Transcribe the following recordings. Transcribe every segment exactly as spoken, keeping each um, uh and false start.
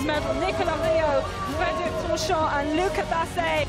bronze medal, Nicolas Rio, Frédéric Tranchant and Luca Basset.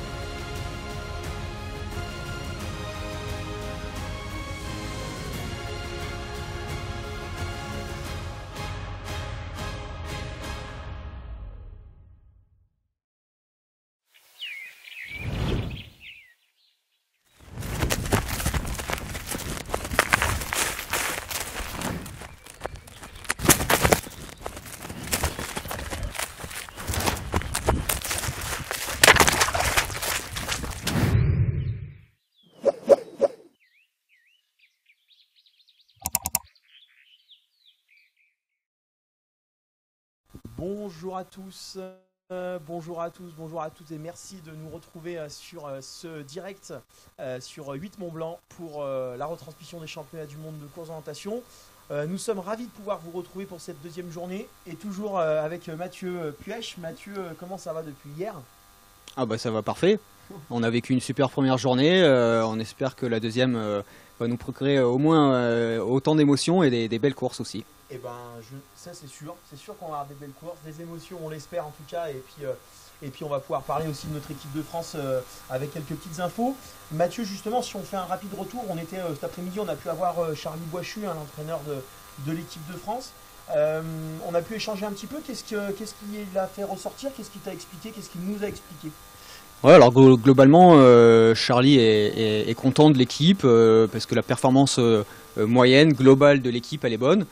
Bonjour à tous, euh, bonjour à tous, bonjour à toutes et merci de nous retrouver euh, sur euh, ce direct euh, sur huit Mont Blanc pour euh, la retransmission des championnats du monde de course d'orientation. Euh, nous sommes ravis de pouvoir vous retrouver pour cette deuxième journée et toujours euh, avec Mathieu Puech. Mathieu, euh, comment ça va depuis hier? Ah bah ça va parfait, on a vécu une super première journée, euh, on espère que la deuxième euh, va nous procurer au moins euh, autant d'émotions et des, des belles courses aussi. Eh ben, je, ça c'est sûr, c'est sûr qu'on va avoir des belles courses, des émotions, on l'espère en tout cas, et puis, euh, et puis on va pouvoir parler aussi de notre équipe de France euh, avec quelques petites infos. Mathieu, justement, si on fait un rapide retour, on était euh, cet après-midi, on a pu avoir euh, Charlie Boischu, hein, l'entraîneur de, de l'équipe de France. Euh, on a pu échanger un petit peu, qu'est-ce que, qu'est-ce qu'il a fait ressortir, qu'est-ce qu'il t'a expliqué, qu'est-ce qu'il nous a expliqué? Ouais, alors globalement, euh, Charlie est, est, est content de l'équipe euh, parce que la performance euh, moyenne, globale de l'équipe, elle est bonne.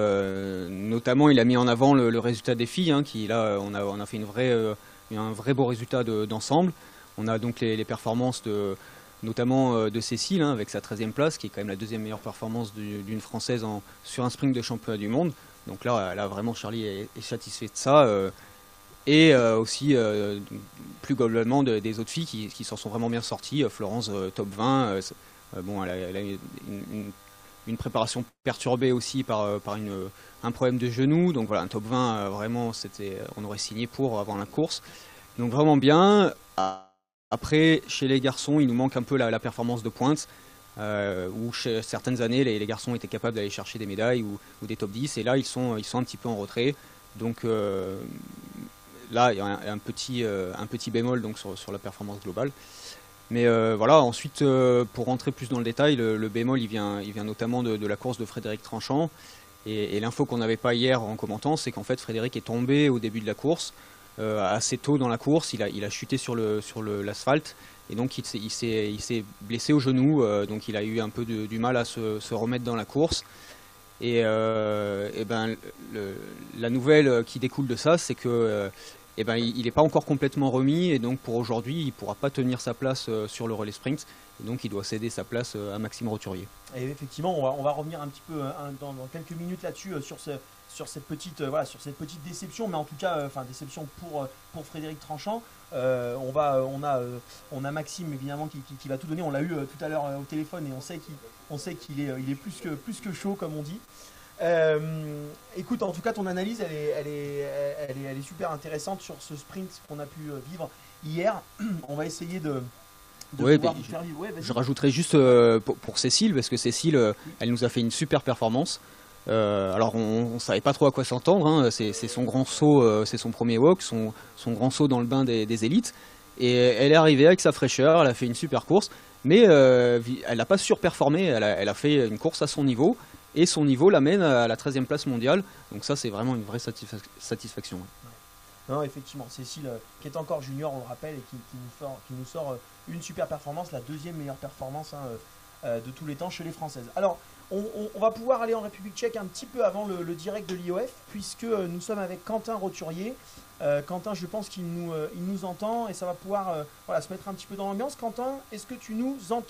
Euh, notamment, il a mis en avant le, le résultat des filles, hein, qui là, on a, on a fait une vraie, euh, un vrai beau résultat d'ensemble. On a donc les, les performances de, notamment euh, de Cécile, hein, avec sa treizième place, qui est quand même la deuxième meilleure performance d'une Française en, sur un sprint de championnat du monde. Donc là, là vraiment, Charlie est, est satisfait de ça. Euh, et euh, aussi, euh, plus globalement, de, des autres filles qui, qui s'en sont vraiment bien sorties. Florence, euh, top vingt, euh, bon, elle a, elle a une, une une préparation perturbée aussi par, par une, un problème de genou. Donc voilà, un top vingt, vraiment, c'était, on aurait signé pour avant la course. Donc vraiment bien. Après, chez les garçons, il nous manque un peu la, la performance de pointe, euh, où chez certaines années, les, les garçons étaient capables d'aller chercher des médailles ou, ou des top dix, et là, ils sont, ils sont un petit peu en retrait. Donc euh, là, il y a un, un, petit, euh, un petit bémol donc, sur, sur la performance globale. Mais euh, voilà, ensuite, euh, pour rentrer plus dans le détail, le, le bémol, il vient, il vient notamment de, de la course de Frédéric Tranchant. Et, et l'info qu'on n'avait pas hier en commentant, c'est qu'en fait, Frédéric est tombé au début de la course, euh, assez tôt dans la course. Il a, il a chuté sur le, sur l'asphalte, et donc il s'est il s'est blessé au genou. Euh, donc il a eu un peu de, du mal à se, se remettre dans la course. Et, euh, et ben, le, la nouvelle qui découle de ça, c'est que euh, eh ben, il n'est pas encore complètement remis, et donc pour aujourd'hui, il ne pourra pas tenir sa place euh, sur le relais sprint, et donc il doit céder sa place euh, à Maxime Roturier. Et effectivement, on va, on va revenir un petit peu euh, dans, dans quelques minutes là-dessus, euh, sur, ce, sur, cette petite, euh, voilà, sur cette petite déception, mais en tout cas, enfin euh, déception pour, euh, pour Frédéric Tranchant. Euh, on, va, on, a, euh, on a Maxime évidemment qui, qui, qui va tout donner, on l'a eu euh, tout à l'heure euh, au téléphone, et on sait qu'il qu'il est, il est plus, que, plus que chaud, comme on dit. Euh, écoute, en tout cas, ton analyse, elle est, elle, est, elle, est, elle est super intéressante sur ce sprint qu'on a pu vivre hier. On va essayer de, de ouais, pouvoir vous faire vivre. Ouais, je rajouterais juste euh, pour, pour Cécile, parce que Cécile, euh, elle nous a fait une super performance. Euh, alors, on ne savait pas trop à quoi s'entendre. Hein. C'est son grand saut, euh, c'est son premier walk, son, son grand saut dans le bain des, des élites. Et elle est arrivée avec sa fraîcheur, elle a fait une super course, mais euh, elle n'a pas surperformé, elle a, elle a fait une course à son niveau. Et son niveau l'amène à la treizième place mondiale. Donc ça, c'est vraiment une vraie satisfa satisfaction. Ouais. Non, effectivement, Cécile, euh, qui est encore junior, on le rappelle, et qui, qui, nous, sort, qui nous sort euh, une super performance, la deuxième meilleure performance hein, euh, de tous les temps chez les Françaises. Alors, on, on, on va pouvoir aller en République tchèque un petit peu avant le, le direct de l'I O F, puisque euh, nous sommes avec Quentin Roturier. Euh, Quentin, je pense qu'il nous, euh, il nous entend, et ça va pouvoir euh, voilà, se mettre un petit peu dans l'ambiance. Quentin, est-ce que tu nous entends ?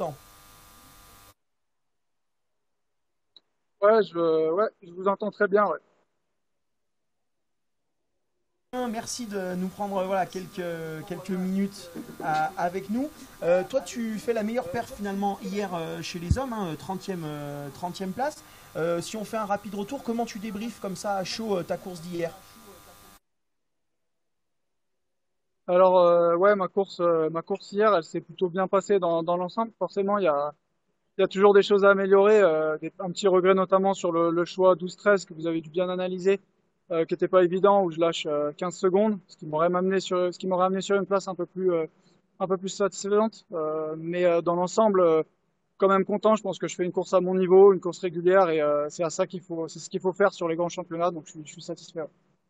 Ouais, je, ouais, je vous entends très bien. Ouais. Merci de nous prendre voilà, quelques, quelques minutes à, avec nous. Euh, toi, tu fais la meilleure perf finalement hier euh, chez les hommes, hein, trentième, euh, trentième place. Euh, si on fait un rapide retour, comment tu débriefes comme ça à chaud euh, ta course d'hier? Alors, euh, ouais, ma course, euh, ma course hier, elle s'est plutôt bien passée dans, dans l'ensemble. Forcément, il y a, il y a toujours des choses à améliorer. Euh, des, un petit regret notamment sur le, le choix douze treize que vous avez dû bien analyser. euh, qui n'était pas évident, où je lâche euh, quinze secondes, ce qui m'aurait amené sur, ce qui m'aurait amené sur une place un peu plus, euh, un peu plus satisfaisante. Euh, mais euh, dans l'ensemble, euh, quand même content. Je pense que je fais une course à mon niveau, une course régulière, et euh, c'est à ça qu'il faut, c'est ce qu'il faut faire sur les grands championnats. Donc je suis, je suis satisfait.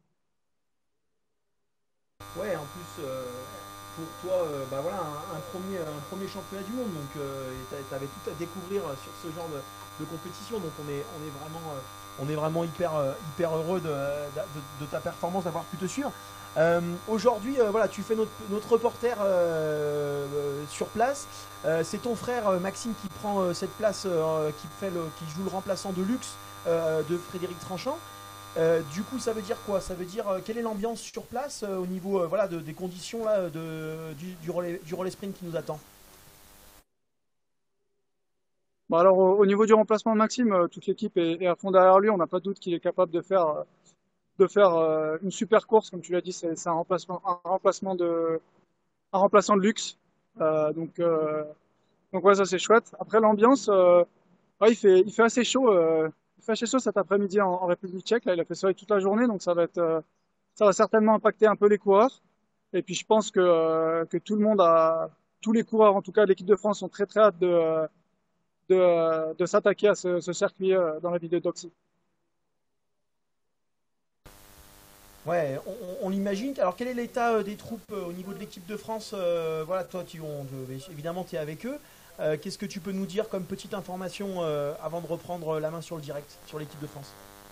Ouais, en plus, euh, pour toi, euh, bah voilà, un, un premier, un premier championnat du monde, donc euh, tu avais tout à découvrir sur ce genre de, de compétition, donc on est, on est vraiment, euh, on est vraiment hyper, euh, hyper heureux de, de, de ta performance, d'avoir pu te suivre. Euh, Aujourd'hui, euh, voilà, tu fais notre, notre reporter euh, euh, sur place. Euh, C'est ton frère euh, Maxime qui prend euh, cette place, euh, qui, fait le, qui joue le remplaçant de luxe euh, de Frédéric Tranchant. Euh, du coup, ça veut dire quoi? Ça veut dire euh, quelle est l'ambiance sur place euh, au niveau euh, voilà, de, des conditions là, de, du, du, relais, du relais sprint qui nous attend? Bon, alors au, au niveau du remplacement de Maxime, euh, toute l'équipe est, est à fond derrière lui. On n'a pas de doute qu'il est capable de faire, euh, de faire euh, une super course, comme tu l'as dit. C'est c'est un remplacement, un remplacement de, un remplaçant de luxe. Euh, donc, euh, donc ouais, ça c'est chouette. Après l'ambiance, euh, ouais, il fait, il fait assez chaud. Euh, il fait assez chaud cet après-midi en, en République tchèque. Là, il a fait soleil toute la journée, donc ça va être, euh, ça va certainement impacter un peu les coureurs. Et puis je pense que, euh, que tout le monde a, tous les coureurs, en tout cas de l'équipe de France, ont très très hâte de, euh, de, euh, de s'attaquer à ce, ce circuit euh, dans la ville de Doxy. Ouais, on, on l'imagine. Alors, quel est l'état euh, des troupes euh, au niveau de l'équipe de France? Euh, Voilà, toi, tu, on, de- évidemment, tu es avec eux. Euh, Qu'est-ce que tu peux nous dire comme petite information euh, avant de reprendre la main sur le direct, sur l'équipe de France?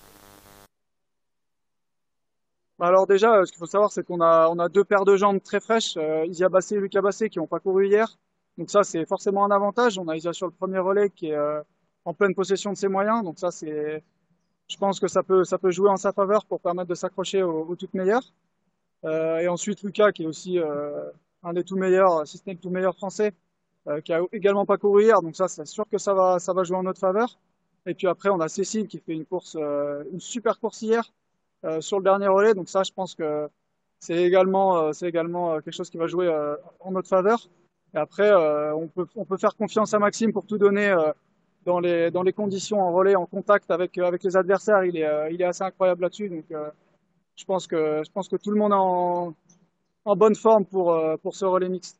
Bah alors déjà, euh, ce qu'il faut savoir, c'est qu'on a, on a deux paires de jambes très fraîches, euh, Isia Bassé et Lucas Bassé, qui n'ont pas couru hier. Donc ça, c'est forcément un avantage. On a Isia sur le premier relais qui est euh, en pleine possession de ses moyens. Donc ça, c'est, je pense que ça peut, ça peut jouer en sa faveur pour permettre de s'accrocher aux, aux toutes meilleures. Euh, et ensuite, Lucas, qui est aussi euh, un des tout meilleurs, si ce n'est le tout meilleur français, euh, qui a également pas couru hier. Donc ça, c'est sûr que ça va, ça va jouer en notre faveur. Et puis après, on a Cécile qui fait une course, euh, une super course hier euh, sur le dernier relais. Donc ça, je pense que c'est également, euh, c'est également euh, quelque chose qui va jouer euh, en notre faveur. Et après, euh, on peut, on peut faire confiance à Maxime pour tout donner euh, dans les, dans les conditions en relais, en contact avec, avec les adversaires. Il est, euh, il est assez incroyable là-dessus. Donc euh, je pense que, je pense que tout le monde est en, en bonne forme pour, euh, pour ce relais mixte.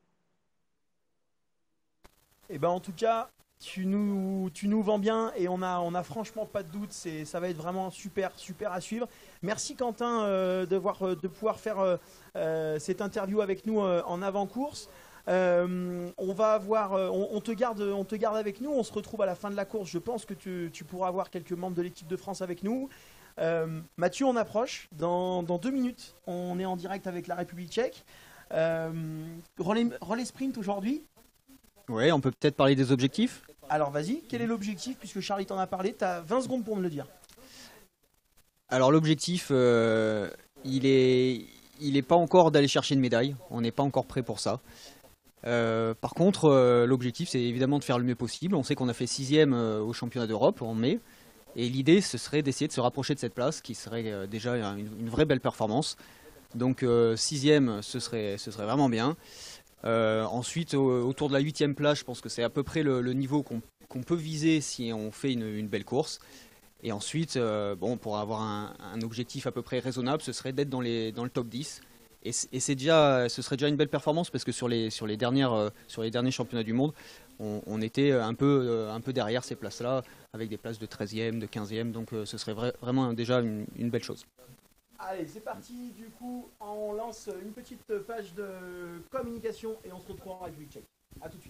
Eh ben, en tout cas, tu nous, tu nous vends bien et on a, on a franchement pas de doute. C'est, ça va être vraiment super, super à suivre. Merci Quentin euh, de, voir, euh, de pouvoir faire euh, euh, cette interview avec nous euh, en avant-course. Euh, on va avoir, euh, on, on te garde, on te garde avec nous. On se retrouve à la fin de la course. Je pense que tu, tu pourras avoir quelques membres de l'équipe de France avec nous. Euh, Mathieu, on approche. Dans, dans deux minutes, on est en direct avec la République tchèque. Euh, relais, relais sprint aujourd'hui. Ouais, on peut peut-être parler des objectifs. Alors vas-y, quel est l'objectif? Puisque Charlie t'en a parlé, tu as vingt secondes pour me le dire. Alors l'objectif, euh, il est, il est pas encore d'aller chercher une médaille. On n'est pas encore prêt pour ça. Euh, par contre, euh, l'objectif, c'est évidemment de faire le mieux possible. On sait qu'on a fait sixième euh, au championnat d'Europe en mai. Et l'idée, ce serait d'essayer de se rapprocher de cette place, qui serait euh, déjà une, une vraie belle performance. Donc euh, sixième, ce serait, ce serait vraiment bien. Euh, ensuite, au, autour de la huitième place, je pense que c'est à peu près le, le niveau qu'on qu'on peut viser si on fait une, une belle course. Et ensuite, euh, bon, pour avoir un, un objectif à peu près raisonnable, ce serait d'être dans, les, dans le top dix. Et, et c'est déjà, ce serait déjà une belle performance parce que sur les, sur les, dernières, euh, sur les derniers championnats du monde, on, on était un peu, euh, un peu derrière ces places-là, avec des places de treizième, de quinzième. Donc euh, ce serait vra vraiment déjà une, une belle chose. Allez, c'est parti. Du coup, on lance une petite page de communication et on se retrouve en République tchèque. A tout de suite.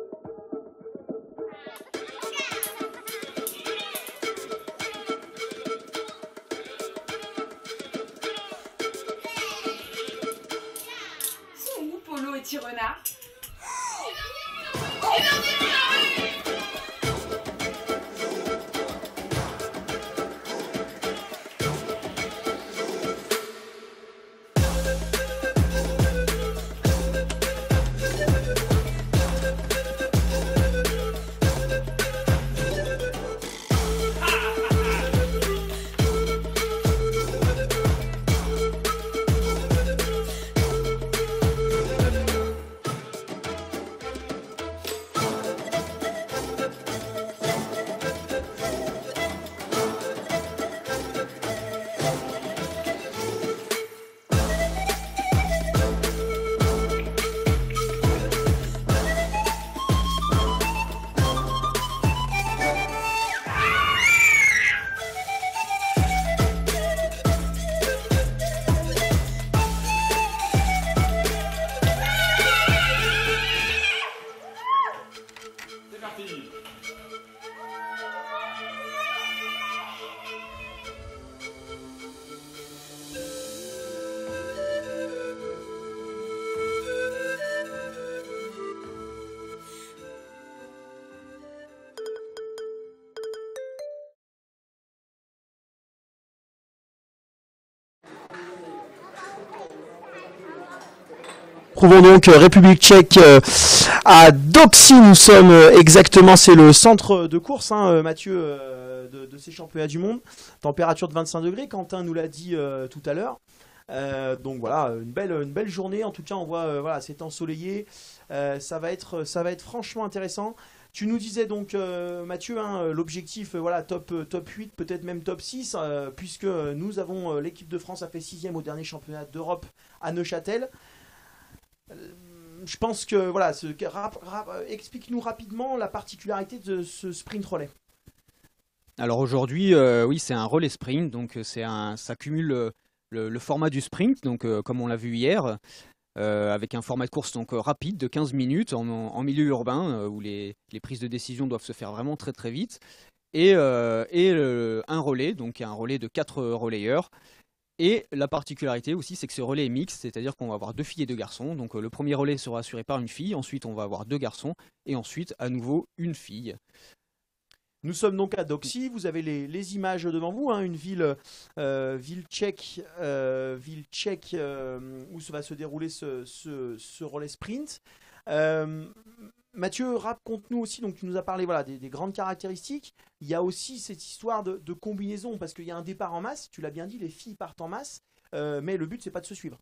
Sont où Polo et Tirenard? Trouvons donc euh, République tchèque euh, à Doxy. Nous sommes euh, exactement, c'est le centre de course, hein, euh, Mathieu, euh, de, de ces championnats du monde. Température de vingt-cinq degrés, Quentin nous l'a dit euh, tout à l'heure. Euh, donc voilà, une belle, une belle journée. En tout cas, on voit, euh, voilà, c'est ensoleillé. Euh, ça va être, ça va être franchement intéressant. Tu nous disais donc, euh, Mathieu, hein, l'objectif, euh, voilà, top, euh, top huit, peut-être même top six, euh, puisque nous avons, euh, l'équipe de France a fait sixième au dernier championnat d'Europe à Neuchâtel. Je pense que, voilà, ce, rap, rap, explique-nous rapidement la particularité de ce sprint relais. Alors aujourd'hui, euh, oui, c'est un relais sprint, donc c'est un, ça cumule euh, le, le format du sprint, donc euh, comme on l'a vu hier, euh, avec un format de course donc euh, rapide de quinze minutes en, en milieu urbain, euh, où les, les prises de décision doivent se faire vraiment très très vite, et, euh, et euh, un relais, donc un relais de quatre relayeurs. Et la particularité aussi, c'est que ce relais est mixte, c'est-à-dire qu'on va avoir deux filles et deux garçons. Donc euh, le premier relais sera assuré par une fille, ensuite on va avoir deux garçons, et ensuite à nouveau une fille. Nous sommes donc à Doxy, vous avez les, les images devant vous, hein, une ville, euh, ville tchèque, euh, ville tchèque euh, où va se dérouler ce, ce, ce relais sprint. Euh, Mathieu, raconte-nous aussi, donc tu nous as parlé, voilà, des, des grandes caractéristiques. Il y a aussi cette histoire de, de combinaison, parce qu'il y a un départ en masse, tu l'as bien dit, les filles partent en masse, euh, mais le but c'est pas de se suivre.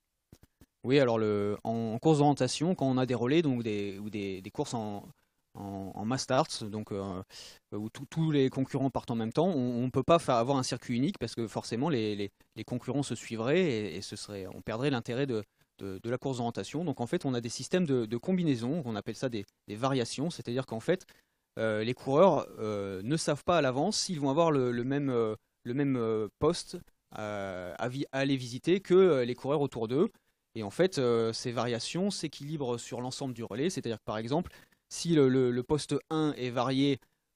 Oui, alors le, en, en course d'orientation, quand on a des relais donc des, ou des, des courses en, en, en mass start, donc euh, où tous les concurrents partent en même temps, on ne peut pas faire, avoir un circuit unique, parce que forcément les, les, les concurrents se suivraient et, et ce serait, on perdrait l'intérêt de De, de la course d'orientation. Donc en fait on a des systèmes de, de combinaison, on appelle ça des, des variations, c'est-à-dire qu'en fait euh, les coureurs euh, ne savent pas à l'avance s'ils vont avoir le, le même, euh, le même euh, poste euh, à, à aller visiter que euh, les coureurs autour d'eux. Et en fait euh, ces variations s'équilibrent sur l'ensemble du relais, c'est-à-dire que par exemple si le, le, le poste un est varié,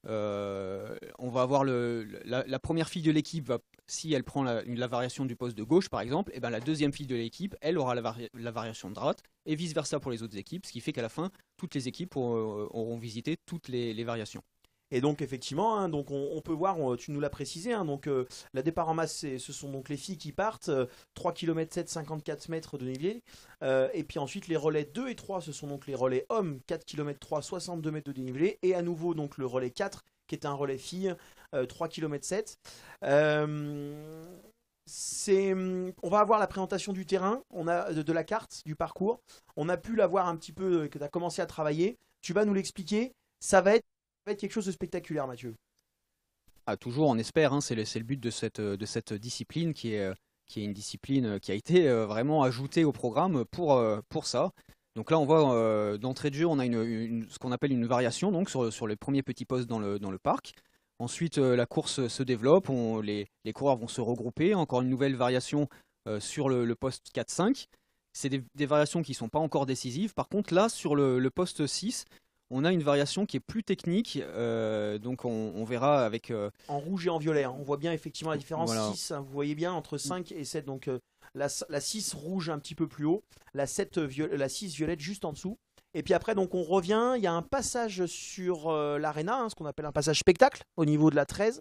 euh, on va avoir le, la, la première fille de l'équipe va, si elle prend la, la variation du poste de gauche par exemple, et ben la deuxième fille de l'équipe elle aura la, vari, la variation de droite, et vice versa pour les autres équipes, ce qui fait qu'à la fin toutes les équipes auront, auront visité toutes les, les variations. Et donc effectivement, hein, donc on, on peut voir, on, tu nous l'as précisé, hein, donc euh, la départ en masse, ce sont donc les filles qui partent, euh, trois kilomètres sept, cinquante-quatre mètres de dénivelé, euh, et puis ensuite les relais deux et trois, ce sont donc les relais hommes, quatre kilomètres trois, soixante-deux mètres de dénivelé, et à nouveau donc le relais quatre, qui est un relais filles, euh, trois kilomètres sept. Euh, c'est, on va avoir la présentation du terrain, on a de, de la carte, du parcours, on a pu la voir un petit peu, que tu as commencé à travailler, tu vas nous l'expliquer, ça va être Ça va être quelque chose de spectaculaire, Mathieu. Ah, toujours, on espère, hein, c'est le, le but de cette, de cette discipline qui est, qui est une discipline qui a été vraiment ajoutée au programme pour, pour ça. Donc là, on voit euh, d'entrée de jeu, on a une, une, ce qu'on appelle une variation donc, sur, sur les premiers petits postes dans le, dans le parc. Ensuite, euh, la course se développe, on, les, les coureurs vont se regrouper. Encore une nouvelle variation euh, sur le, le poste quatre cinq. C'est des, des variations qui ne sont pas encore décisives. Par contre, là, sur le, le poste six, on a une variation qui est plus technique, euh, donc on, on verra avec... Euh... En rouge et en violet, hein. On voit bien effectivement la différence, voilà. six, hein, vous voyez bien, entre cinq et sept, donc euh, la, la six rouge un petit peu plus haut, la, sept, la six violette juste en dessous, et puis après donc on revient, il y a un passage sur euh, l'aréna, hein, ce qu'on appelle un passage spectacle, au niveau de la treize.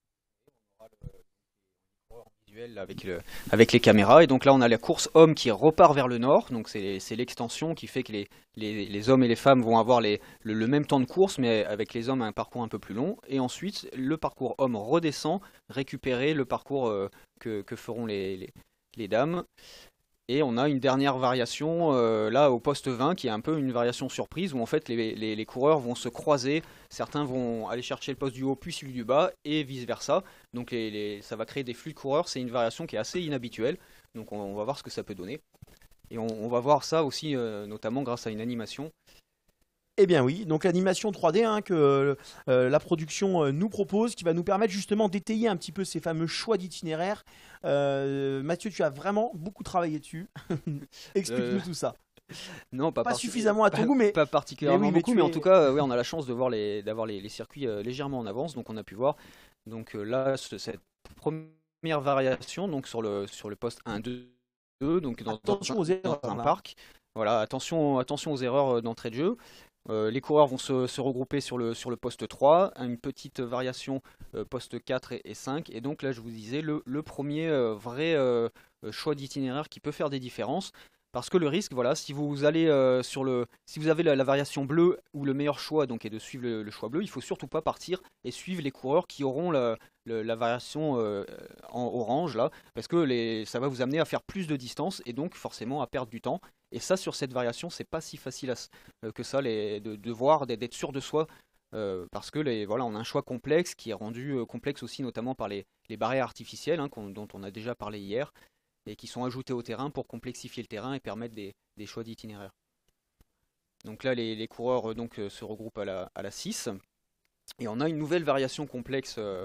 Avec, le, avec les caméras, et donc là on a la course homme qui repart vers le nord, donc c'est l'extension qui fait que les, les, les hommes et les femmes vont avoir les, le, le même temps de course, mais avec les hommes un parcours un peu plus long, et ensuite le parcours homme redescend, récupérer le parcours euh, que, que feront les, les, les dames. Et on a une dernière variation euh, là au poste vingt qui est un peu une variation surprise où en fait les, les, les coureurs vont se croiser, certains vont aller chercher le poste du haut puis celui du bas et vice versa, donc les, les, ça va créer des flux de coureurs, c'est une variation qui est assez inhabituelle, donc on, on va voir ce que ça peut donner. Et on, on va voir ça aussi euh, notamment grâce à une animation. Eh bien oui, donc l'animation trois D hein, que euh, la production euh, nous propose, qui va nous permettre justement d'étayer un petit peu ces fameux choix d'itinéraire. Euh, Mathieu, tu as vraiment beaucoup travaillé dessus. Explique-nous euh... tout ça. Non, pas, pas suffisamment à ton goût, mais pas particulièrement mais oui, mais beaucoup, mais es... en tout cas, euh, oui, on a la chance de voir les, d'avoir les, les circuits euh, légèrement en avance, donc on a pu voir. Donc euh, là, cette première variation, donc sur le sur le poste un deux, donc dans, attention dans, aux erreurs, dans un là. parc. Voilà, attention, attention aux erreurs d'entrée de jeu. Euh, les coureurs vont se, se regrouper sur le, sur le poste trois, une petite variation euh, poste quatre et, et cinq, et donc là je vous disais le, le premier euh, vrai euh, choix d'itinéraire qui peut faire des différences. Parce que le risque, voilà, si vous allez euh, sur le, si vous avez la, la variation bleue où le meilleur choix donc est de suivre le, le choix bleu, il faut surtout pas partir et suivre les coureurs qui auront la, le- la variation euh, en orange là, parce que les, ça va vous amener à faire plus de distance et donc forcément à perdre du temps. Et ça, sur cette variation, c'est pas si facile à s- euh, que ça, les, de, de voir, d'être d'être sûr de soi. euh, parce que les, voilà, on a un choix complexe qui est rendu euh, complexe aussi notamment par les, les barrières artificielles hein, qu'on- dont on a déjà parlé hier et qui sont ajoutés au terrain pour complexifier le terrain et permettre des, des choix d'itinéraire. Donc là, les, les coureurs euh, donc, euh, se regroupent à la, à la six. Et on a une nouvelle variation complexe euh,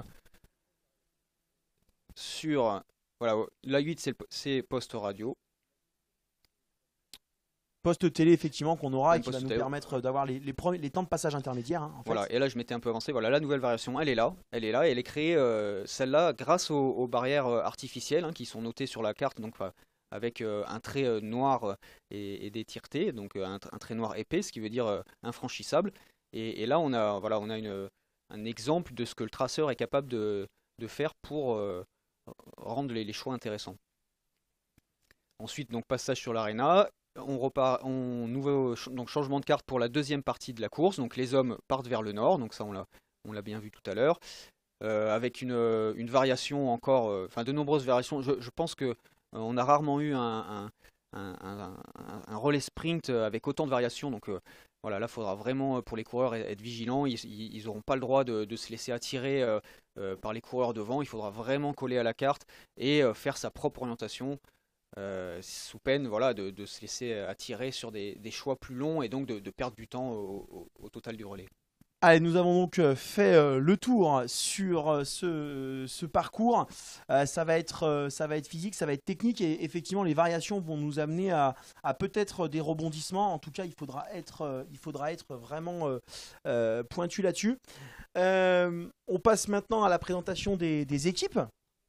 sur... Voilà, la huit, c'est le po- c'est poste radio. Poste télé, effectivement, qu'on aura Un et qui va poste nous télé. permettre d'avoir les, les, premiers- les temps de passage intermédiaires. Hein, en fait. Voilà, et là je m'étais un peu avancé. Voilà, la nouvelle variation, elle est là, elle est là, et elle est créée, euh, celle-là, grâce aux, aux barrières euh, artificielles hein, qui sont notées sur la carte, donc euh, avec euh, un trait euh, noir euh, et, et des tiretés, donc euh, un, tr- un trait noir épais, ce qui veut dire euh, infranchissable. Et, et là on a, voilà, on a une, un exemple de ce que le traceur est capable de, de faire pour euh, rendre les, les choix intéressants. Ensuite, donc passage sur l'aréna. On repart, on nouveau donc changement de carte pour la deuxième partie de la course. Donc les hommes partent vers le nord, donc ça on l'a on l'a bien vu tout à l'heure, euh, avec une, euh, une variation encore, euh, enfin de nombreuses variations. Je, je pense que euh, on a rarement eu un, un, un, un- un- un relais sprint avec autant de variations. Donc euh, voilà, là il faudra vraiment euh, pour les coureurs être vigilants. Ils n'auront pas le droit de, de se laisser attirer euh, euh, par les coureurs devant. Il faudra vraiment coller à la carte et euh, faire sa propre orientation. Euh, sous peine voilà, de, de se laisser attirer sur des, des choix plus longs et donc de, de perdre du temps au, au- au total du relais. Allez, nous avons donc euh, fait euh, le tour sur euh, ce, ce parcours. Euh, ça va être, euh, ça va être physique, ça va être technique et effectivement les variations vont nous amener à, à peut-être des rebondissements. En tout cas, il faudra être, euh, il faudra être vraiment euh, euh, pointu là-dessus. Euh, on passe maintenant à la présentation des, des équipes.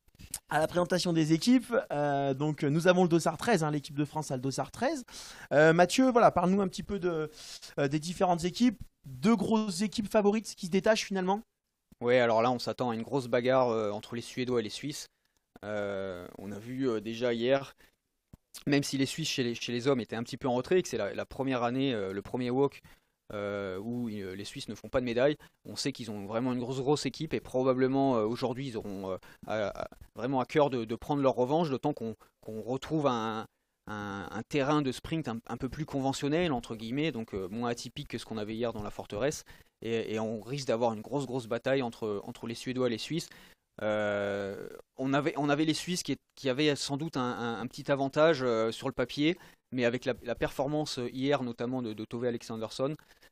À la présentation des équipes, euh, donc nous avons le dossard treize, hein, l'équipe de France a le dossard treize. Euh, Mathieu, voilà, parle-nous un petit peu de, euh, des différentes équipes, deux grosses équipes favorites qui se détachent finalement. Ouais, alors là on s'attend à une grosse bagarre euh, entre les Suédois et les Suisses. Euh, on a vu euh, déjà hier, même si les Suisses chez les, chez les hommes étaient un petit peu en retrait, et que c'est la, la première année, euh, le premier walk euh, où euh, les Suisses ne font pas de médaille, on sait qu'ils ont vraiment une grosse grosse équipe et probablement euh, aujourd'hui ils auront euh, à- à- vraiment à cœur de, de prendre leur revanche, d'autant qu'on qu'on retrouve un, un- un terrain de sprint un, un peu plus conventionnel entre guillemets, donc euh, moins atypique que ce qu'on avait hier dans la forteresse, et, et on risque d'avoir une grosse grosse bataille entre, entre les Suédois et les Suisses. Euh, on avait, on avait les Suisses qui, qui avaient sans doute un, un- un petit avantage euh, sur le papier, mais avec la, la performance hier notamment de, de Tove Alexandersson,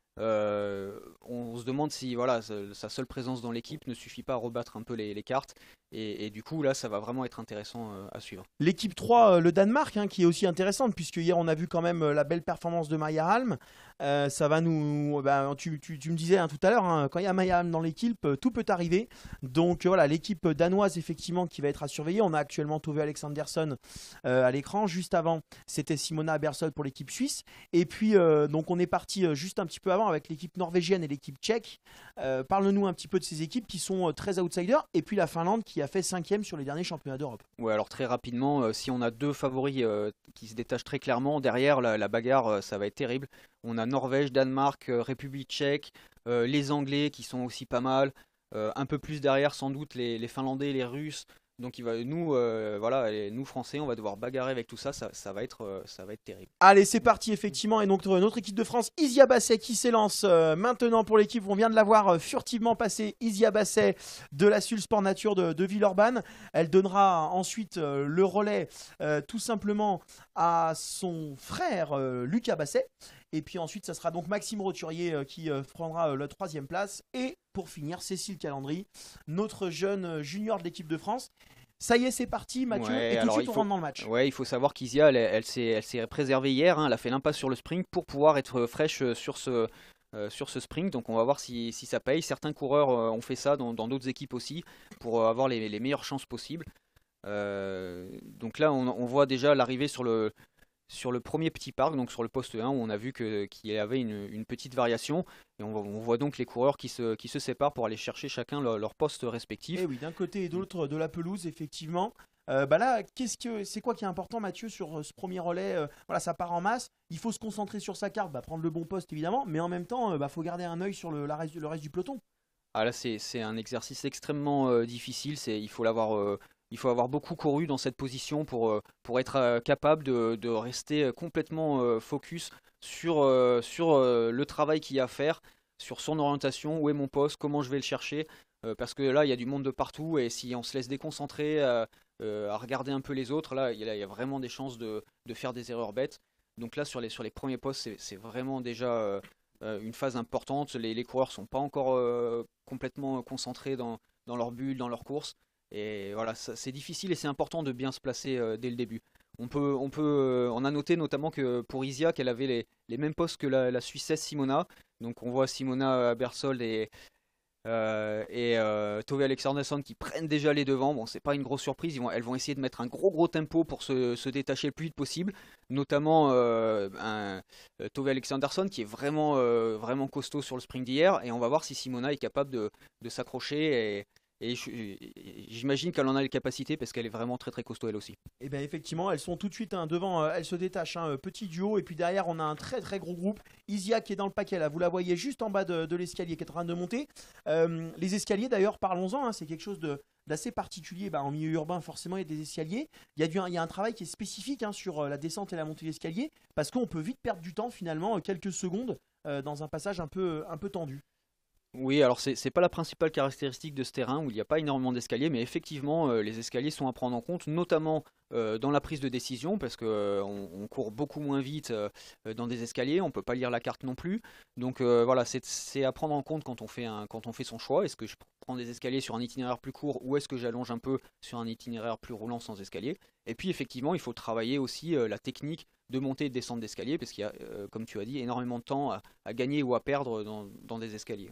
euh, on se demande si voilà, sa, sa seule présence dans l'équipe ne suffit pas à rebattre un peu les, les cartes, et, et du coup là ça va vraiment être intéressant euh, à suivre. L'équipe trois, euh, le Danemark, hein, qui est aussi intéressante, puisque hier on a vu quand même euh, la belle performance de Maja Halm. Euh, ça va nous. Bah, tu, tu- tu me disais hein, tout à l'heure, hein, quand il y a Maja Halm dans l'équipe, euh, tout peut arriver. Donc euh, voilà, l'équipe danoise, effectivement, qui va être à surveiller. On a actuellement Tove Alexandersson euh, à l'écran. Juste avant, c'était Simona Bersol pour l'équipe suisse. Et puis, euh, donc on est parti euh, juste un petit peu avant avec l'équipe norvégienne et l'équipe tchèque. Euh, Parle-nous un petit peu de ces équipes qui sont euh, très outsiders. Et puis la Finlande qui a fait cinquième sur les derniers championnats d'Europe. Ouais, alors très rapidement, euh, si on a deux favoris euh, qui se détachent très clairement, derrière la, la bagarre, euh, ça va être terrible. On a Norvège, Danemark, euh, République tchèque, euh, les Anglais qui sont aussi pas mal, euh, un peu plus derrière sans doute les, les Finlandais, les Russes. Donc il va, nous, euh, voilà, et nous Français, on va devoir bagarrer avec tout ça, ça, ça va être, euh, ça va être terrible. Allez, c'est parti, effectivement. Et donc, euh, notre équipe de France, Isia Basset, qui s'élance euh, maintenant pour l'équipe. On vient de la voir euh, furtivement passer. Isia Basset de la Sul Sport Nature de, de Villeurbanne. Elle donnera ensuite euh, le relais euh, tout simplement à son frère euh, Lucas Basset. Et puis ensuite, ça sera donc Maxime Roturier euh, qui euh, prendra euh, la troisième place. Et pour finir, Cécile Calandry, notre jeune euh, junior de l'équipe de France. Ça y est, c'est parti, Mathieu. Ouais, et tout de alors suite, il on faut- rentre dans le match. Ouais, il faut savoir qu'Isia, elle, elle s'est, elle s'est préservée hier, hein, elle a fait l'impasse sur le sprint pour pouvoir être fraîche euh, sur ce, euh, sur ce sprint. Donc on va voir si, si ça paye. Certains coureurs euh, ont fait ça dans dans d'autres équipes aussi pour euh, avoir les, les meilleures chances possibles. Euh, donc là, on, on voit déjà l'arrivée sur le, sur le premier petit parc, donc sur le poste un, où on a vu que, qu'il y avait une, une petite variation. Et on, voit- on voit donc les coureurs qui se, qui se séparent pour aller chercher chacun leur, leur poste respectif. Et oui, d'un côté et de l'autre de la pelouse, effectivement. Euh, bah là, qu'est-ce que c'est quoi qui est important, Mathieu, sur euh, ce premier relais? Euh, Voilà, ça part en masse. Il faut se concentrer sur sa carte, bah, prendre le bon poste évidemment, mais en même temps, il bah, faut garder un œil sur le, la reste, le reste du peloton. Ah là, c'est c'est un exercice extrêmement euh, difficile. C'est, il faut l'avoir, euh, il faut avoir beaucoup couru dans cette position pour, euh, pour être euh, capable de, de rester complètement euh, focus sur, euh, sur euh, le travail qu'il y a à faire, sur son orientation, où est mon poste, comment je vais le chercher. Euh, parce que là, il y a du monde de partout et si on se laisse déconcentrer euh, euh, à regarder un peu les autres, là, il y a, il y a vraiment des chances de, de faire des erreurs bêtes. Donc là, sur les, sur les premiers postes, c'est c'est vraiment déjà euh, euh, une phase importante. Les, les coureurs sont pas encore euh, complètement concentrés dans, dans leur bulle, dans leur course. Et voilà, ça- c'est difficile et c'est important de bien se placer euh, dès le début. On peut, on peut, euh, on a noté notamment que pour Isia, qu'elle avait les, les mêmes postes que la, la Suissesse Simona. Donc on voit Simona Abersold et, euh, et euh, Tove Alexandersson qui prennent déjà les devants. Bon, c'est pas une grosse surprise. Ils vont, elles vont essayer de mettre un gros gros tempo pour se, se détacher le plus vite possible. Notamment euh, un, euh, Tove Alexandersson qui est vraiment, euh, vraiment costaud sur le sprint d'hier. Et on va voir si Simona est capable de, de s'accrocher. Et, et je- et j'imagine qu'elle en a les capacités parce qu'elle est vraiment très très costaud elle aussi. Et bien effectivement, elles sont tout de suite hein, devant, euh, elles se détachent, hein, euh, petit duo, et puis derrière on a un très très gros groupe. Isia qui est dans le paquet là, vous la voyez juste en bas de, de l'escalier qui est en train de monter. Euh, les escaliers d'ailleurs, parlons-en, hein, c'est quelque chose de d'assez particulier. Bah, en milieu urbain forcément il y a des escaliers. Il y a, du, il y a un travail qui est spécifique hein, sur euh, la descente et la montée d'escalier, parce qu'on peut vite perdre du temps finalement, euh, quelques secondes, euh, dans un passage un peu, un peu tendu. Oui, alors c'est c'est pas la principale caractéristique de ce terrain où il n'y a pas énormément d'escaliers, mais effectivement euh, les escaliers sont à prendre en compte, notamment euh, dans la prise de décision, parce que euh, on, on court beaucoup moins vite euh, euh, dans des escaliers, on peut pas lire la carte non plus. Donc euh, voilà, c'est c'est à prendre en compte quand on fait un, quand on fait son choix. Est-ce que je prends des escaliers sur un itinéraire plus court ou est-ce que j'allonge un peu sur un itinéraire plus roulant sans escalier? Et puis effectivement, il faut travailler aussi euh, la technique de montée et de descente d'escalier, parce qu'il y a, euh, comme tu as dit, énormément de temps à, à gagner ou à perdre dans, dans des escaliers.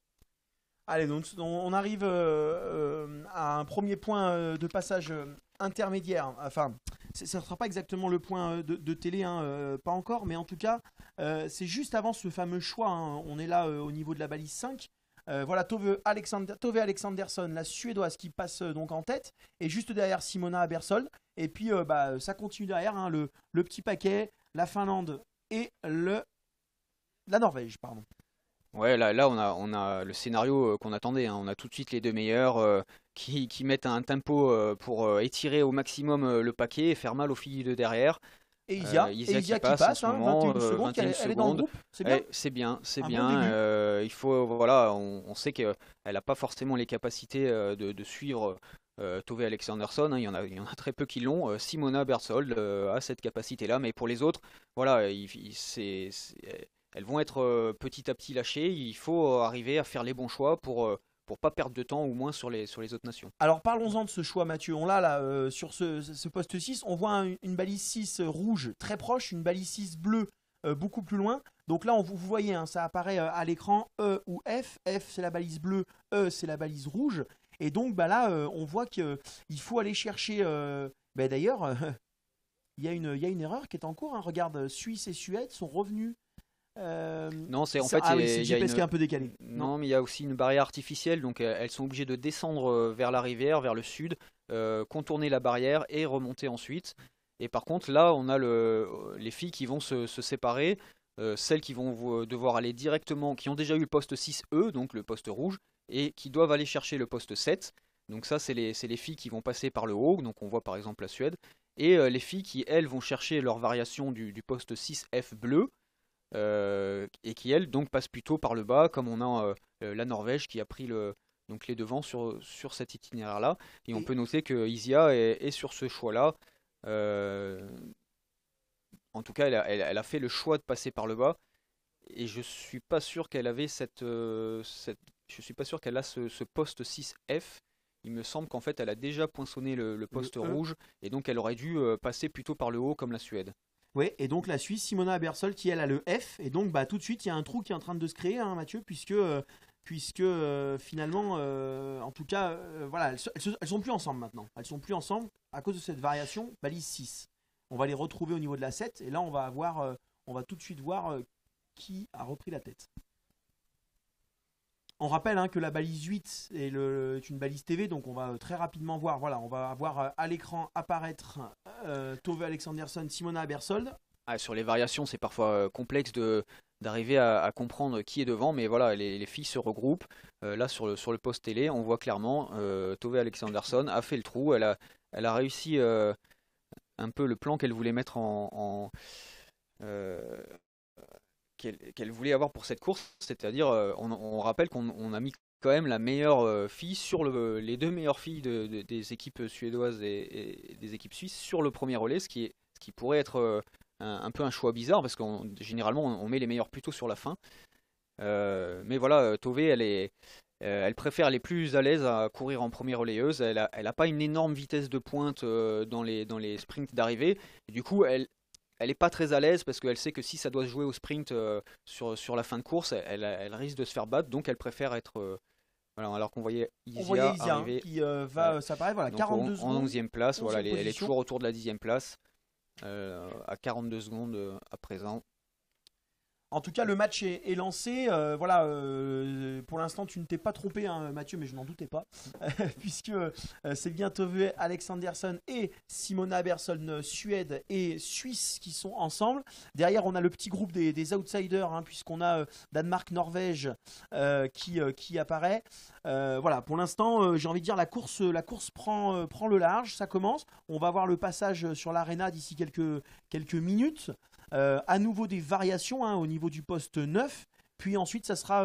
Allez, donc on on arrive euh, euh, à un premier point euh, de passage euh, intermédiaire. Enfin, c'est- ça ne sera pas exactement le point euh, de, de télé, hein, euh, pas encore, mais en tout cas, euh, c'est juste avant ce fameux choix. Hein. On est là euh, au niveau de la balise cinq. Euh, voilà, Tove, Alexander, Tove Alexandersson, la Suédoise qui passe euh, donc en tête, et juste derrière Simona Abersold. Et puis, euh, bah, ça continue derrière, hein, le, le petit paquet, la Finlande et le, la Norvège, pardon. Ouais, là, là on a, on a le scénario euh, qu'on attendait, hein. On a tout de suite les deux meilleurs euh, qui, qui mettent un tempo euh, pour euh, étirer au maximum euh, le paquet et faire mal aux filles de derrière. Et Isia, Euh, et Isia Isia qui qui passe en passe, ce hein, moment, vingt et une euh, secondes, elle, vingt et une elle est dans le secondes. groupe, c'est bien. Eh, c'est bien, c'est Un bon bien. début. Euh, il faut, voilà, on, on sait qu'elle n'a pas forcément les capacités euh, de, de suivre euh, Tove Alexandersson, hein. Il y en a, il y en a très peu qui l'ont. Euh, Simona Berthold euh, a cette capacité-là, mais pour les autres, voilà, il- il- c'est, c'est- elles vont être euh, petit à petit lâchées. Il faut euh, arriver à faire les bons choix pour euh, pour pas perdre de temps, ou moins sur les sur les autres nations. Alors parlons-en de ce choix, Mathieu. On l'a là euh, sur ce, ce poste six. On voit un- une balise six rouge très proche, une balise six bleue euh, beaucoup plus loin. Donc là, on, vous vous voyez, hein, ça apparaît euh, à l'écran E ou F. F, c'est la balise bleue, E, c'est la balise rouge. Et donc bah là, euh, on voit qu'il faut aller chercher. euh, bah, D'ailleurs, euh, il y, a une- il y a une erreur qui est en cours. Hein. Regarde, Suisse et Suède sont revenus. euh, Non, c'est en ça- fait ah il y oui, a- c'est le il y a G P S une- qui est un peu décalé. Non, mais il y a aussi une barrière artificielle, donc euh, elles sont obligées de descendre euh, vers la rivière, vers le sud, euh, contourner la barrière et remonter ensuite. Et par contre, là, on a le, euh, les filles qui vont se, se séparer, euh, celles qui vont vo- devoir aller directement, qui ont déjà eu le poste six E, donc le poste rouge, et qui doivent aller chercher le poste sept. Donc ça, c'est les, c'est les filles qui vont passer par le haut, donc on voit par exemple la Suède, et euh, les filles qui, elles, vont chercher leur variation du, du poste six F bleu, euh, et qui elle donc passe plutôt par le bas, comme on a euh, euh, la Norvège qui a pris le, donc les devants sur, sur cet itinéraire-là. Et on Et- peut noter que Isia est, est sur ce choix-là. Euh, en tout cas, elle a, elle- elle a fait le choix de passer par le bas. Et je suis pas sûr qu'elle avait cette, euh, cette- je suis pas sûr qu'elle a ce, ce poste six F. Il me semble qu'en fait, elle a déjà poinçonné le, le poste E. rouge, et donc elle aurait dû euh, passer plutôt par le haut comme la Suède. Oui, et donc la Suisse, Simona Abersold, qui elle a le F, et donc bah, tout de suite il y a un trou qui est en train de se créer, hein, Mathieu, puisque, euh, puisque euh, finalement, euh, en tout cas, euh, voilà, elles, se- elles, se- elles sont plus ensemble maintenant. Elles sont plus ensemble à cause de cette variation balise six. On va les retrouver au niveau de la sept, et là on va avoir, euh, on va tout de suite voir euh, qui a repris la tête. On rappelle hein, que la balise huit est, le, est une balise T V, donc on va très rapidement voir. Voilà, on va voir à l'écran apparaître euh, Tove Alexandersson, Simona Abersold. Ah, sur les variations, c'est parfois euh, complexe de d'arriver à, à comprendre qui est devant, mais voilà, les, les filles se regroupent. Euh, là, sur le, sur le poste télé, on voit clairement euh, Tove Alexandersson a fait le trou. Elle a, elle a réussi euh, un peu le plan qu'elle voulait mettre en, en euh, qu'elle qu'elle voulait avoir pour cette course, c'est-à-dire, euh, on, on rappelle qu'on on a mis quand même la meilleure euh, fille sur le, les deux meilleures filles de, de- des équipes suédoises et, et des équipes suisses sur le premier relais, ce qui est, ce qui pourrait être euh, un, un peu un choix bizarre parce qu'on généralement on, on met les meilleurs plutôt sur la fin. Euh, mais voilà, euh, Tove, elle est, euh, elle préfère les plus à l'aise à courir en première relayeuse. Elle a, elle a pas une énorme vitesse de pointe euh, dans les, dans les sprints d'arrivée. Et du coup, elle, elle est pas très à l'aise parce qu'elle sait que si ça doit se jouer au sprint euh, sur, sur la fin de course, elle, elle risque de se faire battre. Donc elle préfère être. euh, voilà, alors qu'on voyait On Isia voyait Isia hein, arriver qui euh, va ouais, euh, s'apparaître. Voilà, donc quarante-deux en, en secondes. onzième place. Voilà, elle, onzième est, elle est position. toujours autour de la dixième place euh, à quarante-deux secondes euh, à présent. En tout cas, le match est, est lancé. Euh, voilà, euh, pour l'instant, tu ne t'es pas trompé, hein, Mathieu, mais je n'en doutais pas, puisque euh, c'est bien Tove Alexandersson et Simona Abersold, Suède et Suisse, qui sont ensemble. Derrière, on a le petit groupe des, des outsiders, hein, puisqu'on a euh, Danemark-Norvège euh, qui, euh, qui apparaît. Euh, voilà, pour l'instant, euh, j'ai envie de dire, la course, la course prend, euh, prend le large, ça commence. On va voir le passage sur l'aréna d'ici quelques, quelques minutes. Euh, à nouveau des variations hein, au niveau du poste neuf, puis ensuite ça sera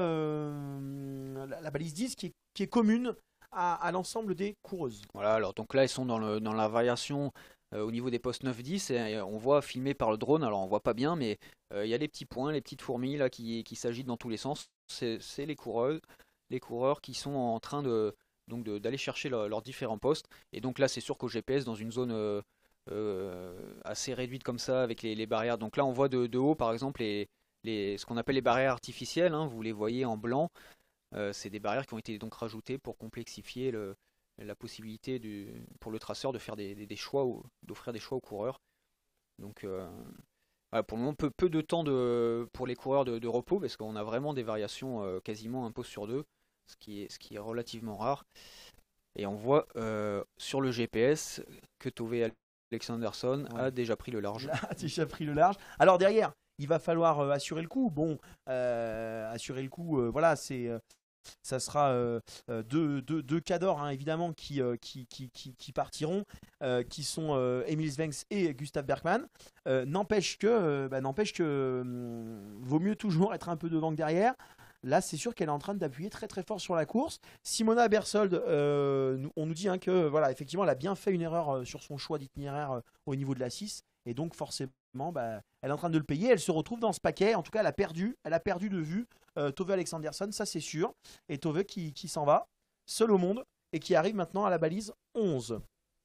euh, la, la balise dix qui est, qui est commune à, à l'ensemble des coureuses. Voilà, alors donc là ils sont dans, le, dans la variation euh, au niveau des postes neuf dix et euh, on voit filmé par le drone, alors on voit pas bien mais euh, il y a les petits points, les petites fourmis là qui, qui s'agitent dans tous les sens, c'est c'est les coureuses, les coureurs qui sont en train de donc de- d'aller chercher leur- leurs différents postes et donc là c'est sûr qu'au G P S dans une zone euh, euh, assez réduite comme ça avec les, les barrières, donc là on voit de, de haut par exemple les, les, ce qu'on appelle les barrières artificielles, hein, vous les voyez en blanc. Euh, c'est des barrières qui ont été donc rajoutées pour complexifier le, la possibilité du, pour le traceur de faire des, des- des choix, au- d'offrir des choix aux coureurs. Donc euh, voilà, pour le moment, peu, peu de temps de, pour les coureurs de, de repos parce qu'on a vraiment des variations euh, quasiment un poste sur deux, ce qui est, ce qui est relativement rare. Et on voit euh, sur le G P S que Tove Alexandersson Ouais. a déjà pris le large. Là, tu as déjà pris le large. Alors derrière, il va falloir euh, assurer le coup. Bon, euh, assurer le coup, euh, voilà, c'est... euh, ça sera euh, euh, deux, deux, deux cadors hein, évidemment qui, euh, qui, qui, qui, qui partiront, euh, qui sont euh, Emil Svenks et Gustav Bergman. Euh, n'empêche que, euh, bah, n'empêche que hum, vaut mieux toujours être un peu devant que derrière. Là, c'est sûr qu'elle est en train d'appuyer très très fort sur la course. Simona Abersold, euh, nous- on nous dit hein, que voilà, effectivement, elle a bien fait une erreur euh, sur son choix d'itinéraire euh, au niveau de la six, et donc forcément, bah, elle est en train de le payer. Elle se retrouve dans ce paquet. En tout cas, elle a perdu, elle a perdu de vue euh, Tove Alexandersson, ça c'est sûr. Et Tove qui, qui s'en va, seul au monde, et qui arrive maintenant à la balise onze.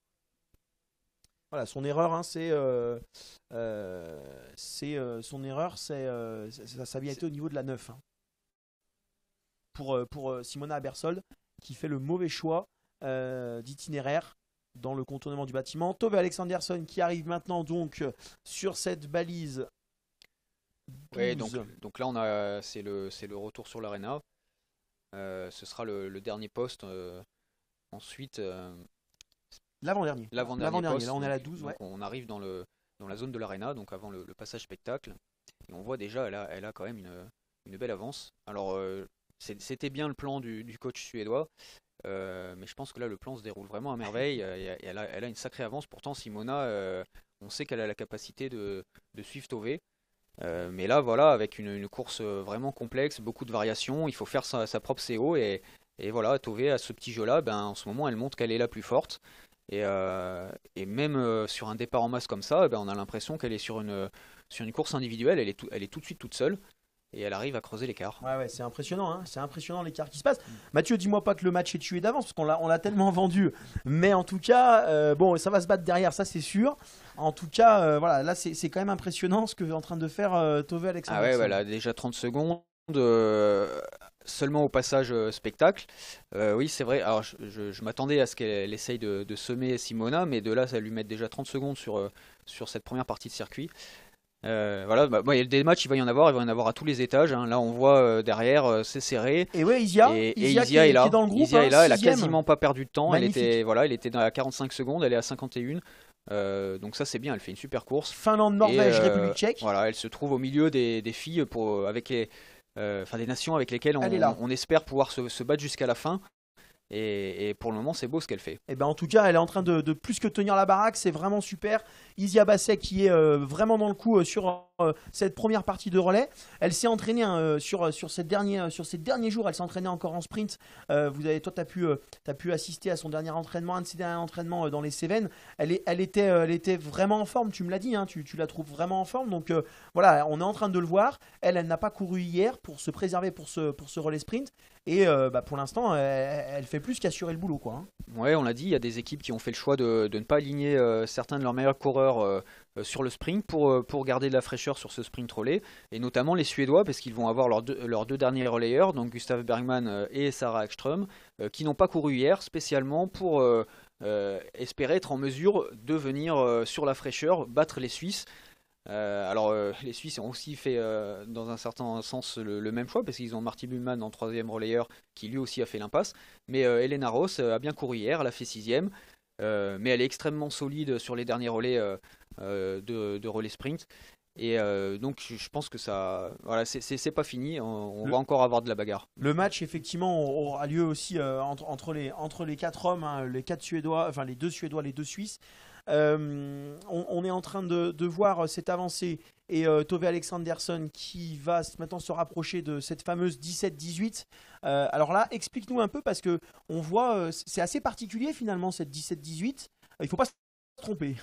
Voilà, son erreur, hein, c'est, euh, euh, c'est euh, son erreur, c'est, euh, ça, ça a bien été au niveau de la neuf. hein. Pour, euh, pour euh, Simona Abersold, qui fait le mauvais choix euh, d'itinéraire dans le contournement du bâtiment. Tove Alexandersson qui arrive maintenant donc euh, sur cette balise Ouais, donc, douze. donc là on a c'est le c'est le retour sur l'aréna. Euh, ce sera le, le dernier poste. euh, ensuite, euh, L'avant-dernier. l'avant-dernier L'avant-dernier, poste. là on est à la Donc, douze, donc ouais. on arrive dans le dans la zone de l'aréna, donc avant le, le passage spectacle. Et on voit déjà elle a elle a quand même une une belle avance. Alors euh, c'est- c'était bien le plan du, du coach suédois, euh, mais je pense que là le plan se déroule vraiment à merveille. euh, et- et elle a, elle a une sacrée avance. Pourtant Simona, euh, on sait qu'elle a la capacité de, de suivre Tove. Euh, mais là, voilà, avec une, une course euh, vraiment complexe, beaucoup de variations, il faut faire sa, sa propre C O. Et, et voilà, Tove, à ce petit jeu-là, ben, en ce moment, elle montre qu'elle est la plus forte. Et, euh, et même euh, sur un départ en masse comme ça, ben, on a l'impression qu'elle est sur une, sur une course individuelle, elle est, tout, elle est tout de suite toute seule. Et elle arrive à creuser l'écart. Ouais, ouais, c'est impressionnant, hein. C'est impressionnant l'écart qui se passe. Mathieu, dis-moi pas que le match est tué d'avance, parce qu'on l'a, on l'a tellement vendu. Mais en tout cas, euh, bon, ça va se battre derrière, ça c'est sûr. En tout cas, euh, voilà, là c'est, c'est quand même impressionnant ce que est en train de faire euh, Tove Ah Alexandersson. ouais, voilà, déjà trente secondes, euh, seulement au passage euh, spectacle. Euh, oui, c'est vrai, alors je, je- je m'attendais à ce qu'elle essaye de, de semer Simona, mais de là, ça lui met déjà trente secondes sur, euh, sur cette première partie de circuit. Euh, voilà, bah, bah, il y a des matchs, il va y en avoir, il va y en avoir à tous les étages. Hein. Là, on voit euh, derrière, euh, c'est serré. Et ouais, Isia, Et, et Isia, Isia qui, est, est là. qui est dans le groupe. Isia hein, est là, elle a sixième. quasiment pas perdu de temps. Elle Magnifique. était, voilà, elle était dans la quarante-cinq secondes, elle est à cinquante et une. Euh, donc ça c'est bien, elle fait une super course. Finlande, Norvège, Et, euh, République tchèque. Voilà, elle se trouve au milieu des, des filles pour, avec les, euh, enfin des nations avec lesquelles on, Elle est là. on espère pouvoir se, se battre jusqu'à la fin. Et, et pour le moment, c'est beau ce qu'elle fait. Et ben en tout cas, elle est en train de, de plus que tenir la baraque, c'est vraiment super. Isia Basset qui est euh, vraiment dans le coup euh, sur euh, cette première partie de relais. Elle s'est entraînée hein, euh, sur, sur, cette dernière, sur ces derniers jours, elle s'est entraînée encore en sprint. Euh, vous avez, toi, tu as pu, euh, t'as pu assister à son dernier entraînement, un de ses derniers entraînements euh, dans les Cévennes. Elle, est, elle, était, euh, elle était vraiment en forme, tu me l'as dit, hein, tu, tu la trouves vraiment en forme. Donc euh, voilà, on est en train de le voir. Elle, elle n'a pas couru hier pour se préserver pour ce, pour ce relais sprint. Et euh, bah, pour l'instant, elle, elle fait plus qu'assurer le boulot, quoi. Hein. Ouais, on l'a dit, il y a des équipes qui ont fait le choix de, de ne pas aligner euh, certains de leurs meilleurs coureurs euh, euh, sur le sprint pour, euh, pour garder de la fraîcheur sur ce sprint relais, et notamment les Suédois, parce qu'ils vont avoir leurs deux, leurs deux derniers relayeurs, donc Gustav Bergman euh, et Sarah Ekström, euh, qui n'ont pas couru hier spécialement pour euh, euh, espérer être en mesure de venir euh, sur la fraîcheur battre les Suisses. Euh, alors euh, les Suisses ont aussi fait euh, dans un certain sens le, le même choix parce qu'ils ont Marty Buhlmann en troisième relayeur qui lui aussi a fait l'impasse, mais euh, Elena Ross euh, a bien couru hier, elle a fait sixième, euh, mais elle est extrêmement solide sur les derniers relais euh, euh, de, de relais sprint, et euh, donc je pense que ça, voilà, c'est, c'est, c'est pas fini, on, on Le- va encore avoir de la bagarre. Le match effectivement aura lieu aussi euh, entre, entre, les, entre les quatre hommes, hein, les quatre Suédois, enfin les deux Suédois, les deux Suisses. Euh, on, on est en train de, de voir cette avancée et euh, Tove Alexandersson qui va s- maintenant se rapprocher de cette fameuse dix-sept dix-huit. Euh, alors là, explique-nous un peu parce que on voit, euh, c'est assez particulier finalement cette dix-sept dix-huit. Il faut pas se tromper.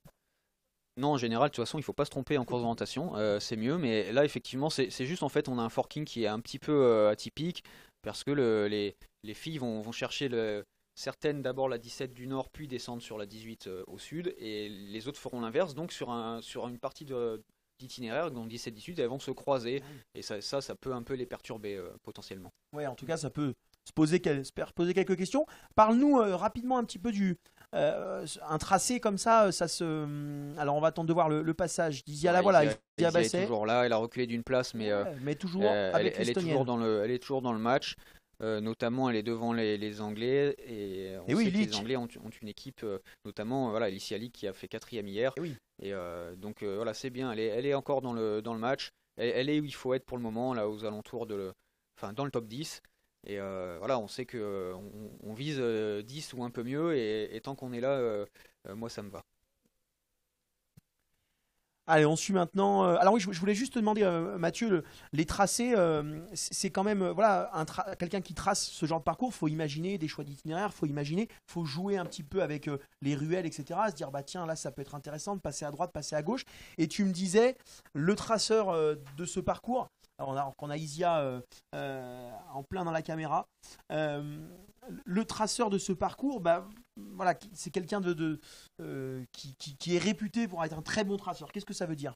Non, en général, de toute façon, il faut pas se tromper en course d'orientation, euh, c'est mieux. Mais là, effectivement, c'est c'est juste en fait, on a un forking qui est un petit peu euh, atypique parce que le- les, les filles vont, vont chercher le, certaines d'abord la dix-sept du nord, puis descendre sur la dix-huit euh, au sud, et les autres feront l'inverse. Donc sur un sur une partie de d'itinéraire, donc dix-sept dix-huit, elles vont se croiser, et ça, ça, ça peut un peu les perturber euh, potentiellement. Ouais, en tout cas, ça peut se poser, quel- se faire poser quelques questions. Parle-nous euh, rapidement un petit peu du euh, un tracé comme ça. Ça se. hum, Alors, on va attendre de voir le, le passage d'Isia. Là, Ouais, voilà, Isia- Isia Isia est Basset. toujours là, elle a reculé d'une place, mais euh, Ouais, mais toujours Euh, elle, avec elle est l'Estonienne. toujours dans le, elle est toujours dans le match. Euh, notamment, elle est devant les, les Anglais. Et on Et oui, sait que Leach. les Anglais ont, ont une équipe, euh, notamment euh, voilà, Alicia Leach qui a fait quatrième hier. Et oui. Et euh, donc euh, voilà, c'est bien. Elle est, elle est encore dans le, dans le match. Elle, elle est où il faut être pour le moment, là aux alentours de, le- enfin dans le top dix. Et euh, voilà, on sait que euh, on, on vise euh, dix ou un peu mieux. Et, et tant qu'on est là, euh, euh, moi ça me va. Allez, on suit maintenant. euh, Alors oui, je, je voulais juste te demander, euh, Mathieu, le- les tracés, euh, c'est c'est quand même, euh, voilà, un tra- quelqu'un qui trace ce genre de parcours, faut imaginer des choix d'itinéraire, faut imaginer, faut jouer un petit peu avec euh, les ruelles, et cetera. Se dire, bah tiens, là, ça peut être intéressant de passer à droite, passer à gauche. Et tu me disais, le traceur euh, de ce parcours, alors on a, on a Isia euh, euh, en plein dans la caméra, euh, le traceur de ce parcours, bah voilà, qui- c'est quelqu'un de, de, euh, qui, qui- qui est réputé pour être un très bon traceur. Qu'est-ce que ça veut dire?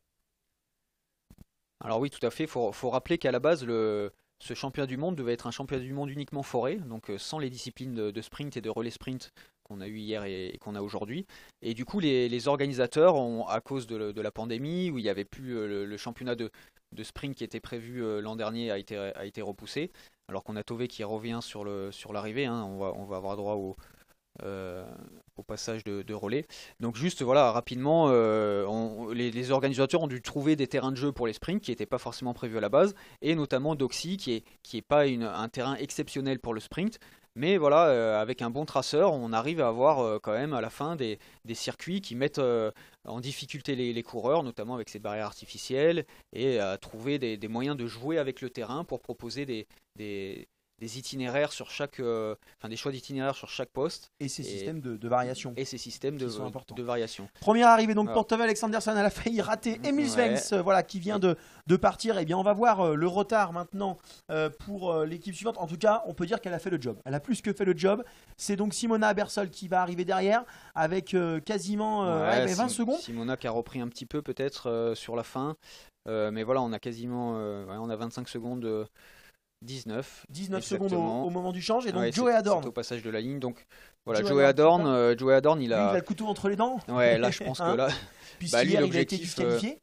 Alors oui, tout à fait. Il faut, faut rappeler qu'à la base, le, ce championnat du monde devait être un championnat du monde uniquement forêt, donc euh, sans les disciplines de, de sprint et de relais sprint qu'on a eu hier et, et qu'on a aujourd'hui. Et du coup, les, les organisateurs, ont, à cause de, le- de la pandémie, où il n'y avait plus euh, le, le championnat de, de sprint qui était prévu euh, l'an dernier, a été, a été repoussé. Alors qu'on a Tove qui revient sur, le, sur l'arrivée, hein. on, va, on va avoir droit au, euh, au passage de, de relais. Donc juste voilà, rapidement, euh, on- les, les organisateurs ont dû trouver des terrains de jeu pour les sprints qui n'étaient pas forcément prévus à la base, et notamment Doxy qui est, qui est pas une- un terrain exceptionnel pour le sprint. Mais voilà, euh, avec un bon traceur, on arrive à avoir euh, quand même à la fin des, des circuits qui mettent euh, en difficulté les, les coureurs, notamment avec ces barrières artificielles, et à trouver des, des moyens de jouer avec le terrain pour proposer des, des, des itinéraires sur chaque, euh, enfin des choix d'itinéraires sur chaque poste, Et ces Et- systèmes de, de variation. et ces systèmes de, Qui sont importants. de variation. Première arrivée donc Alors. pour Tove Alexandersson, elle a failli rater Emil Ouais. Svens, euh, voilà, qui vient de, de partir. Et bien on va voir euh, le retard maintenant euh, pour euh, l'équipe suivante. En tout cas, on peut dire qu'elle a fait le job. Elle a plus que fait le job. C'est donc Simona Abersol qui va arriver derrière avec euh, quasiment euh, Ouais, ouais, mais vingt Sim- secondes. Simona qui a repris un petit peu peut-être euh, sur la fin. Euh, mais voilà, on a quasiment euh, ouais, on a vingt-cinq secondes, euh, dix-neuf. dix-neuf secondes au, Exactement. au moment du change. Et donc Ouais, Joey c'est- Adorn. c'est au passage de la ligne. Donc voilà, Joey Joey Adorn, Adorn, c'est ça euh, Joey Adorn, il Lui, il a. a le couteau entre les dents. Ouais, là je pense Hein que là. Puisqu'hier, Bah, lui, il a été l'objectif, disqualifié.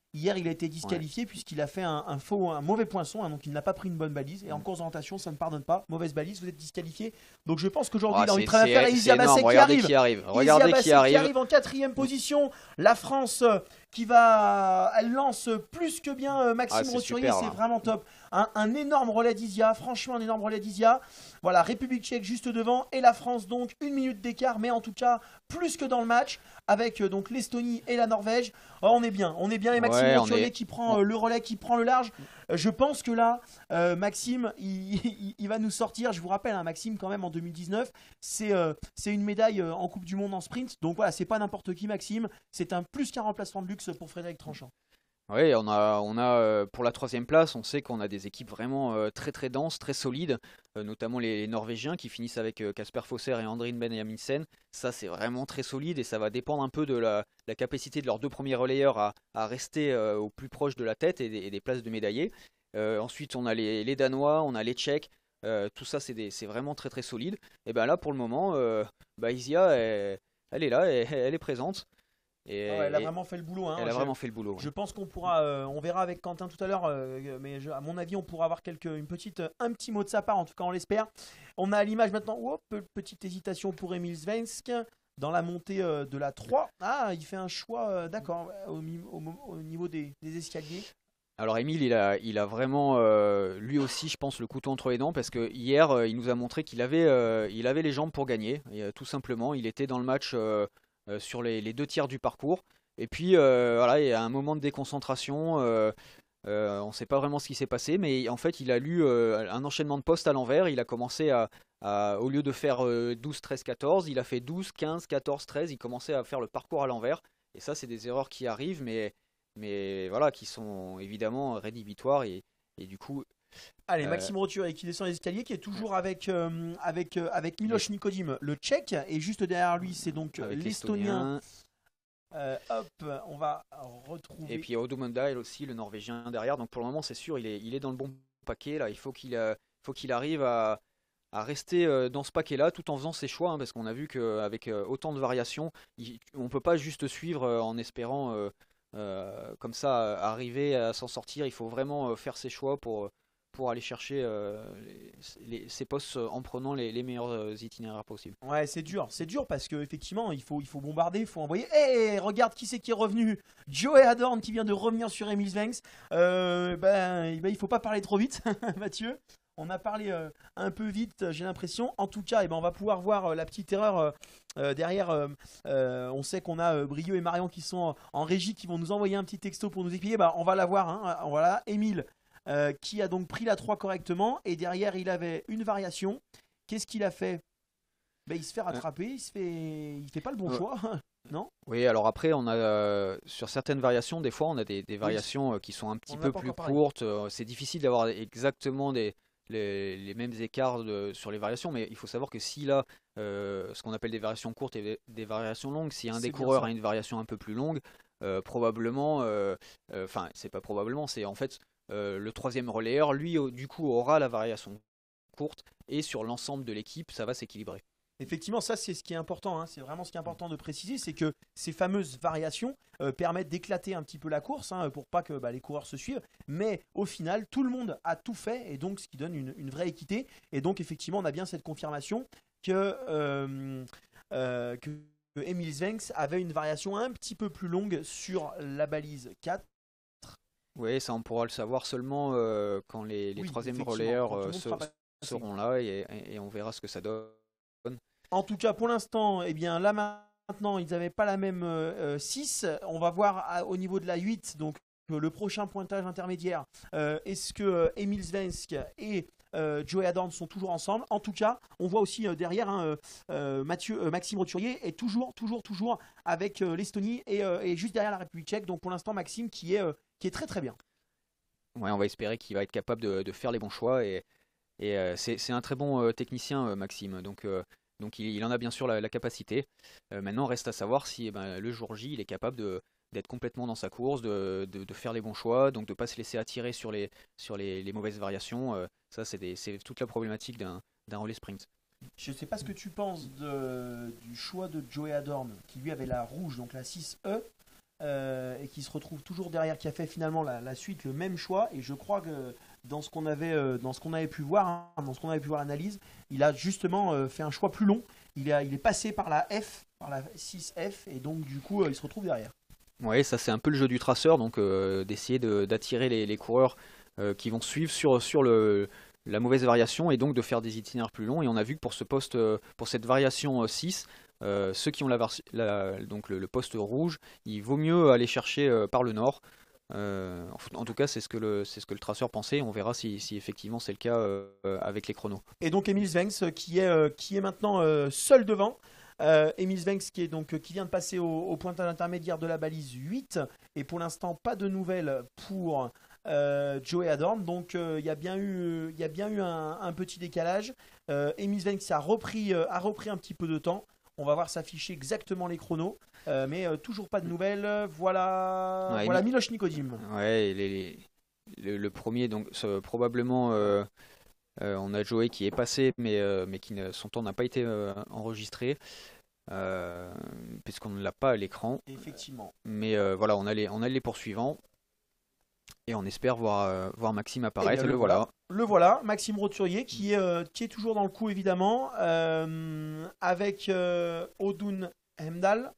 Hier, il a été disqualifié ouais. puisqu'il a fait un, un faux, un mauvais poinçon, hein, donc il n'a pas pris une bonne balise. Et en course d'orientation, ça ne pardonne pas. Mauvaise balise, vous êtes disqualifié. Donc je pense qu'aujourd'hui, oh, il a envie de travailler à faire. Et Isia Basset qui arrive. Qui arrive. Regardez Isia qui arrive. qui arrive en quatrième position. La France qui va, elle lance plus que bien Maxime ah, Roturier, c'est vraiment top. Un, un énorme relais d'Isia, franchement un énorme relais d'Isia. Voilà, République tchèque juste devant et la France donc une minute d'écart, mais en tout cas plus que dans le match avec donc l'Estonie et la Norvège. Oh, on est bien, on est bien et Maxime ouais, Roturier est... qui prend euh, le relais, qui prend le large. Euh, je pense que là, euh, Maxime, il, il, il va nous sortir. Je vous rappelle, hein, Maxime quand même en deux mille dix-neuf, c'est euh, c'est une médaille euh, en Coupe du Monde en sprint. Donc voilà, c'est pas n'importe qui Maxime, c'est un plus qu'un remplacement de luxe pour Frédéric Tranchant. Oui, on a, on a euh, pour la troisième place, on sait qu'on a des équipes vraiment euh, très très denses, très solides, euh, notamment les, les Norvégiens qui finissent avec Kasper euh, Fosser et Andrin Benjaminsen. Ça, c'est vraiment très solide et ça va dépendre un peu de la, la capacité de leurs deux premiers relayeurs à, à rester euh, au plus proche de la tête et des, et des places de médaillés. Euh, ensuite, on a les, les Danois, on a les Tchèques. Euh, tout ça, c'est, des, c'est vraiment très très solide. Et bien là, pour le moment, euh, bah, Isia, elle, elle est là, elle, elle est présente. Et, oh, elle a vraiment fait le boulot. Hein. Elle a je, vraiment fait le boulot. Je ouais. pense qu'on pourra, euh, on verra avec Quentin tout à l'heure, euh, mais je, à mon avis, on pourra avoir quelques, une petite, un petit mot de sa part. En tout cas, on l'espère. On a à l'image maintenant. Hop, petite hésitation pour Emil Svensk dans la montée euh, de la trois. Ah, il fait un choix, euh, d'accord, au, au, au niveau des, des escaliers. Alors Emile, il a, il a vraiment, euh, lui aussi, je pense, le couteau entre les dents parce que hier, euh, il nous a montré qu'il avait, euh, il avait les jambes pour gagner. Et, euh, tout simplement, il était dans le match. Euh, Euh, sur les, les deux tiers du parcours et puis euh, voilà, il y a un moment de déconcentration, euh, euh, on ne sait pas vraiment ce qui s'est passé, mais en fait il a lu euh, un enchaînement de postes à l'envers. Il a commencé à, à au lieu de faire euh, douze, treize, quatorze, il a fait douze, quinze, quatorze, treize. Il commençait à faire le parcours à l'envers et ça c'est des erreurs qui arrivent mais, mais voilà, qui sont évidemment rédhibitoires et, et du coup Allez, Maxime euh... Roturier qui descend les escaliers, qui est toujours avec, euh, avec, euh, avec Miloš oui. Nikodim, le Tchèque, et juste derrière lui, c'est donc avec l'Estonien. Euh, hop, on va retrouver. Et puis Odo Mundahl aussi, le Norvégien derrière. Donc pour le moment, c'est sûr, il est, il est dans le bon paquet. Là, il faut qu'il, euh, faut qu'il arrive à, à rester euh, dans ce paquet-là, tout en faisant ses choix, hein, parce qu'on a vu qu'avec euh, autant de variations, il, on ne peut pas juste suivre euh, en espérant euh, euh, comme ça arriver à s'en sortir. Il faut vraiment euh, faire ses choix pour pour aller chercher euh, les, les, ces postes en prenant les, les meilleurs euh, itinéraires possibles. Ouais, c'est dur, c'est dur parce qu'effectivement, il faut, il faut bombarder, il faut envoyer. Hé, hey, regarde qui c'est qui est revenu. Joey Adorn qui vient de revenir sur Emil Svensk. Euh, ben, ben, il faut pas parler trop vite, Mathieu. On a parlé euh, un peu vite, j'ai l'impression. En tout cas, eh ben, on va pouvoir voir euh, la petite erreur euh, euh, derrière. Euh, euh, on sait qu'on a euh, Brieux et Marion qui sont en régie, qui vont nous envoyer un petit texto pour nous expliquer. Ben, on va la voir. Hein. Voilà, Emile. Euh, qui a donc pris la trois correctement et derrière il avait une variation. Qu'est-ce qu'il a fait? Ben, il se fait rattraper, il se fait, il fait pas le bon choix, non? Oui, alors après on a euh, sur certaines variations, des fois on a des, des variations oui. qui sont un petit peu plus courtes. Euh, c'est difficile d'avoir exactement des, les, les mêmes écarts de, sur les variations, mais il faut savoir que s'il a euh, ce qu'on appelle des variations courtes et des, des variations longues, si un des coureurs a une variation un peu plus longue, euh, probablement, enfin euh, euh, c'est pas probablement, c'est en fait Euh, le troisième relayeur, lui, au, du coup, aura la variation courte et sur l'ensemble de l'équipe, ça va s'équilibrer. Effectivement, ça c'est ce qui est important, hein. C'est vraiment ce qui est important de préciser, c'est que ces fameuses variations euh, permettent d'éclater un petit peu la course, hein, pour pas que bah, les coureurs se suivent, mais au final, tout le monde a tout fait, et donc ce qui donne une, une vraie équité, et donc effectivement, on a bien cette confirmation que, euh, euh, que Emil Svensk avait une variation un petit peu plus longue sur la balise quatre. Oui, ça on pourra le savoir seulement euh, quand les, les oui, troisièmes relayeurs euh, se, seront là et, et, et on verra ce que ça donne. En tout cas, pour l'instant, eh bien, là maintenant, ils n'avaient pas la même euh, six. On va voir à, au niveau de la huit, donc euh, le prochain pointage intermédiaire. Euh, est-ce que euh, Emil Svensk et euh, Joey Adorn sont toujours ensemble? En tout cas, on voit aussi euh, derrière hein, euh, Mathieu, euh, Maxime Roturier est toujours, toujours, toujours avec euh, l'Estonie et, euh, et juste derrière la République tchèque. Donc pour l'instant, Maxime qui est, euh, qui est très très bien. Ouais, on va espérer qu'il va être capable de, de faire les bons choix et, et euh, c'est, c'est un très bon euh, technicien, euh, Maxime. Donc, euh, donc il, il en a bien sûr la, la capacité. Euh, maintenant, reste à savoir si eh ben, le jour J, il est capable de, d'être complètement dans sa course, de, de, de faire les bons choix, donc de ne pas se laisser attirer sur les, sur les, les mauvaises variations. Euh, ça, c'est, des, c'est toute la problématique d'un, d'un relais sprint. Je ne sais pas ce que tu penses de, du choix de Joey Adorn, qui lui avait la rouge, donc la six E. euh, et qui se retrouve toujours derrière, qui a fait finalement la, la suite le même choix. Et je crois que dans ce qu'on avait, euh, dans ce qu'on avait pu voir, hein, dans ce qu'on avait pu voir l'analyse, il a justement euh, fait un choix plus long. Il, a, il est passé par la F, par la six F, et donc du coup, euh, il se retrouve derrière. Oui, ça c'est un peu le jeu du traceur, donc euh, d'essayer de- d'attirer les, les coureurs euh, qui vont suivre sur, sur le, la mauvaise variation et donc de faire des itinéraires plus longs. Et on a vu que pour, ce poste, euh, pour cette variation euh, six, euh, ceux qui ont la, var- la- donc le, le poste rouge, il vaut mieux aller chercher euh, par le nord. Euh, en, en tout cas, c'est ce que le, c'est ce que le traceur pensait. On verra si, si effectivement c'est le cas euh, avec les chronos. Et donc Emil Svenks euh, qui est, euh, qui est maintenant euh, seul devant. Euh, Emil Svenks qui, est donc, euh, qui vient de passer au, au pointage intermédiaire de la balise huit. Et pour l'instant, pas de nouvelles pour euh, Joey Adorn. Donc euh, il y a bien eu, il y a bien eu un, un petit décalage. Euh, Emil Svenks a repris, euh, a repris un petit peu de temps. On va voir s'afficher exactement les chronos. Euh, mais euh, toujours pas de nouvelles. Voilà, Ouais, voilà Emil- Miloš Nikodim. Ouais, les- les- le, le premier, donc ça, probablement, euh, euh, on a Joey qui est passé, mais, euh, mais qui ne- son temps n'a pas été euh, enregistré, euh, puisqu'on ne l'a pas à l'écran. Effectivement. Mais euh, voilà, on a les, on a les poursuivants. Et on espère voir, euh, voir Maxime apparaître. Eh bien, Et le le voilà. Le voilà, Maxime Roturier qui est, euh, qui est toujours dans le coup évidemment, euh, avec euh, Odun Hemdal.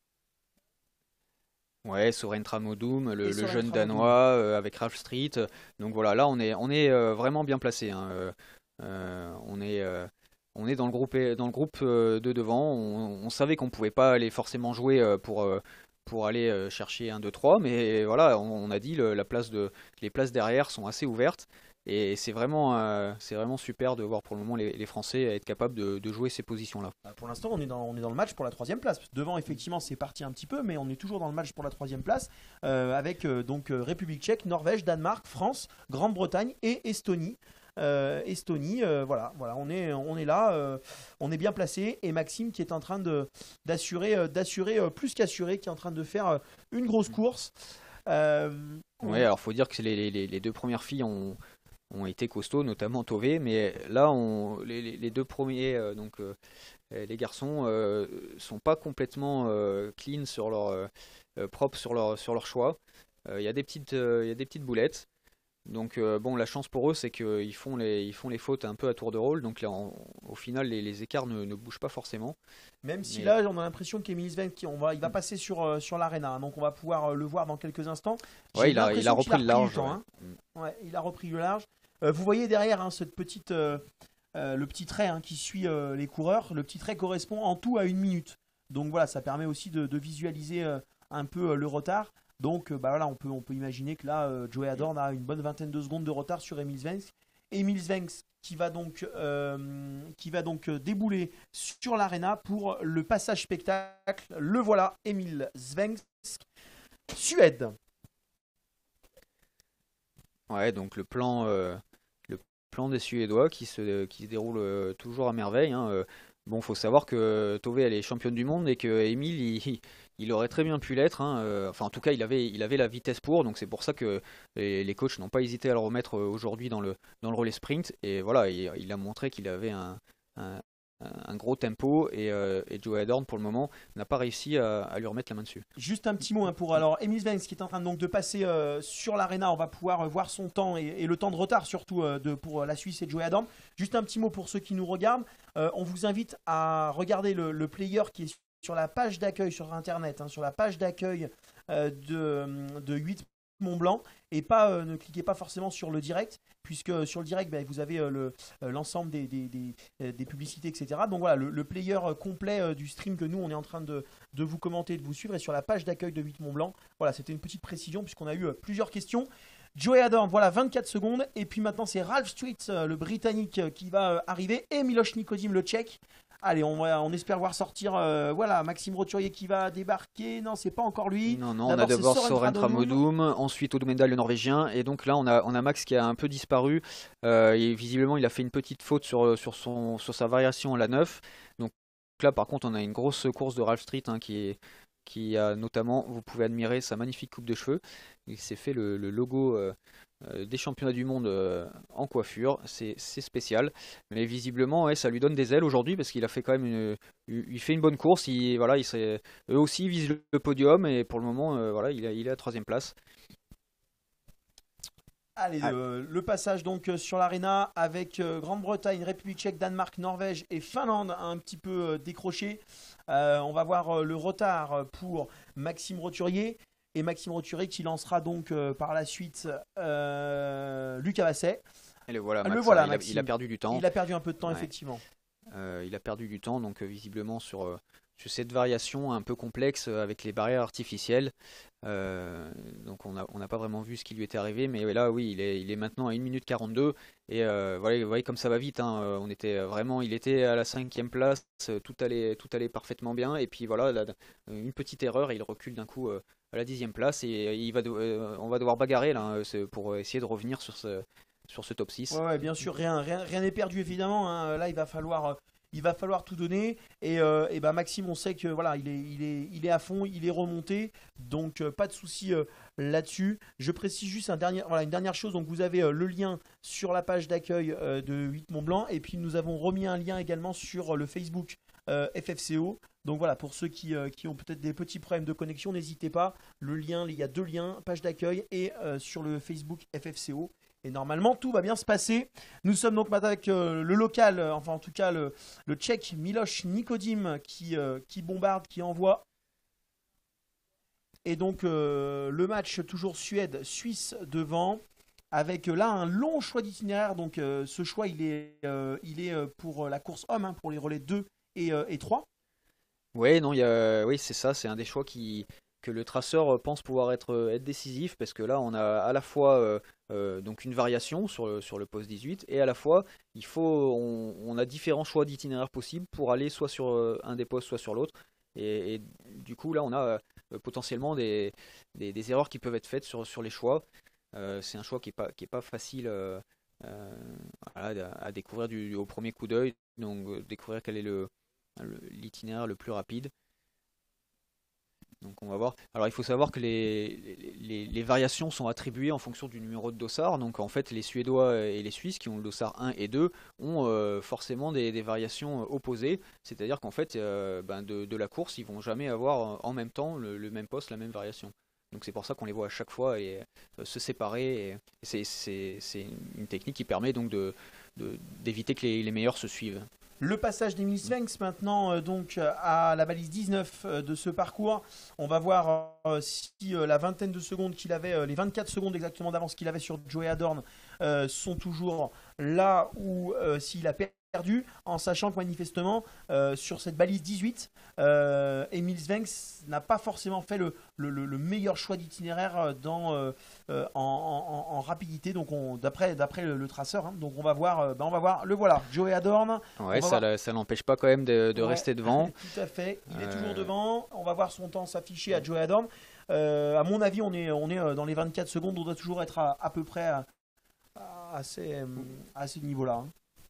Ouais, Soren Tramodoum, le, Et le Soren jeune Tramodoum. danois euh, avec Ralph Street. Donc voilà, là on est, on est euh, vraiment bien placé. Hein. Euh, euh, on est, euh, on est dans le groupe, dans le groupe euh, de devant. On, on savait qu'on pouvait pas aller forcément jouer euh, pour, euh, pour aller euh, chercher un, deux, trois, mais voilà, on, on a dit le, la place de, les places derrière sont assez ouvertes. Et c'est vraiment, euh, c'est vraiment super de voir pour le moment les, les Français être capables de, de jouer ces positions-là. Bah, pour l'instant, on est dans, on est dans le match pour la troisième place. Devant, effectivement, c'est parti un petit peu, mais on est toujours dans le match pour la troisième place, euh, avec euh, donc euh, République Tchèque, Norvège, Danemark, France, Grande-Bretagne et Estonie. Euh, Estonie, euh, voilà, voilà, on est, on est là, euh, on est bien placé. Et Maxime qui est en train de d'assurer, euh, d'assurer euh, plus qu'assurer, qui est en train de faire euh, une grosse course. Euh, Ouais, alors faut dire que les, les, les deux premières filles ont, ont été costauds, notamment Tové, mais là, on, les, les- les deux premiers, euh, donc euh, les garçons, euh, sont pas complètement euh, clean sur leur, euh, euh, propres sur leur, sur leur choix. Euh, Il y a des petites, euh, il y a des petites boulettes. Donc euh, bon, la chance pour eux, c'est qu'ils font les, ils font les fautes un peu à tour de rôle. Donc là, en- au final, les, les écarts ne, ne bougent pas forcément. Même si Mais- là, on a l'impression qu'Emile Sven, qui- on va, il va passer sur, euh, sur l'arena, hein, donc on va pouvoir euh, le voir dans quelques instants. J'ai Ouais, il a, il a l'impression repris qu'il le large. temps, ouais. hein. Mm. Ouais, il a repris le large. Euh, vous voyez derrière hein, cette petite, euh, euh, le petit trait hein, qui suit euh, les coureurs. Le petit trait correspond en tout à une minute. Donc voilà, ça permet aussi de, de visualiser euh, un peu euh, le retard. Donc euh, bah voilà, on peut, on peut imaginer que là, euh, Joey Adorn a une bonne vingtaine de secondes de retard sur Emil Svensk. Emil Svensk qui va donc, euh, qui va donc euh, débouler sur l'arena pour le passage spectacle. Le voilà, Emil Svensk, Suède. Ouais, donc le plan, euh, le plan des Suédois qui se, qui se déroule euh, toujours à merveille. Hein. Euh, Bon, faut savoir que Tove, elle est championne du monde et que Emile, il, il aurait très bien pu l'être. Hein. Euh, Enfin, en tout cas, il avait, il avait la vitesse pour, donc c'est pour ça que les, les coachs n'ont pas hésité à le remettre euh, aujourd'hui dans le, dans le relais sprint. Et voilà, il, il a montré qu'il avait un, un, un gros tempo et, euh, et Joey Adorn, pour le moment, n'a pas réussi à, à lui remettre la main dessus. Juste un petit mot hein, pour alors Emil Svensk qui est en train donc de passer euh, sur l'arena. On va pouvoir euh, voir son temps et, et le temps de retard surtout euh, de, pour euh, la Suisse et Joey Adorn. Juste un petit mot pour ceux qui nous regardent. Euh, on vous invite à regarder le, le player qui est sur la page d'accueil sur internet, hein, sur la page d'accueil euh, de, de huit Mont Blanc et pas, euh, ne cliquez pas forcément sur le direct puisque euh, sur le direct ben, vous avez euh, le, euh, l'ensemble des, des, des, euh, des publicités et cetera. Donc voilà le, le player euh, complet euh, du stream que nous on est en train de, de vous commenter, de vous suivre et sur la page d'accueil de huit Mont Blanc. Voilà, c'était une petite précision puisqu'on a eu euh, plusieurs questions. Joey Adorn, voilà vingt-quatre secondes et puis maintenant c'est Ralph Street euh, le britannique euh, qui va euh, arriver et Miloš Nikodim le tchèque. Allez, on, va, on espère voir sortir euh, voilà Maxime Roturier qui va débarquer. Non, c'est pas encore lui. Non, non, D'abord, on a d'abord c'est Soren Soren Tramodoum, ensuite Odumendal le Norvégien, et donc là on a, on a Max qui a un peu disparu. Euh, et visiblement il a fait une petite faute sur, sur, son, sur sa variation à la neuf. Donc là par contre on a une grosse course de Ralph Street hein, qui, est, qui a notamment, vous pouvez admirer sa magnifique coupe de cheveux. Il s'est fait le, le logo, euh, euh, des championnats du monde euh, en coiffure. C'est spécial. Mais visiblement, ouais, ça lui donne des ailes aujourd'hui parce qu'il a fait quand même une, il fait une bonne course. Il, voilà, il eux aussi visent le podium et pour le moment, euh, voilà, il, a, il est à troisième place. Allez, ah. le, le passage donc sur l'Arena avec euh, Grande-Bretagne, République tchèque, Danemark, Norvège et Finlande un petit peu euh, décroché. Euh, on va voir euh, le retard pour Maxime Roturier et Maxime Roturier qui lancera donc euh, par la suite euh, Lucas Basset. Et le voilà, Max, le voilà il, a, il a perdu du temps. Il a perdu un peu de temps ouais. effectivement. Euh, il a perdu du temps donc euh, visiblement sur, euh, sur cette variation un peu complexe euh, avec les barrières artificielles. Euh, donc on n'a on n'a pas vraiment vu ce qui lui était arrivé, mais là oui il est, il est maintenant à une minute quarante-deux et euh, voilà, vous voyez comme ça va vite, hein. On était vraiment, il était à la cinquième place, tout allait, tout allait parfaitement bien et puis voilà là, une petite erreur et il recule d'un coup euh, à la dixième place et il va de, euh, on va devoir bagarrer là hein, pour essayer de revenir sur ce, sur ce top six. Ouais, ouais, bien sûr, rien rien rien n'est perdu évidemment, hein. Là il va falloir il va falloir tout donner et, euh, et bah Maxime, on sait que voilà, il est, il est, il est à fond, il est remonté, donc euh, pas de souci euh, là-dessus. Je précise juste un dernier, voilà, une dernière chose, donc vous avez euh, le lien sur la page d'accueil euh, de huit Mont Blanc et puis nous avons remis un lien également sur le Facebook euh, F F C O. Donc voilà, pour ceux qui, euh, qui ont peut-être des petits problèmes de connexion, n'hésitez pas. Le lien, il y a deux liens, page d'accueil et euh, sur le Facebook F F C O. Et normalement, tout va bien se passer. Nous sommes donc maintenant avec euh, le local, euh, enfin en tout cas le, le Tchèque Miloš Nikodim qui, euh, qui bombarde, qui envoie. Et donc euh, le match toujours Suède-Suisse devant, avec euh, là un long choix d'itinéraire. Donc euh, ce choix, il est, euh, il est euh, pour la course homme, hein, pour les relais deux et, euh, et trois. Ouais, non, il y a, oui, c'est ça, c'est un des choix qui, que le traceur pense pouvoir être, être décisif parce que là on a à la fois euh, euh, donc une variation sur le, sur le poste dix-huit et à la fois il faut, on, on a différents choix d'itinéraire possibles pour aller soit sur euh, un des postes soit sur l'autre et, et du coup là on a euh, potentiellement des, des, des erreurs qui peuvent être faites sur, sur les choix. Euh, c'est un choix qui n'est pas, qui est pas facile euh, euh, voilà, à, à découvrir du, au premier coup d'œil, donc euh, découvrir quel est le, le, l'itinéraire le plus rapide. Donc on va voir. Alors il faut savoir que les, les, les variations sont attribuées en fonction du numéro de dossard. Donc en fait les Suédois et les Suisses qui ont le dossard un et deux ont euh, forcément des, des variations opposées. C'est-à-dire qu'en fait euh, ben de, de la course ils vont jamais avoir en même temps le, le même poste, la même variation. Donc c'est pour ça qu'on les voit à chaque fois et euh, se séparer. Et, et c'est une technique qui permet donc de, de, d'éviter que les, les meilleurs se suivent. Le passage d'Emil Svenks maintenant euh, donc à la balise dix-neuf euh, de ce parcours. On va voir euh, si euh, la vingtaine de secondes qu'il avait, euh, les vingt-quatre secondes exactement d'avance qu'il avait sur Joey Adorn euh, sont toujours là ou euh, s'il a perdu, en sachant que manifestement euh, sur cette balise dix-huit, euh, Emil Svenks n'a pas forcément fait le, le, le meilleur choix d'itinéraire dans euh, euh, en, en, en rapidité. Donc d'après d'après le, le traceur, hein, donc on va voir, euh, ben on va voir le voilà, Joey Adorn. Ouais, ça voir... ça l'empêche pas quand même de, de ouais, rester devant. Tout à fait, il est euh... toujours devant. On va voir son temps s'afficher à Joey Adorn. Euh, à mon avis, on est on est dans les vingt-quatre secondes. On doit toujours être à, à peu près à, à ces à ces niveaux-là. Hein.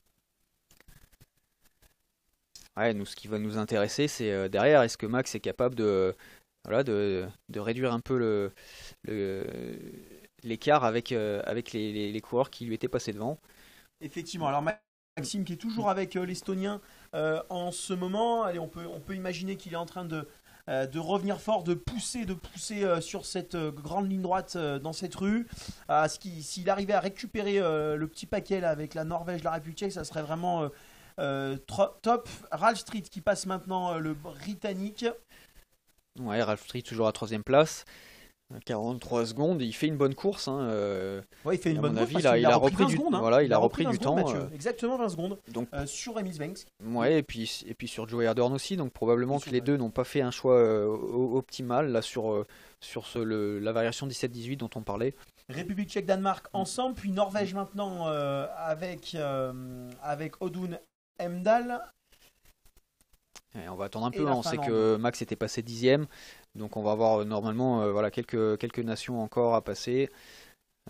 Ouais, nous, ce qui va nous intéresser, c'est euh, derrière, est-ce que Max est capable de, voilà, de, de réduire un peu le, le, l'écart avec, euh, avec les, les, les coureurs qui lui étaient passés devant. Effectivement, alors Maxime qui est toujours avec euh, l'Estonien euh, en ce moment, allez, on, peut, on peut imaginer qu'il est en train de, euh, de revenir fort, de pousser, de pousser euh, sur cette euh, grande ligne droite euh, dans cette rue. Euh, S'il arrivait à récupérer euh, le petit paquet là, avec la Norvège, la République tchèque, ça serait vraiment... Euh, Euh, top. Ralph Street qui passe maintenant euh, le britannique. Ouais, Ralph Street toujours à troisième place. quarante-trois secondes, il fait une bonne course. Hein, euh, ouais, il fait une bonne course. Avis, là, il, il a repris du, secondes, hein. Voilà, il, il a repris, repris du temps. Secondes, euh... Exactement vingt secondes. Donc, euh, sur Emil Svenks. Ouais, et puis, et puis sur Joey Adorn aussi. Donc probablement que les deux n'ont pas fait un choix euh, optimal là, sur, euh, sur ce, le, la variation dix-sept dix-huit dont on parlait. République tchèque, Danemark ensemble, puis Norvège maintenant euh, avec, euh, avec Odun Emdal. Et on va attendre un peu, hein. On sait que Max était passé dixième, donc on va avoir euh, normalement euh, voilà, quelques, quelques nations encore à passer.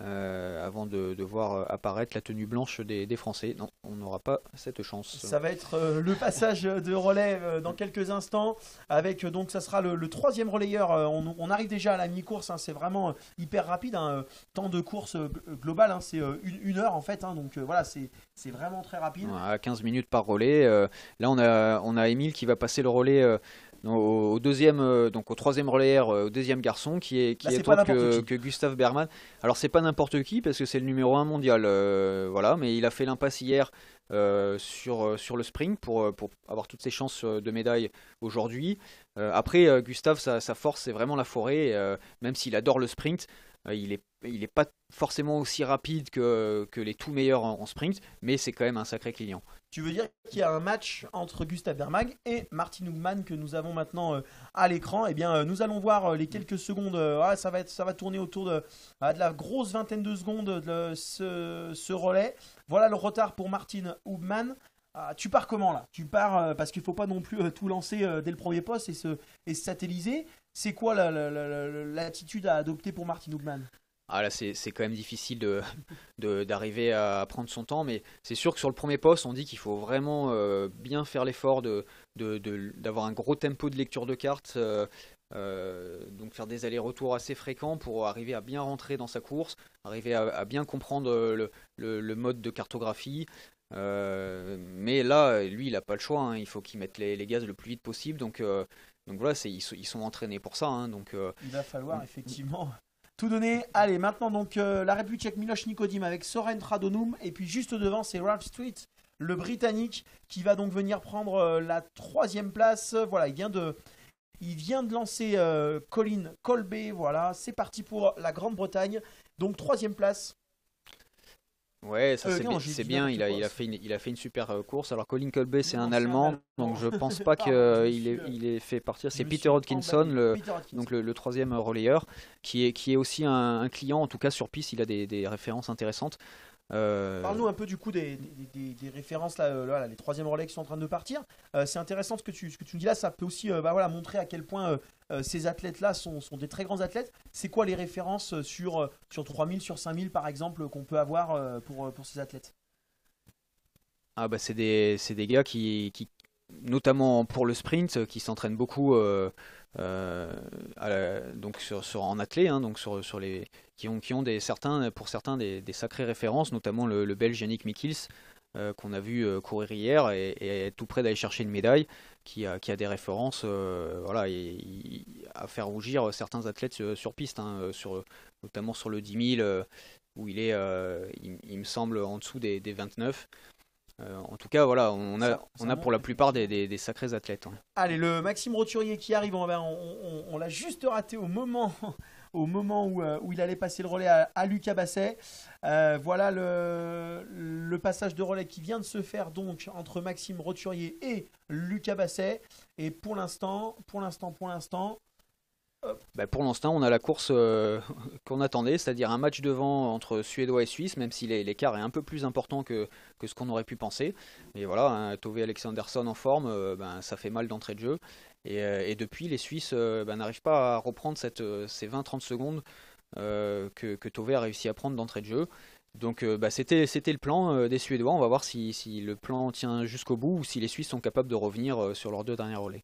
euh, avant de, de voir apparaître la tenue blanche des, des Français. Non, on n'aura pas cette chance. Ça va être euh, le passage de relais euh, dans quelques instants. Avec euh, donc ça sera le, le troisième relayeur. Euh, on, on arrive déjà à la mi-course. Hein, c'est vraiment euh, hyper rapide. Hein, temps de course euh, global, hein, c'est euh, une, une heure en fait. Hein, donc euh, voilà, c'est c'est vraiment très rapide. À quinze minutes par relais. Euh, là, on a on a Émile qui va passer le relais. Euh, Au, au deuxième, euh, donc au troisième relayeur, euh, au deuxième garçon, qui est qui Là, est, c'est pas autre que, n'importe qui. que Gustave Bergman. Alors c'est pas n'importe qui parce que c'est le numéro un mondial, euh, voilà. Mais il a fait l'impasse hier euh, sur euh, sur le sprint pour euh, pour avoir toutes ses chances euh, de médaille aujourd'hui. Euh, après, euh, Gustave, sa, sa force c'est vraiment la forêt. Euh, même s'il adore le sprint, euh, il est il est pas forcément aussi rapide que que les tout meilleurs en, en sprint, mais c'est quand même un sacré client. Tu veux dire qu'il y a un match entre Gustave Bergman et Martin Hugman que nous avons maintenant euh, à l'écran. Eh bien, euh, nous allons voir euh, les quelques secondes. Euh, ah, ça va être, ça va tourner autour de, ah, de la grosse vingtaine de secondes de ce, ce relais. Voilà le retard pour Martin Hugman. Ah, tu pars comment là? Tu pars euh, parce qu'il faut pas non plus euh, tout lancer euh, dès le premier poste et se, et se satelliser. C'est quoi la- la- la- la- l'attitude à adopter pour Martin Hugman? Ah là, c'est c'est quand même difficile de, de- d'arriver à prendre son temps, mais c'est sûr que sur le premier poste, on dit qu'il faut vraiment euh, bien faire l'effort de, de- de- d'avoir un gros tempo de lecture de cartes, euh, euh, donc faire des allers-retours assez fréquents pour arriver à bien rentrer dans sa course, arriver à, à bien comprendre le, le- le mode de cartographie. Euh, mais là, lui, il n'a pas le choix, hein, il faut qu'il mette les, les gaz le plus vite possible, donc, euh, donc voilà, c'est, ils, sont, ils sont entraînés pour ça, hein, donc euh, Il va falloir effectivement tout donner. Allez, maintenant donc euh, la République tchèque, Miloš Nikodim avec Soren Tradonum. Et puis juste devant, c'est Ralph Street, le Britannique, qui va donc venir prendre euh, la troisième place. Voilà, il vient de, il vient de lancer euh, Colin Colby. Voilà, c'est parti pour la Grande-Bretagne. Donc troisième place. ouais, ça Euh, c'est non, bien, j'ai c'est dit bien, il a, n'importe il quoi. a fait une, il a fait une super euh, course. Alors Colin Colby, c'est Non, un c'est un Allemand, Allemand. donc je pense pas Pardon, je me qu'il est, suis, il est fait partir. Je C'est me Peter suis Hodgkinson, emballé. le, Peter Hodgkinson. donc le, le troisième relayeur, qui est, qui est aussi un, un client, en tout cas sur piste, il a des, des références intéressantes. Euh, Parle-nous un peu du coup des, des- des- des références là, euh, là, les troisième relais qui sont en train de partir. Euh, c'est intéressant ce que tu, ce que tu nous dis là, ça peut aussi euh, bah, voilà, montrer à quel point euh, euh, ces athlètes-là sont, sont des très grands athlètes. C'est quoi les références euh, sur, euh, sur trois mille, sur cinq mille par exemple qu'on peut avoir euh, pour, euh, pour ces athlètes? Ah bah c'est des, c'est des gars qui, qui, notamment pour le sprint, qui s'entraînent beaucoup euh, euh, à la- donc sur, sur- en athlée, hein, donc sur, sur les, qui ont, qui ont des, certains, pour certains des, des sacrées références, notamment le, le Belge Yannick Mikkels, euh, qu'on a vu euh, courir hier et, et est tout près d'aller chercher une médaille, qui a, qui a des références euh, voilà, et- et- à faire rougir certains athlètes sur, sur piste, hein, sur, notamment sur le dix mille, euh, où il est, euh, il, il me semble, en dessous des, des vingt-neuf. Euh, en tout cas, voilà, on a, Ça- ça on a pour la montre, plupart des, des- des sacrés athlètes, hein. Allez, le Maxime Roturier qui arrive, on, va- on- on- on l'a juste raté au moment, au moment où, euh, où il allait passer le relais à, à Lucas Basset. Euh, voilà le, le passage de relais qui vient de se faire donc entre Maxime Roturier et Lucas Basset. Et pour l'instant, pour l'instant, pour l'instant, Bah, pour l'instant, on a la course euh, qu'on attendait, c'est-à-dire un match devant entre Suédois et Suisses, même si l'é- l'écart est un peu plus important que, que ce qu'on aurait pu penser. Mais voilà, hein, Tove Alexandersson en forme, euh, ben, ça fait mal d'entrée de jeu. Et, euh, et depuis, les Suisses euh, ben, n'arrivent pas à reprendre cette, euh, ces vingt trente secondes euh, que, que Tove a réussi à prendre d'entrée de jeu. Donc euh, bah, c'était, c'était le plan euh, des Suédois. On va voir si, si le plan tient jusqu'au bout ou si les Suisses sont capables de revenir euh, sur leurs deux derniers relais.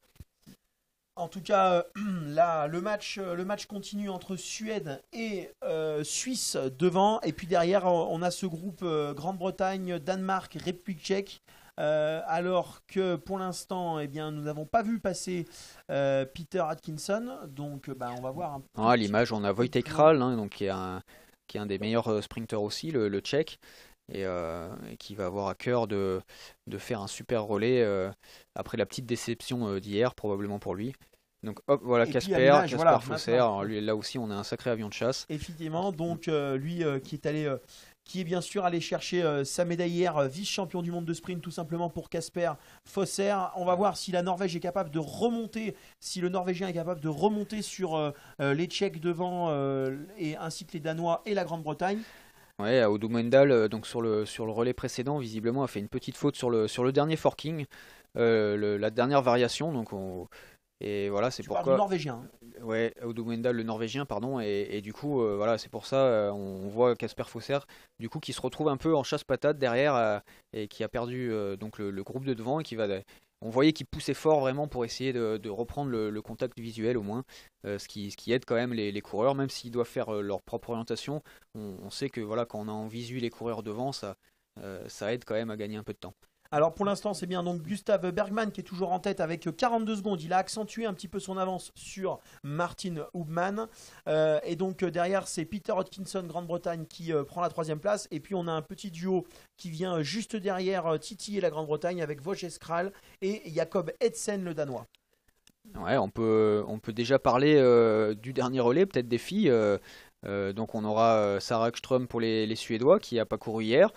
en tout cas, euh, là, le match, euh, le match continue entre Suède et euh, Suisse devant. Et puis derrière, on a ce groupe euh, Grande-Bretagne, Danemark, République tchèque. Euh, alors que pour l'instant, eh bien, nous n'avons pas vu passer euh, Peter Atkinson. Donc, euh, bah, on va voir un peu. Ah, à l'image, on a Wojtek Kral, hein, donc, qui, est un, qui est un des meilleurs euh, sprinteurs aussi, le, le tchèque, et, euh, et qui va avoir à cœur de, de faire un super relais euh, après la petite déception euh, d'hier, probablement pour lui. Donc hop, voilà Et puis, à Casper, l'image, Casper voilà, Fosser. maintenant. Alors, lui, là aussi, on a un sacré avion de chasse. Effectivement, donc euh, lui euh, qui est allé, euh, qui est bien sûr allé chercher euh, sa médaille hier, euh, vice-champion du monde de sprint, tout simplement pour Casper Fosser. On va voir si la Norvège est capable de remonter, si le Norvégien est capable de remonter sur euh, euh, les Tchèques devant, euh, et ainsi que les Danois et la Grande-Bretagne. Ouais, Odo Mendal, euh, donc sur le, sur le relais précédent, visiblement, a fait une petite faute sur le, sur le dernier forking, euh, le- la dernière variation. Donc on- Et voilà, c'est Tu parles pourquoi. du norvégien. Hein. Ouais, Audo Wendal, le norvégien, pardon. Et, et du coup, euh, voilà, c'est pour ça, euh, on voit Casper Fosser, du coup, qui se retrouve un peu en chasse-patate derrière euh, et qui a perdu euh, donc le, le groupe de devant et qui va. On voyait qu'il poussait fort vraiment pour essayer de, de reprendre le, le contact visuel au moins, euh, ce, qui, ce qui aide quand même les, les coureurs, même s'ils doivent faire euh, leur propre orientation. On, on sait que voilà, quand on a en visu les coureurs devant, ça, euh, ça aide quand même à gagner un peu de temps. Alors pour l'instant c'est bien donc Gustav Bergman qui est toujours en tête avec quarante-deux secondes. Il a accentué un petit peu son avance sur Martin Hubman. Euh, et donc euh, derrière c'est Peter Hodkinson Grande-Bretagne qui euh, prend la troisième place. Et puis on a un petit duo qui vient juste derrière euh, Titi et la Grande-Bretagne avec Vosges Kral et Jakob Edsen le Danois. Ouais, on peut, on peut déjà parler euh, du dernier relais, peut-être des filles. Euh, euh, donc on aura euh, Sarah Ekström pour les, les Suédois qui n'a pas couru hier.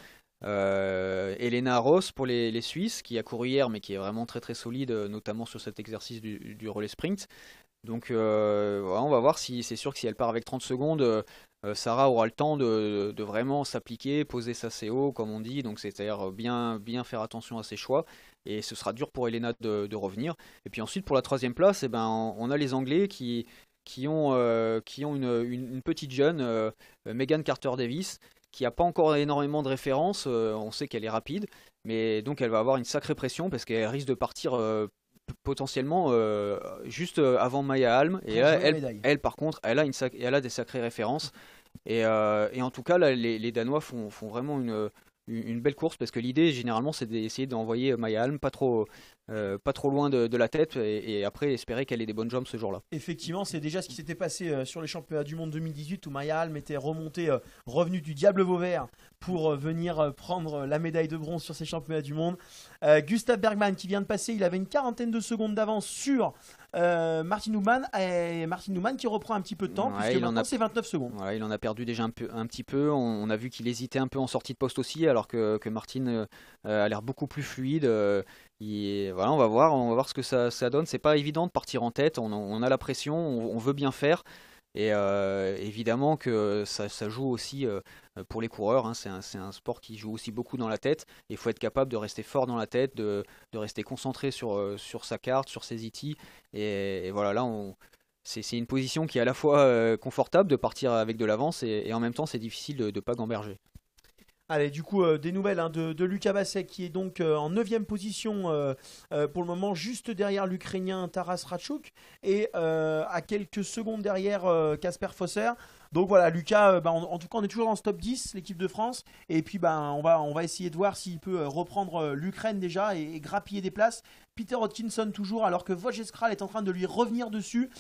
Euh, Elena Ross pour les, les Suisses qui a couru hier mais qui est vraiment très très solide, notamment sur cet exercice du, du relais sprint. Donc euh, ouais, on va voir si c'est sûr que si elle part avec trente secondes, euh, Sarah aura le temps de, de vraiment s'appliquer, poser sa C O comme on dit, donc c'est-à-dire bien, bien faire attention à ses choix. Et ce sera dur pour Elena de, de revenir. Et puis ensuite pour la troisième place, eh ben, on, on a les Anglais qui, qui ont, euh, qui ont une, une, une petite jeune, euh, Megan Carter-Davis, qui n'a pas encore énormément de références. Euh, on sait qu'elle est rapide, mais donc elle va avoir une sacrée pression parce qu'elle risque de partir euh, p- potentiellement euh, juste avant Maya Halm. Et là, elle, elle, par contre, elle a, une sac- elle a des sacrées références. Et, euh, et en tout cas, là, les, les Danois font, font vraiment une, une belle course parce que l'idée, généralement, c'est d'essayer d'envoyer Maya Halm pas trop, euh, pas trop loin de, de la tête et, et après espérer qu'elle ait des bonnes jambes ce jour-là. Effectivement, c'est déjà ce qui s'était passé euh, sur les championnats du monde deux mille dix-huit où Maya Halm était remontée, euh, revenue du Diable Vauvert pour euh, venir euh, prendre la médaille de bronze sur ces championnats du monde. Euh, Gustav Bergman qui vient de passer, il avait une quarantaine de secondes d'avance sur euh, Martin Hubman et Martin Hubman qui reprend un petit peu de temps Ouais, puisque il en maintenant a- c'est vingt-neuf secondes. Voilà, il en a perdu déjà un, peu, un petit peu. On, on a vu qu'il hésitait un peu en sortie de poste aussi, alors que, que Martin euh, a l'air beaucoup plus fluide. Euh, il- voilà, on va voir, on va voir ce que ça, ça donne. C'est pas évident de partir en tête. On, on a la pression, on, on veut bien faire. Et euh, évidemment que ça, ça joue aussi euh, pour les coureurs. Hein. C'est un, c'est un sport qui joue aussi beaucoup dans la tête. Il faut être capable de rester fort dans la tête, de, de rester concentré sur, euh, sur sa carte, sur ses I T. Et, et voilà, là, on, c'est, c'est une position qui est à la fois euh, confortable de partir avec de l'avance et, et en même temps, c'est difficile de ne pas gamberger. Allez, du coup, euh, des nouvelles hein, de, de Luka Basek qui est donc euh, en neuvième position euh, euh, pour le moment, juste derrière l'Ukrainien Taras Ratchouk et euh, à quelques secondes derrière euh, Casper Fosser. Donc voilà, Lucas, euh, bah, en, en tout cas, on est toujours dans ce top dix, l'équipe de France. Et puis, bah, on, va, on va essayer de voir s'il peut euh, reprendre euh, l'Ukraine déjà et, et grappiller des places. Peter Hodkinson toujours, alors que Vosges Kral est en train de lui revenir dessus.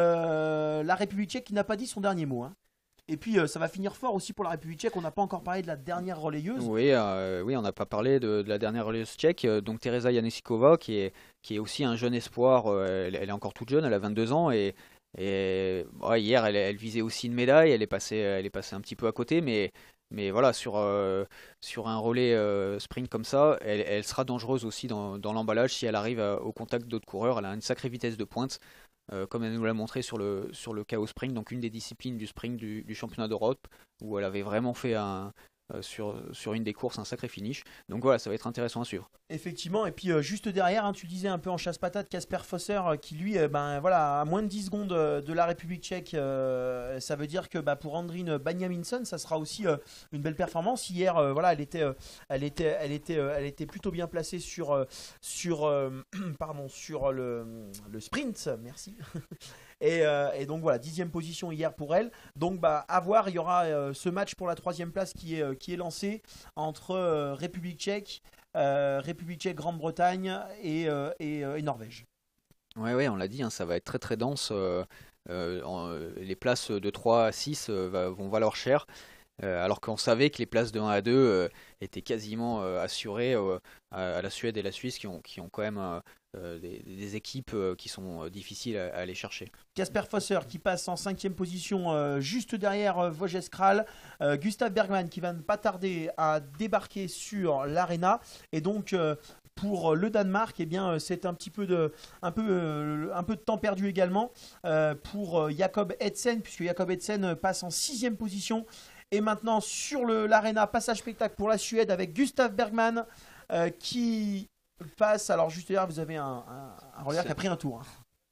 Euh, la République tchèque qui n'a pas dit son dernier mot. Hein. Et puis euh, ça va finir fort aussi pour la République tchèque. On n'a pas encore parlé de la dernière relayeuse. Oui, euh, oui, on n'a pas parlé de, de la dernière relayeuse tchèque, euh, donc Teresa Janesikova, qui est, qui est aussi un jeune espoir. Euh, elle, elle est encore toute jeune, elle a vingt-deux ans et, et ouais, hier elle, elle visait aussi une médaille. Elle est passée, elle est passée un petit peu à côté, mais, mais voilà, sur, euh, sur un relais euh, sprint comme ça, elle, elle sera dangereuse aussi dans, dans l'emballage si elle arrive à- au contact d'autres coureurs. Elle a une sacrée vitesse de pointe. Euh, comme elle nous l'a montré sur le, sur le Chaos Spring, donc une des disciplines du sprint du, du championnat d'Europe, où elle avait vraiment fait un, euh, sur, sur une des courses un sacré finish. Donc voilà, ça va être intéressant à suivre. Effectivement, et puis euh, juste derrière, hein, tu le disais un peu en chasse-patate, Casper Fosser euh, qui lui, euh, ben, voilà, à moins de dix secondes euh, de la République tchèque, euh, ça veut dire que bah, pour Andrine Baniaminson, ça sera aussi euh, une belle performance. Hier, euh, voilà, elle était, euh, elle, était, elle, était, euh, elle était plutôt bien placée sur, euh, sur, euh, pardon, sur le, le sprint, merci. Et, euh, et donc voilà, dixième position hier pour elle. Donc bah, à voir, il y aura euh, ce match pour la troisième place qui est, euh, qui est lancé entre euh, République tchèque, euh, République tchèque, Grande-Bretagne et, euh, et, euh, et Norvège. Ouais, ouais, on l'a dit, hein, ça va être très très dense. euh, euh, en- euh, les places de trois à six euh, va- vont valoir cher. Euh, alors qu'on savait que les places de un à deux euh, étaient quasiment euh, assurées euh, à, à la Suède et la Suisse qui ont, qui ont quand même euh, euh, des, des équipes euh, qui sont euh, difficiles à, à aller chercher. Casper Fosser qui passe en cinquième position euh, juste derrière euh, Vosges Kral. Euh, Gustav Bergman qui va ne pas tarder à débarquer sur l'Arena. Et donc euh, pour le Danemark, eh bien, euh, c'est un petit peu de, un peu, euh, un peu de temps perdu également euh, pour euh, Jakob Edsen, puisque Jakob Edsen euh, passe en sixième position. Et maintenant sur le- l'Arena, passage spectacle pour la Suède avec Gustav Bergman euh, qui passe. Alors juste derrière, vous avez un, un, un roller qui a pris un tour. Hein.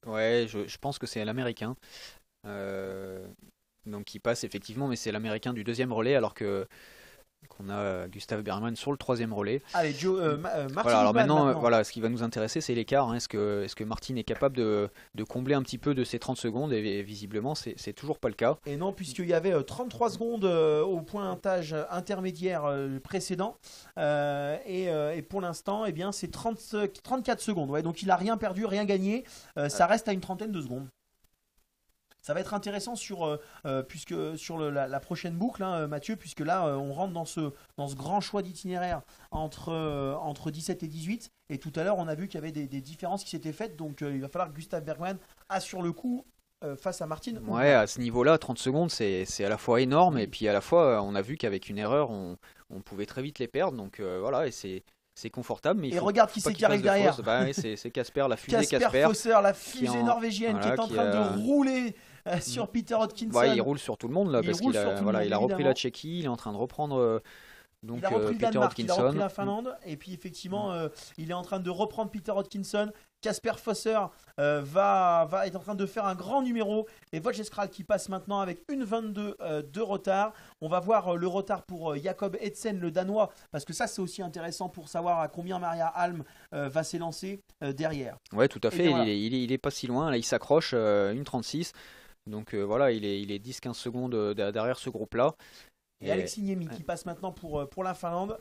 Ouais, je, je pense que c'est l'américain. Euh, donc qui passe effectivement, mais c'est l'américain du deuxième relais, alors que qu'on a Gustav Bergman sur le troisième relais. Allez, Joe, euh, Ma- euh, Martin Voilà, alors Hillman, maintenant, euh, maintenant. voilà, ce qui va nous intéresser, c'est l'écart. Hein. Est-ce que, est-ce que Martin est capable de, de combler un petit peu de ces trente secondes? Et, et visiblement, c'est c'est toujours pas le cas. Et non, puisqu'il y avait euh, trente-trois secondes euh, au pointage intermédiaire euh, précédent. Euh, et, euh, et pour l'instant, eh bien, c'est trente, trente-quatre secondes. Ouais, donc il n'a rien perdu, rien gagné. Euh, ça reste à une trentaine de secondes. Ça va être intéressant sur, euh, euh, puisque, sur le- la, la prochaine boucle, hein, euh, Mathieu, puisque là, euh, on rentre dans ce, dans ce grand choix d'itinéraire entre, euh, entre dix-sept et dix-huit. Et tout à l'heure, on a vu qu'il y avait des, des différences qui s'étaient faites. Donc, euh, il va falloir que Gustav Bergman assure le coup euh, face à Martin. Ouais, à ce niveau-là, trente secondes, c'est c'est à la fois énorme, et puis à la fois, on a vu qu'avec une erreur, on, on pouvait très vite les perdre. Donc euh, voilà, et c'est c'est confortable. Mais il Et faut, regarde faut qui pas c'est qu'il qui arrive fasse de derrière. faute. Bah, ouais, c'est c'est Casper, la fusée Casper Casper. Fosser, la qui fusée en- norvégienne voilà, qui est en qui, train euh, de rouler euh, sur Peter Hodgkinson. Ouais, il roule sur tout le monde là, Il parce roule qu'il sur a, tout le voilà, monde, il a repris évidemment. la Tchéquie, il est en train de reprendre euh, donc Il a repris euh, le Peter Danemark, il a repris Hodgkinson. la Finlande, et puis effectivement, euh, il est en train de reprendre Peter Hodgkinson. Casper Fosser euh, va, va être en train de faire un grand numéro, et Wojciech Kral qui passe maintenant avec une vingt-deux euh, de retard. On va voir euh, le retard pour euh, Jakob Edsen, le Danois, parce que ça c'est aussi intéressant pour savoir à combien Maria Alm euh, va s'élancer euh, derrière. Ouais, tout à Et fait, bien, il, voilà. est, il, est, il est pas si loin, là il s'accroche, euh, une trente-six. Donc euh, voilà, il est, il est dix quinze secondes euh, derrière ce groupe-là. Et Alexis Niemi qui passe maintenant pour, euh, pour la Finlande.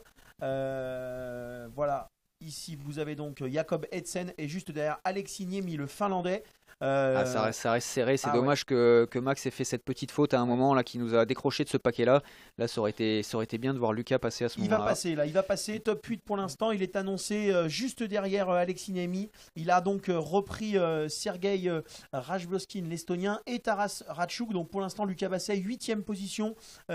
Euh, voilà, ici vous avez donc Jakob Edsen, et juste derrière Alexis Niemi, le Finlandais. Euh, Ah, ça, reste, ça reste serré, c'est ah dommage que, que Max ait fait cette petite faute à un moment là qui nous a décroché de ce paquet-là. Là, ça aurait été, ça aurait été bien de voir Lucas passer à ce Il va moment-là. passer là, il va passer top huit pour l'instant. Il est annoncé euh, juste derrière euh, Alexis Niemi. Il a donc euh, repris euh, Sergei euh, Rajbloskin, l'estonien, et Taras Ratchouk. Donc pour l'instant, Lucas Basset, huitième position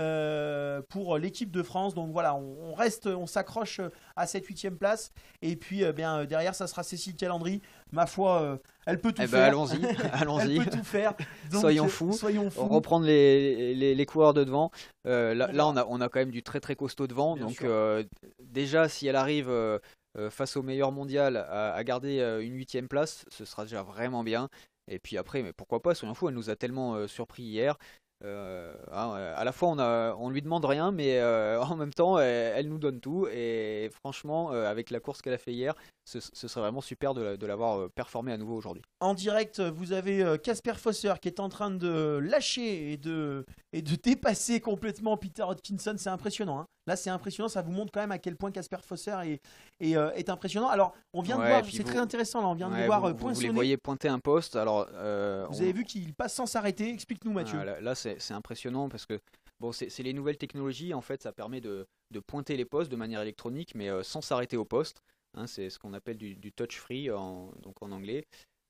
euh, pour l'équipe de France. Donc voilà, on, on reste, on s'accroche euh, à cette huitième place. Et puis euh, bien euh, derrière, ça sera Cécile Calandry. Ma foi, euh, elle peut tout Eh ben, faire. allons-y, allons-y. Elle peut tout faire. Donc, Soyons euh, fous. Soyons fous. Reprendre les, les, les coureurs de devant. Euh, là, là, on a, on a quand même du très très costaud devant. Bien donc sûr. euh, déjà, si elle arrive euh, euh, face au meilleur mondial à, à garder euh, une huitième place, ce sera déjà vraiment bien. Et puis après, mais pourquoi pas, soyons fous, elle nous a tellement euh, surpris hier. Euh, hein, euh, à la fois, on, a, on lui demande rien, mais euh, en même temps, elle, elle nous donne tout. Et franchement, euh, avec la course qu'elle a fait hier, ce, ce serait vraiment super de, la- de l'avoir euh, performé à nouveau aujourd'hui. En direct, vous avez euh, Casper Fosser qui est en train de lâcher et de, et de dépasser complètement Peter Hodgkinson. C'est impressionnant. Hein. Là, c'est impressionnant. Ça vous montre quand même à quel point Casper Fosser est, est, euh, est impressionnant. Alors, on vient de Ouais, voir, puis c'est vous- très intéressant. Là, on vient de Ouais, les voir vous, euh, vous- vous les poinçonner. voyez pointer un poste. Alors, euh, Vous on- avez vu qu'il passe sans s'arrêter. Explique-nous, Mathieu. Ah, là, là, c'est c'est impressionnant parce que bon, c'est c'est les nouvelles technologies. En fait, ça permet de, de pointer les postes de manière électronique, mais euh, sans s'arrêter au poste. Hein, c'est ce qu'on appelle du, du touch free en, donc en anglais.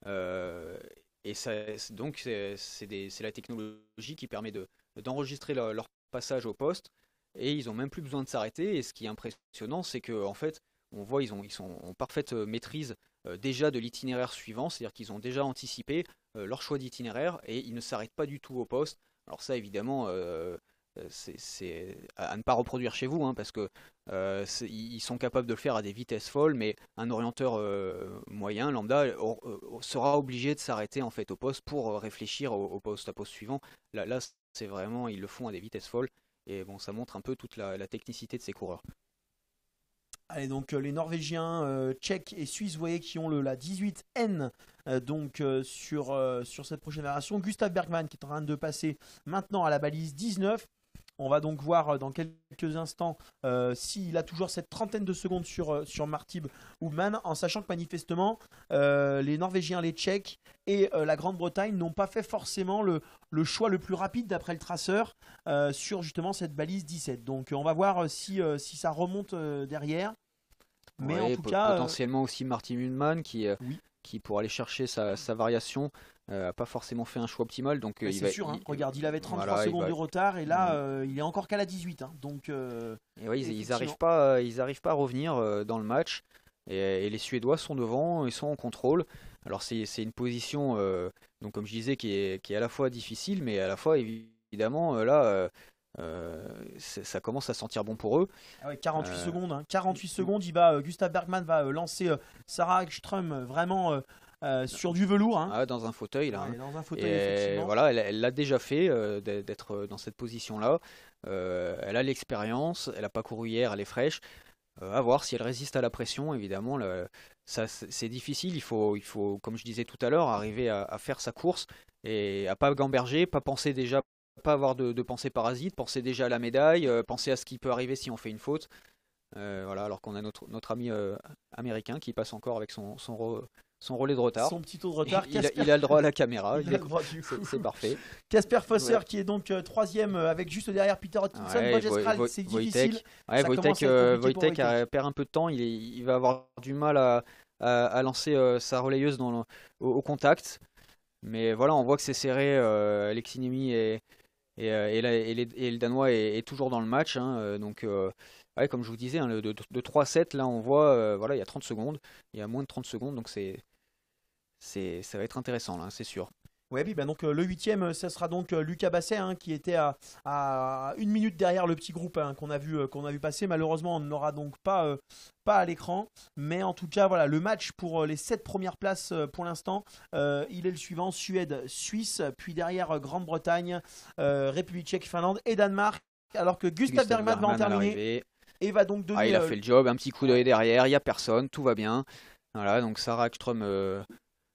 Euh, et ça, c'est- donc, c'est c'est des- c'est la technologie qui permet de- d'enregistrer leur, leur passage au poste. Et ils n'ont même plus besoin de s'arrêter. Et ce qui est impressionnant, c'est qu'en en fait, on voit ils, ont, ils sont en parfaite euh, maîtrise euh, déjà de l'itinéraire suivant. C'est-à-dire qu'ils ont déjà anticipé euh, leur choix d'itinéraire et ils ne s'arrêtent pas du tout au poste. Alors ça, évidemment, euh, c'est c'est à à ne pas reproduire chez vous, hein, parce que euh, c'est- ils sont capables de le faire à des vitesses folles, mais un orienteur euh, moyen, lambda, euh, euh, sera obligé de s'arrêter en fait au poste pour euh, réfléchir au, au poste à poste suivant. Là, là, c'est vraiment, ils le font à des vitesses folles, et bon, ça montre un peu toute la, la technicité de ces coureurs. Allez, donc euh, les Norvégiens, euh, Tchèques et Suisses, vous voyez, qui ont le, la dix-huit N euh, donc, euh, sur, euh, sur cette prochaine génération. Gustav Bergman qui est en train de passer maintenant à la balise dix-neuf. On va donc voir euh, dans quelques instants euh, s'il a toujours cette trentaine de secondes sur, euh, sur Martib Hoogman, en sachant que manifestement euh, les Norvégiens, les Tchèques et euh, la Grande-Bretagne n'ont pas fait forcément le, le choix le plus rapide d'après le traceur euh, sur justement cette balise dix-sept. Donc euh, on va voir euh, si, euh, si ça remonte euh, derrière. Mais Ouais, en tout po- cas, euh, potentiellement aussi Martin Hundman qui, euh, Oui. qui pour aller chercher sa, sa variation, n'a pas forcément fait un choix optimal. Donc, euh, mais il c'est va- sûr, hein. il- Regarde, il avait trente-trois voilà, il secondes va- de retard et là Mhm. euh, il est encore qu'à la dix-huit. Hein. Donc euh, Et ouais, ils, ils Effectivement. arrivent pas, ils arrivent pas à revenir euh, dans le match. Et, et les Suédois sont devant, ils sont en contrôle. Alors c'est c'est une position, euh, donc comme je disais, qui est, qui est à la fois difficile, mais à la fois évidemment euh, là, euh, euh, c'est- ça commence à sentir bon pour eux. ah ouais, quarante-huit Euh, secondes. Hein. quarante-huit secondes, il va, euh, Gustav Bergman va euh, lancer euh, Sarah Ekström euh, vraiment euh, euh, sur du velours. Hein. Ah, dans un fauteuil là. Ouais, dans un fauteuil, Et effectivement. voilà, elle elle l'a déjà fait euh, d'être d'être dans cette position-là. Euh, elle a l'expérience, elle n'a pas couru hier, elle est fraîche. Euh, à voir si elle résiste à la pression, évidemment. le- ça, c'est c'est difficile. Il faut, il faut, comme je disais tout à l'heure, arriver à, à faire sa course et à pas gamberger, pas penser déjà, pas avoir de, de pensée parasite, penser déjà à la médaille, euh, penser à ce qui peut arriver si on fait une faute. Euh, voilà, alors qu'on a notre, notre ami euh, américain qui passe encore avec son, son, re- son relais de retard. Son petit taux de retard. Il, a, Casper- il a le droit à la caméra. il il a est- le droit, du c'est coup. c'est parfait. Casper Fosser Ouais. qui est donc euh, troisième euh, avec juste derrière Peter Hodgkinson. Ouais, Roger Vo- Stralt, Vo- c'est Wojtek. difficile. Ouais, Ça Wojtek, commence à être euh, compliqué pour Wojtek a- Wojtek. perd un peu de temps. Il, est- il va avoir du mal à, à- à lancer euh, sa relayeuse dans le- au, au contact. Mais voilà, on voit que c'est serré. Euh, Alexis Nemi et, et, euh, et la- et les- et le Danois est, est toujours dans le match. Hein, euh, donc, euh, ouais, comme je vous disais, hein, le- de, de trois sept, là, on voit, euh, voilà, il y a trente secondes. Il y a moins de trente secondes, donc c'est, c'est, ça va être intéressant, là, c'est sûr. Ouais, puis bah donc euh, le huitième, euh, ça sera donc euh, Lucas Basset hein, qui était à, à une minute derrière le petit groupe hein, qu'on a vu euh, qu'on a vu passer. Malheureusement, on ne l'aura donc pas euh, pas à l'écran, mais en tout cas voilà le match pour euh, les sept premières places euh, pour l'instant. Euh, il est le suivant Suède, Suisse, puis derrière euh, Grande-Bretagne, euh, République Tchèque, Finlande et Danemark. Alors que Gustav Gustav Bergman va en Bergman à terminer l'arrivée. et va donc donner. Ah, il a euh, fait le job, un petit coup d'œil derrière, il n'y a personne, tout va bien. Voilà, donc Sarah Ekström euh,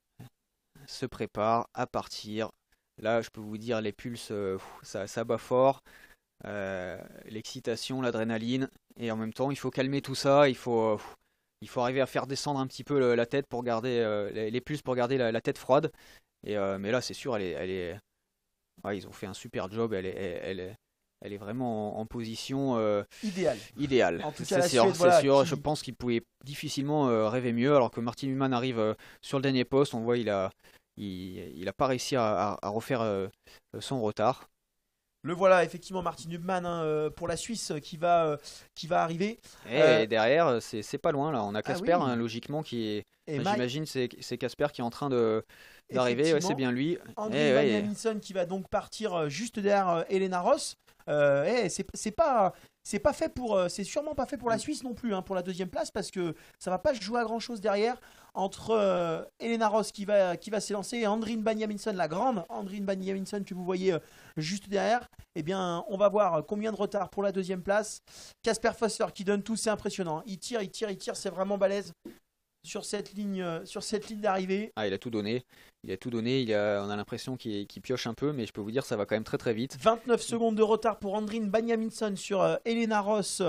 se prépare à partir. Là, je peux vous dire, les pulses, euh, pff, ça, ça bat fort. Euh, l'excitation, l'adrénaline. Et en même temps, il faut calmer tout ça. Il faut, euh, pff, il faut arriver à faire descendre un petit peu le- la tête pour garder euh, les, les pulses pour garder la, la tête froide. Et, euh, mais là, c'est sûr, elle est, elle est, ouais, ils ont fait un super job. Elle est, elle, elle est, elle est vraiment en, en position euh, idéal. idéale. En tout cas, C'est la sûr, Suède, c'est voilà, sûr. qui- Je pense qu'il pouvait difficilement euh, rêver mieux. Alors que Martin Human arrive euh, sur le dernier poste, on voit il a, il, il a pas réussi à, à- à refaire euh, son retard. Le voilà effectivement Martin Hubman hein, euh, pour la Suisse euh, qui va euh, qui va arriver. Et Euh, derrière, c'est c'est pas loin là. On a Casper, oui. hein, logiquement, qui est. Et enfin, Mike- J'imagine c'est c'est Casper qui est en train de d'arriver. Ouais, Effectivement. c'est bien lui. André Eh, ouais, Benjaminson qui va donc partir euh, juste derrière euh, Elena Ross. Euh, eh, c'est c'est pas c'est pas fait pour euh, c'est sûrement pas fait pour la Suisse non plus hein, pour la deuxième place parce que ça va pas jouer à grand chose derrière entre euh, Elena Ross qui va qui va s'élancer et Andrine Benjaminson, la grande Andrine Benjaminson que vous voyez euh, juste derrière. Eh bien on va voir combien de retard pour la deuxième place. Casper Foster qui donne tout, c'est impressionnant. Il tire, il tire, il tire, c'est vraiment balèze sur cette ligne euh, sur cette ligne d'arrivée. Ah, il a tout donné. Il a tout donné. Il a, on a l'impression qu'il qu'il pioche un peu, mais je peux vous dire, ça va quand même très très vite. vingt-neuf secondes de retard pour Andrine Benjaminson sur euh, Elena Ross,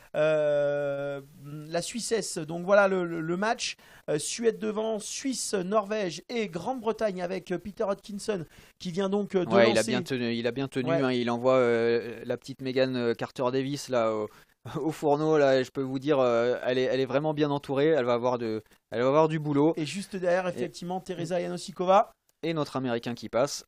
euh, la Suissesse. Donc voilà le, le- le match. Euh, Suède devant, Suisse, Norvège et Grande-Bretagne avec euh, Peter Hodgkinson qui vient donc euh, de Ouais, il a lancer. bien tenu. Il a bien tenu. Ouais. Hein, il envoie euh, la petite Megan Carter Davis là au, au fourneau là. Je peux vous dire, euh, elle est, elle est vraiment bien entourée. Elle va avoir de, elle va avoir du boulot. Et juste derrière, effectivement, Teresa Janosikova. Et notre Américain qui passe.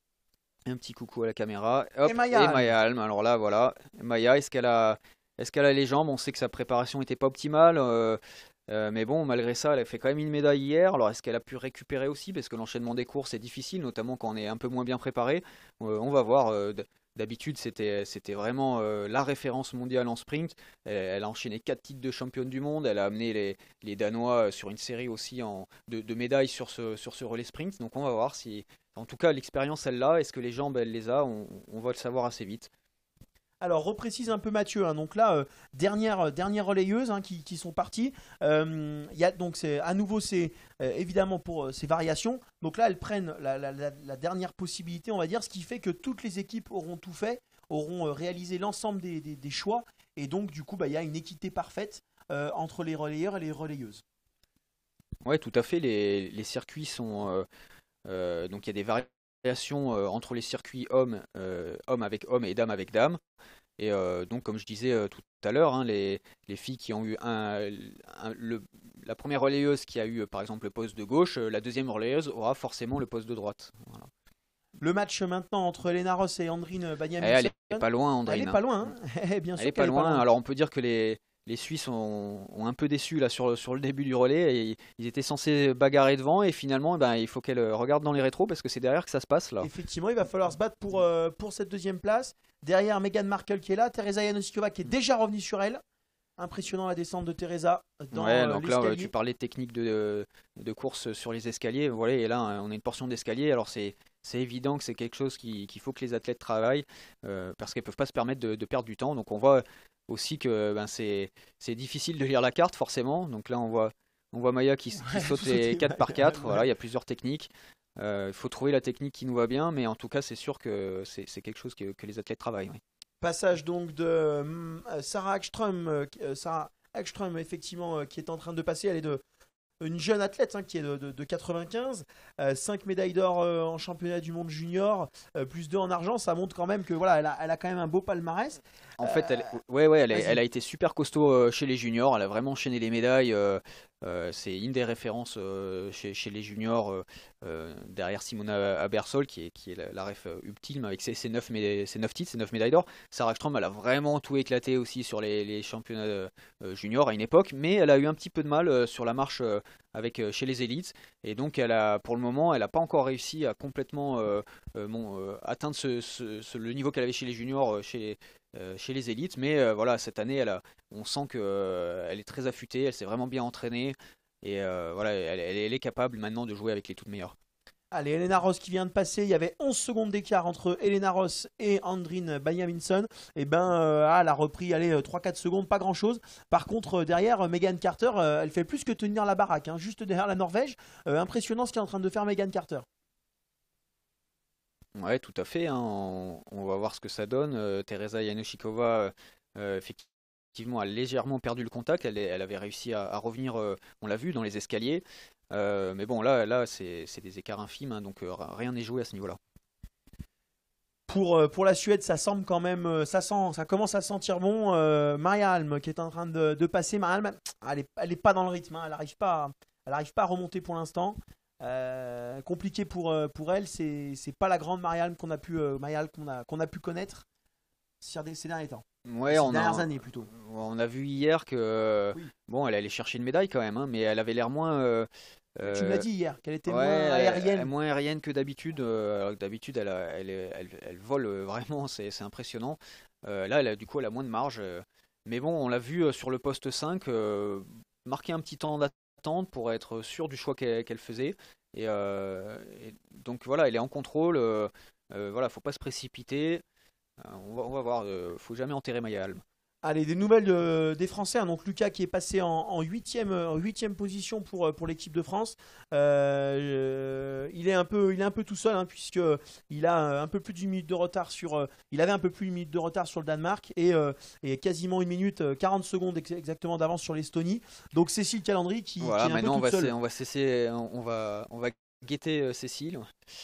Un petit coucou à la caméra. Hop, Et Maya Alm. Maya Alm. Alors là, voilà. Maya, est-ce qu'elle a, est-ce qu'elle a les jambes? On sait que sa préparation n'était pas optimale. euh, euh, mais bon, malgré ça, elle a fait quand même une médaille hier. Alors, est-ce qu'elle a pu récupérer aussi? Parce que l'enchaînement des courses est difficile, notamment quand on est un peu moins bien préparé. Euh, on va voir. euh, d- D'habitude, c'était, c'était vraiment euh, la référence mondiale en sprint. Elle, elle a enchaîné quatre titres de championne du monde. Elle a amené les, les Danois sur une série aussi en, de, de médailles sur ce, sur ce relais sprint. Donc, on va voir si. En tout cas, l'expérience, elle l'a. Est-ce que les jambes, elle les a? on, on va le savoir assez vite. Alors, reprécise un peu Mathieu. hein. Donc là, euh, dernière, dernière relayeuse hein, qui, qui sont parties. Euh, il y a, donc, c'est, à nouveau, c'est euh, évidemment pour euh, ces variations. Donc là, elles prennent la, la- la- la dernière possibilité, on va dire, ce qui fait que toutes les équipes auront tout fait, auront euh, réalisé l'ensemble des, des- des choix. Et donc, du coup, bah, il y a une équité parfaite euh, entre les relayeurs et les relayeuses. Ouais, tout à fait. Les, les circuits sont. euh, euh, donc, il y a des variations euh, entre les circuits hommes, euh, hommes avec hommes et dames avec dames. Et euh, donc, comme je disais euh, tout à l'heure, hein, les, les filles qui ont eu un, un- le, la première relayeuse qui a eu, euh, par exemple, le poste de gauche, euh, la deuxième relayeuse aura forcément le poste de droite. Voilà. Le match maintenant entre Elena Ross et Andrine Et Benjaminson. elle est pas loin, Andrine. Elle est pas loin, hein. Bien sûr Elle est qu'elle pas loin. Alors on peut dire que les, les Suisses ont, ont un peu déçu là sur, sur le début du relais. Et ils étaient censés bagarrer devant et finalement eh ben, il faut qu'elle regarde dans les rétros parce que c'est derrière que ça se passe là. Effectivement, il va falloir se battre pour, euh, pour cette deuxième place. Derrière Meghan Markle qui est là, Teresa Janosikova qui est déjà revenue sur elle. Impressionnant la descente de Teresa dans ouais, euh, donc là, euh, l'escalier. tu parlais de technique de, de course sur les escaliers. Voilà, et là, on a une portion d'escalier. Alors, c'est c'est évident que c'est quelque chose qui- qu'il faut que les athlètes travaillent euh, parce qu'ils ne peuvent pas se permettre de, de perdre du temps. Donc, on voit aussi que ben, c'est c'est difficile de lire la carte, forcément. Donc là, on voit, on voit Maya qui, s- qui Ouais, saute sauter, les quatre par ouais, quatre. ouais. Voilà, il y a plusieurs techniques. Euh, Il faut trouver la technique qui nous va bien, mais en tout cas, c'est sûr que c'est c'est quelque chose que, que les athlètes travaillent. Oui. Passage donc de hum, euh, Sarah Ekström, euh, qui- euh, Sarah Ekström effectivement euh, qui est en train de passer. Elle est de une jeune athlète hein, qui est de, de- de quatre-vingt-quinze, euh, cinq médailles d'or euh, en championnat du monde junior, euh, plus deux en argent. Ça montre quand même que voilà, elle a, elle a quand même un beau palmarès. En fait, elle, Euh, ouais, ouais, elle, est- vas-y. elle a été super costaud euh, chez les juniors. Elle a vraiment enchaîné les médailles. euh, euh, c'est une des références euh, chez, chez les juniors, euh, euh, derrière Simona Abersol, qui est, qui est la, la ref euh, ultime avec ses, ses, neuf méda- ses neuf titres, ses neuf médailles d'or. Sarah Ekström, elle a vraiment tout éclaté aussi sur les, les championnats euh, juniors à une époque, mais elle a eu un petit peu de mal euh, sur la marche euh, avec, euh, chez les élites. Et donc, elle a, pour le moment, elle n'a pas encore réussi à complètement euh, euh, mon, euh, atteindre ce, ce- ce- le niveau qu'elle avait chez les juniors, euh, chez, euh, chez les élites. Mais euh, voilà, cette année, elle a, on sent qu'elle est très affûtée, elle s'est vraiment bien entraînée. Et euh, voilà, elle, elle- elle est capable maintenant de jouer avec les toutes meilleures. Allez, Elena Ross qui vient de passer. Il y avait onze secondes d'écart entre Elena Ross et Andrine Benjaminson. Et ben, euh, ah, elle a repris allez, trois quatre secondes, pas grand chose. Par contre, euh, derrière, euh, Megan Carter, euh, elle fait plus que tenir la baraque. Hein, juste derrière la Norvège. Euh, impressionnant ce qu'est en train de faire Megan Carter. Ouais, tout à fait, hein. On, on va voir ce que ça donne. Euh, Teresa Janošíková, euh, effectivement, a légèrement perdu le contact. Elle, est- elle avait réussi à, à revenir, euh, on l'a vu, dans les escaliers. Euh, mais bon, là, là c'est c'est des écarts infimes, hein, donc euh, rien n'est joué à ce niveau-là. Pour, euh, pour la Suède, ça semble quand même, euh, ça sent, ça commence à sentir bon. Euh, Maria Alm qui est en train de, de passer. Maria Alm, elle est, elle est pas dans le rythme. Hein, elle n'arrive pas, à- elle arrive pas à remonter pour l'instant. Euh, compliqué pour, euh, pour elle. C'est, c'est pas la grande Maria Alm qu'on a pu, euh, Maria Alm qu'on a, qu'on a pu connaître ces, ces derniers temps. Ouais, ces on dernières a, années plutôt. on a vu hier que Oui. bon, elle allait chercher une médaille quand même, hein, mais elle avait l'air moins. euh, Tu euh, m'as dit hier qu'elle était ouais, moins elle- aérienne. elle- moins aérienne que d'habitude. euh, alors que d'habitude, elle, a- elle, est- elle, elle vole euh, vraiment, c'est c'est impressionnant. Euh, là, elle a, du coup, elle a moins de marge. euh, mais bon, on l'a vu euh, sur le poste cinq, euh, marquer un petit temps d'attente pour être sûr du choix qu'elle qu'elle faisait. Et, euh, et donc voilà, elle est en contrôle. Euh, euh, voilà, faut pas se précipiter. Euh, on va, on va voir. Euh, faut jamais enterrer Maya Alm. Allez, des nouvelles euh, des Français. Hein. Donc Lucas qui est passé en huitième en huitième position pour, euh, pour l'équipe de France. Euh, euh, il est un peu il est un peu tout seul hein, puisque il a euh, un peu plus d'une minute de retard sur euh, il avait un peu plus d'une minute de retard sur le Danemark et, euh, et quasiment une minute euh, quarante secondes ex- exactement d'avance sur l'Estonie. Donc Cécile Calandry qui, Voilà, qui est un peu maintenant on toute va, seule. cé- on va cesser, on on va, on va guetter euh, Cécile,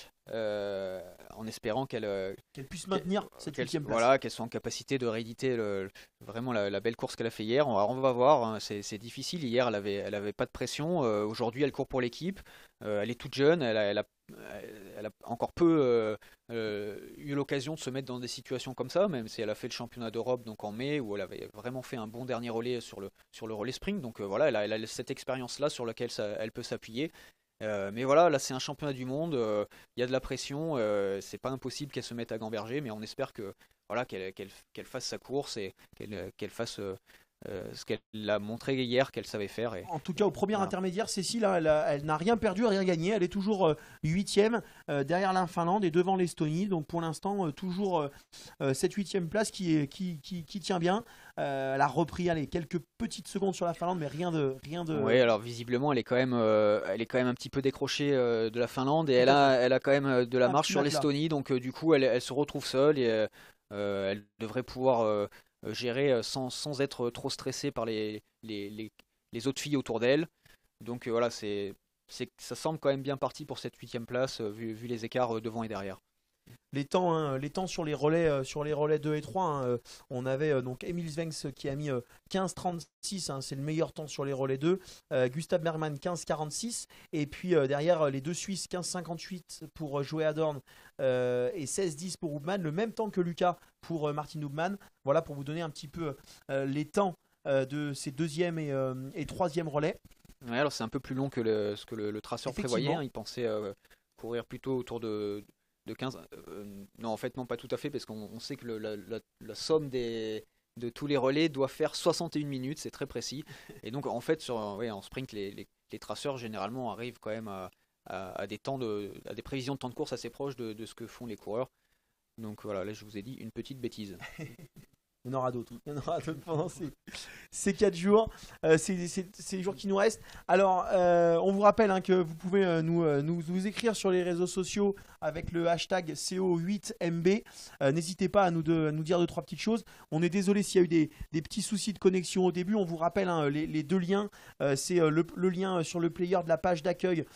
euh, en espérant qu'elle, euh, Qu'elle puisse maintenir cette qu'elle, huitième place. voilà, qu'elle soit en capacité de rééditer le- vraiment la, la belle course qu'elle a fait hier. On va, on va voir, hein, c'est, c'est difficile. Hier, elle avait, elle avait pas de pression. Euh, aujourd'hui, elle court pour l'équipe. Euh, elle est toute jeune. Elle a, elle a, elle a encore peu euh, euh, eu l'occasion de se mettre dans des situations comme ça, même si elle a fait le championnat d'Europe donc en mai, où elle avait vraiment fait un bon dernier relais sur le, sur le relais sprint. Donc euh, voilà, elle a, elle a cette expérience-là sur laquelle ça- elle peut s'appuyer. Euh, mais voilà, là c'est un championnat du monde, euh, il y a de la pression, euh, c'est pas impossible qu'elle se mette à gamberger, mais on espère que voilà qu'elle qu'elle, qu'elle fasse sa course et qu'elle, qu'elle fasse euh, euh, ce qu'elle a montré hier qu'elle savait faire. Et, En tout cas, au premier Voilà. intermédiaire, Cécile, hein, elle, a- elle n'a rien perdu, rien gagné. Elle est toujours euh, huitième euh, derrière la Finlande et devant l'Estonie. Donc pour l'instant, euh, toujours euh, euh, cette huitième place qui, est, qui, qui, qui tient bien. Euh, elle a repris allez, quelques petites secondes sur la Finlande, mais rien de. Rien de... Oui, alors visiblement elle est quand même, euh, elle est quand même un petit peu décrochée euh, de la Finlande et Tout elle à a, elle a quand même euh, de la Un marche petit sur matelas. l'Estonie, donc euh, du coup elle, elle se retrouve seule et euh, euh, elle devrait pouvoir euh, gérer euh, sans, sans être trop stressée par les, les, les, les autres filles autour d'elle. Donc euh, voilà, c'est, c'est, ça semble quand même bien parti pour cette huitième place euh, vu, vu les écarts euh, devant et derrière. Les temps, hein, les temps sur les relais, euh, sur les relais deux et trois, hein, euh, on avait euh, donc Emil Svenx qui a mis euh, quinze trente-six, hein, c'est le meilleur temps sur les relais deux, euh, Gustav Bergman quinze quarante-six, et puis euh, derrière euh, les deux Suisses quinze cinquante-huit pour euh, Joey Adorn euh, et seize dix pour Hubman, le même temps que Lucas pour euh, Martin Hubman. Voilà pour vous donner un petit peu euh, les temps euh, de ces deuxième et, euh, et troisième relais. Ouais, alors c'est un peu plus long que le, ce que le, le traceur Effectivement. prévoyait, hein. Il pensait euh, courir plutôt autour de, de quinze. Euh, non, en fait, non, pas tout à fait, parce qu'on on sait que le- la, la- la somme des, de tous les relais doit faire soixante et une minutes, c'est très précis. Et donc en fait sur, ouais, en sprint les, les, les traceurs généralement arrivent quand même à, à, à des temps de, à des prévisions de temps de course assez proches de, de ce que font les coureurs. Donc voilà, là je vous ai dit une petite bêtise. Il y en aura d'autres. Il y en aura d'autres pendant ces, ces quatre jours. Euh, c'est, c'est, c'est les jours qui nous restent. Alors, euh, on vous rappelle hein, que vous pouvez euh, nous, euh, nous, nous écrire sur les réseaux sociaux avec le hashtag C O huit M B. Euh, n'hésitez pas à nous, de, à nous dire deux, trois petites choses. On est désolé s'il y a eu des, des petits soucis de connexion au début. On vous rappelle hein, les, les deux liens. Euh, c'est euh, le, le lien sur le player de la page d'accueil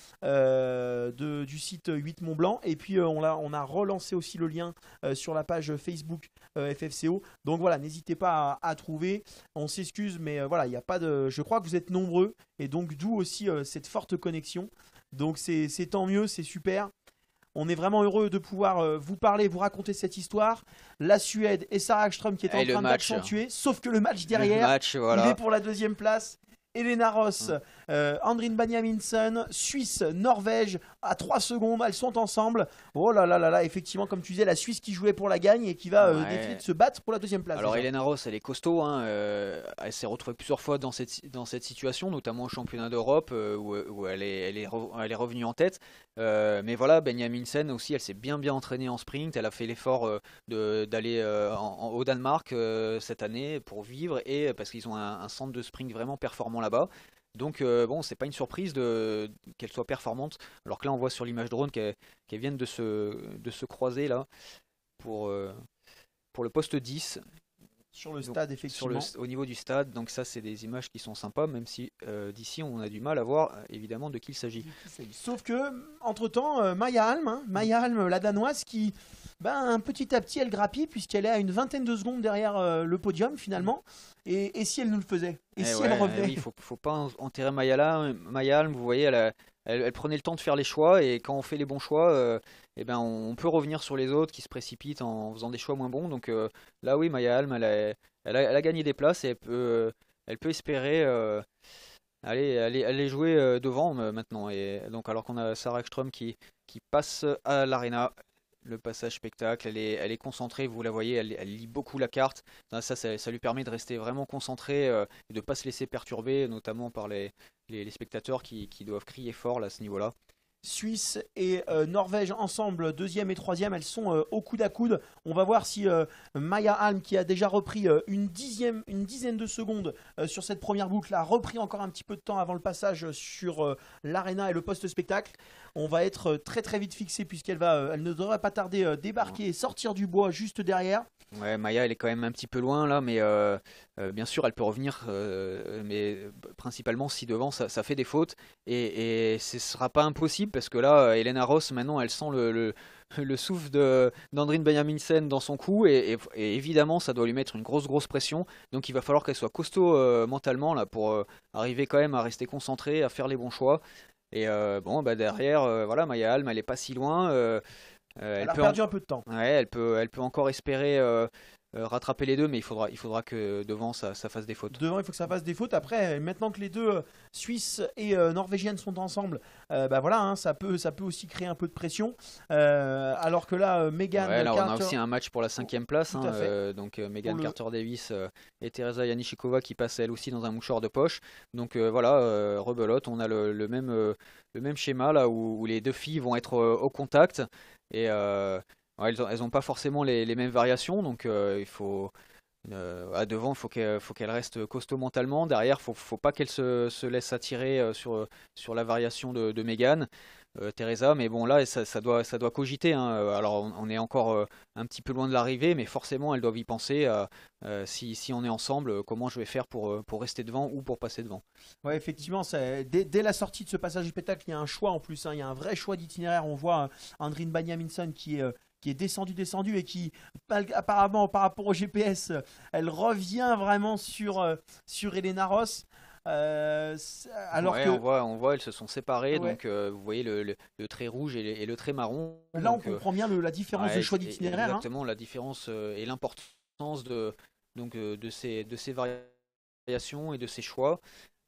euh, de, du site huit Mont Blanc. Et puis, euh, on, a, on a relancé aussi le lien euh, sur la page Facebook euh, F F C O. Donc voilà. N'hésitez pas à, à trouver. On s'excuse, mais euh, voilà, il n'y a pas de. Je crois que vous êtes nombreux et donc d'où aussi euh, cette forte connexion. Donc c'est, c'est tant mieux, c'est super. On est vraiment heureux de pouvoir euh, vous parler, vous raconter cette histoire. La Suède et Sarah Ekström qui est en et train match, d'accentuer, sauf que le match derrière, le match, voilà. il est pour la deuxième place. Elena Ross, euh, Andrine Baniaminsen, Suisse, Norvège, à trois secondes, elles sont ensemble. Oh là là là là, effectivement, comme tu disais, la Suisse qui jouait pour la gagne et qui va euh, ouais. défier de se battre pour la deuxième place. Alors déjà. Elena Ross, elle est costaud, hein, euh, elle s'est retrouvée plusieurs fois dans cette, dans cette situation, notamment au championnat d'Europe euh, où, où elle, est, elle, est re, elle est revenue en tête. Euh, mais voilà, Baniaminsen aussi, elle s'est bien bien entraînée en sprint, elle a fait l'effort euh, de, d'aller euh, en, en, au Danemark euh, cette année pour vivre et parce qu'ils ont un, un centre de sprint vraiment performant là-bas. Donc euh, bon, c'est pas une surprise de, qu'elle soit performante. Alors que là, on voit sur l'image drone qu'elle, qu'elle vienne de se, de se croiser là pour, euh, pour le poste dix. Sur le stade, donc, effectivement. Sur le, au niveau du stade, donc ça, c'est des images qui sont sympas, même si euh, d'ici, on a du mal à voir évidemment de qui il s'agit. Sauf que, entre-temps, euh, Maya Alm, hein, Maya Alm, la danoise, qui ben, petit à petit, elle grappille, puisqu'elle est à une vingtaine de secondes derrière euh, le podium, finalement. Et, et si elle nous le faisait? Et, et si ouais, elle revenait? Il oui, ne faut, faut pas enterrer Maya, là, Maya Alm, vous voyez, elle, a, elle, elle prenait le temps de faire les choix, et quand on fait les bons choix, euh, eh ben, on, on peut revenir sur les autres qui se précipitent en faisant des choix moins bons. Donc euh, là, oui, Maya Alm, elle a, elle, a, elle a gagné des places, et elle peut, elle peut espérer euh, aller, aller, aller jouer euh, devant euh, maintenant. Et donc, alors qu'on a Sarah Ekström qui, qui passe à l'arena. Le passage spectacle, elle est, elle est concentrée, vous la voyez, elle, elle lit beaucoup la carte. Ça, ça, ça lui permet de rester vraiment concentrée euh, et de ne pas se laisser perturber, notamment par les, les, les spectateurs qui, qui doivent crier fort là, à ce niveau-là. Suisse et euh, Norvège ensemble, deuxième et troisième, elles sont euh, au coude à coude. On va voir si euh, Maya Alm, qui a déjà repris euh, une, dixième, une dizaine de secondes euh, sur cette première boucle, a repris encore un petit peu de temps avant le passage sur euh, l'arena et le post-spectacle. On va être euh, très très vite fixé puisqu'elle va, euh, elle ne devrait pas tarder euh, débarquer et sortir du bois juste derrière. Ouais, Maya, elle est quand même un petit peu loin là, mais euh, euh, bien sûr, elle peut revenir, euh, mais principalement si devant ça, ça fait des fautes, et, et ce sera pas impossible parce que là, Elena Ross, maintenant, elle sent le, le, le souffle de, d'Andrine Baniaminsen dans son cou, et, et, et évidemment, ça doit lui mettre une grosse grosse pression. Donc, il va falloir qu'elle soit costaud euh, mentalement là pour euh, arriver quand même à rester concentrée, à faire les bons choix. Et euh, bon, bah derrière, euh, voilà, Maya Alm, elle est pas si loin. Euh, Euh, elle, elle a peut perdu en... un peu de temps. Ouais, elle peut, elle peut encore espérer euh, euh, rattraper les deux, mais il faudra, il faudra que devant ça, ça fasse des fautes. Devant, il faut que ça fasse des fautes. Après, maintenant que les deux euh, Suisses et euh, Norvégiennes sont ensemble, euh, bah voilà, hein, ça peut, ça peut aussi créer un peu de pression. Euh, alors que là, euh, Megan ouais, là, Carter... on a aussi un match pour la cinquième place. Hein, euh, donc euh, Megan le... Carter-Davis euh, et Teresa Janišíková qui passent elle aussi dans un mouchoir de poche. Donc euh, voilà, euh, rebelote. On a le, le même, euh, le même schéma là où, où les deux filles vont être euh, au contact et euh, ouais, elles n'ont pas forcément les, les mêmes variations, donc euh, il faut euh, à devant, il faut qu'elle faut qu'elle reste costaud mentalement. Derrière, faut faut pas qu'elle se, se laisse attirer euh, sur sur la variation de, de Megan, euh, Teresa. Mais bon là, ça, ça doit ça doit cogiter. Hein. Alors on, on est encore euh, un petit peu loin de l'arrivée, mais forcément elles doivent y penser. Euh, euh, si si on est ensemble, euh, comment je vais faire pour pour rester devant ou pour passer devant. Ouais, effectivement, dès, dès la sortie de ce passage du spectacle, il y a un choix en plus. Hein, il y a un vrai choix d'itinéraire. On voit euh, Andrine Baniaminsen qui est euh, qui est descendu, descendu et qui, apparemment, par rapport au G P S, elle revient vraiment sur, euh, sur Elena Ross. Euh, alors ouais, que... on voit, on voit, elles se sont séparées, ouais. donc euh, vous voyez le, le, le trait rouge et le, et le trait marron. Là, donc, on comprend bien le, la différence ouais, de choix d'itinéraire. Exactement, hein. la différence euh, et l'importance de, donc, euh, de, ces, de ces variations et de ces choix.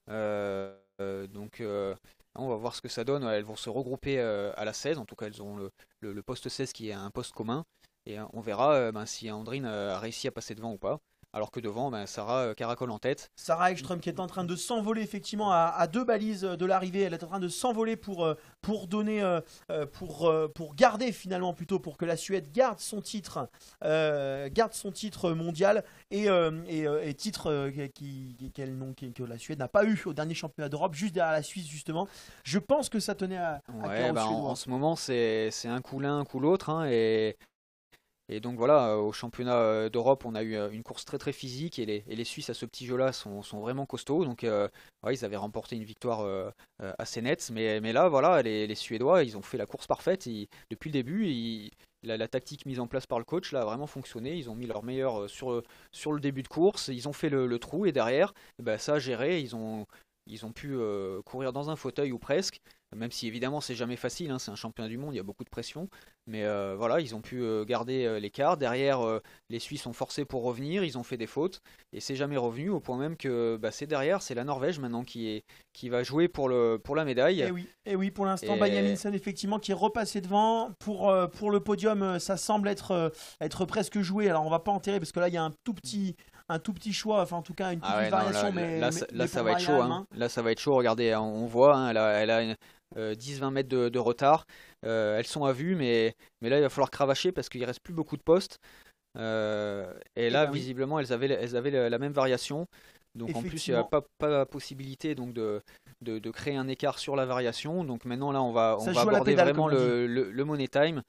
Euh, euh, donc, euh, on va voir ce que ça donne. Elles vont se regrouper euh, à la seize. En tout cas, elles ont le, le, le poste seize qui est un poste commun. Et euh, on verra euh, ben, si Andrine a réussi à passer devant ou pas. alors que devant, ben, Sarah euh, caracole en tête. Sarah Ekström qui est en train de s'envoler effectivement à, à deux balises de l'arrivée. Elle est en train de s'envoler pour, euh, pour donner, euh, euh, pour, euh, pour garder finalement plutôt, pour que la Suède garde son titre, euh, garde son titre mondial et, euh, et, euh, et titre euh, qui, qui, qu'elle, non, qui- que la Suède n'a pas eu au dernier championnat d'Europe, juste derrière la Suisse justement. Je pense que ça tenait à, à Ouais, cœur aux ben, en, Suédois. en ce moment, c'est c'est un coup l'un, un coup l'autre. Hein, et, et donc voilà, euh, au championnat euh, d'Europe, on a eu euh, une course très très physique et les, et les Suisses à ce petit jeu-là sont, sont vraiment costauds. Donc euh, ouais, ils avaient remporté une victoire euh, euh, assez nette. Mais, mais là, voilà, les, les Suédois, ils ont fait la course parfaite. Ils- depuis le début, ils- la, la tactique mise en place par le coach là, a vraiment fonctionné. Ils ont mis leur meilleur euh, sur, euh, sur le début de course. Ils ont fait le, le trou et derrière, eh ben, ça a géré. Ils ont, ils ont pu euh, courir dans un fauteuil ou presque. Même si évidemment c'est jamais facile, hein, c'est un championnat du monde, il y a beaucoup de pression. Mais euh, voilà, ils ont pu euh, garder euh, l'écart. Derrière, euh, les Suisses ont forcé pour revenir, ils ont fait des fautes. Et c'est jamais revenu, au point même que bah, c'est derrière, c'est la Norvège maintenant qui, est, qui va jouer pour, le, pour la médaille. Et oui, et oui, pour l'instant, Et- Benjaminsen effectivement qui est repassé devant pour, euh, pour le podium. euh, Ça semble être, euh, être presque joué. Alors on va pas enterrer parce que là il y a un tout petit, un tout petit choix, enfin en tout cas une petite Ah ouais, non, variation, là, mais là, mais- ça- mais là, pour ça va être chaud. Marianne, Hein. hein. Là, ça va être chaud. Regardez, on, on voit, hein, elle a, elle a une, euh, dix vingt mètres de, de retard. Euh, elles sont à vue, mais, mais là, il va falloir cravacher parce qu'il reste plus beaucoup de postes. Euh, et Eh là, ben oui. visiblement, elles avaient, elles avaient la, la même variation. Donc en plus, il n'y a Effectivement. pas, pas la possibilité donc, de, de, de créer un écart sur la variation. Donc maintenant, là, on va, on Ça va joue à la aborder pédale, vraiment comme on le, le, le money time.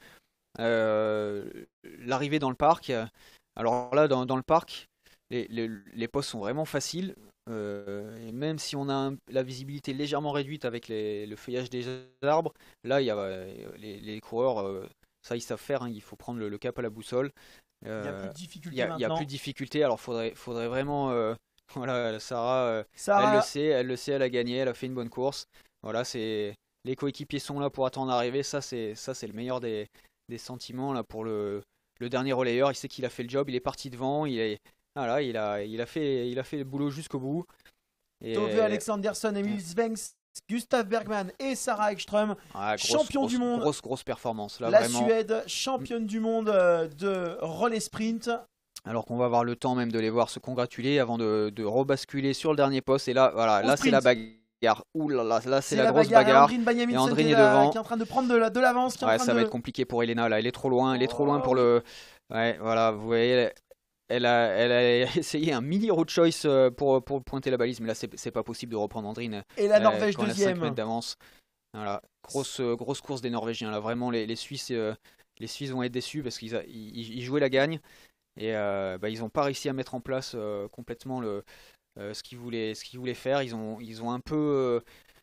Euh, L'arrivée dans le parc. Alors là, dans, dans le parc, les, les, les postes sont vraiment faciles. Euh, et même si on a un- la visibilité légèrement réduite avec les- le feuillage des arbres, là, il y a, euh, les, les coureurs, euh, ça, ils savent faire. Hein, il faut prendre le, le cap à la boussole. Il n'y a Euh, plus de il difficulté y a, il y a maintenant. plus de difficulté. Alors, faudrait, faudrait vraiment. euh, voilà, Sarah, euh, elle Sarah, le sait, elle le sait, elle a gagné, elle a fait une bonne course. Voilà, c'est les coéquipiers sont là pour attendre l'arrivée. Ça, c'est ça, c'est le meilleur des, des sentiments là pour le, le dernier relayeur. Il sait qu'il a fait le job, il est parti devant, il est voilà, il a, il a fait, il a fait le boulot jusqu'au bout. Et Tove Alexandersson, Emil Svensk, Gustav Bergman et Sarah Ekström, ah, grosse, champion grosse, du monde. grosse, grosse performance là, la vraiment. Suède, championne du monde euh, de relais sprint. Alors qu'on va avoir le temps même de les voir se congratuler avant de, de rebasculer sur le dernier poste. Et là, voilà, Au là c'est la sprint. bagarre. Ouh là là, là c'est C'est la, grosse bagarre. bagarre. Et Andrine Benjaminsen Et Andrine qui, est est là- devant. qui est en train de prendre de la- de l'avance. qui est en Ouais, train ça va de- être compliqué pour Elena là. Elle est trop loin, elle est trop loin Oh, pour le. Ouais, voilà, vous voyez, elle, elle a, elle a essayé un mini road choice euh, pour, pour pointer la balise, mais là c'est c'est pas possible de reprendre Andrine. Et la euh, Norvège quand elle a cinq deuxième. mètres d'avance. Voilà, grosse, euh, grosse course des Norvégiens là. Vraiment, les, les Suisses, euh, les Suisses vont être déçus parce qu'ils a- ils, ils jouaient la gagne et euh, bah, ils n'ont pas réussi à mettre en place euh, complètement le, euh, ce qu'ils voulaient, ce qu'ils voulaient faire. Ils ont, ils ont un peu euh,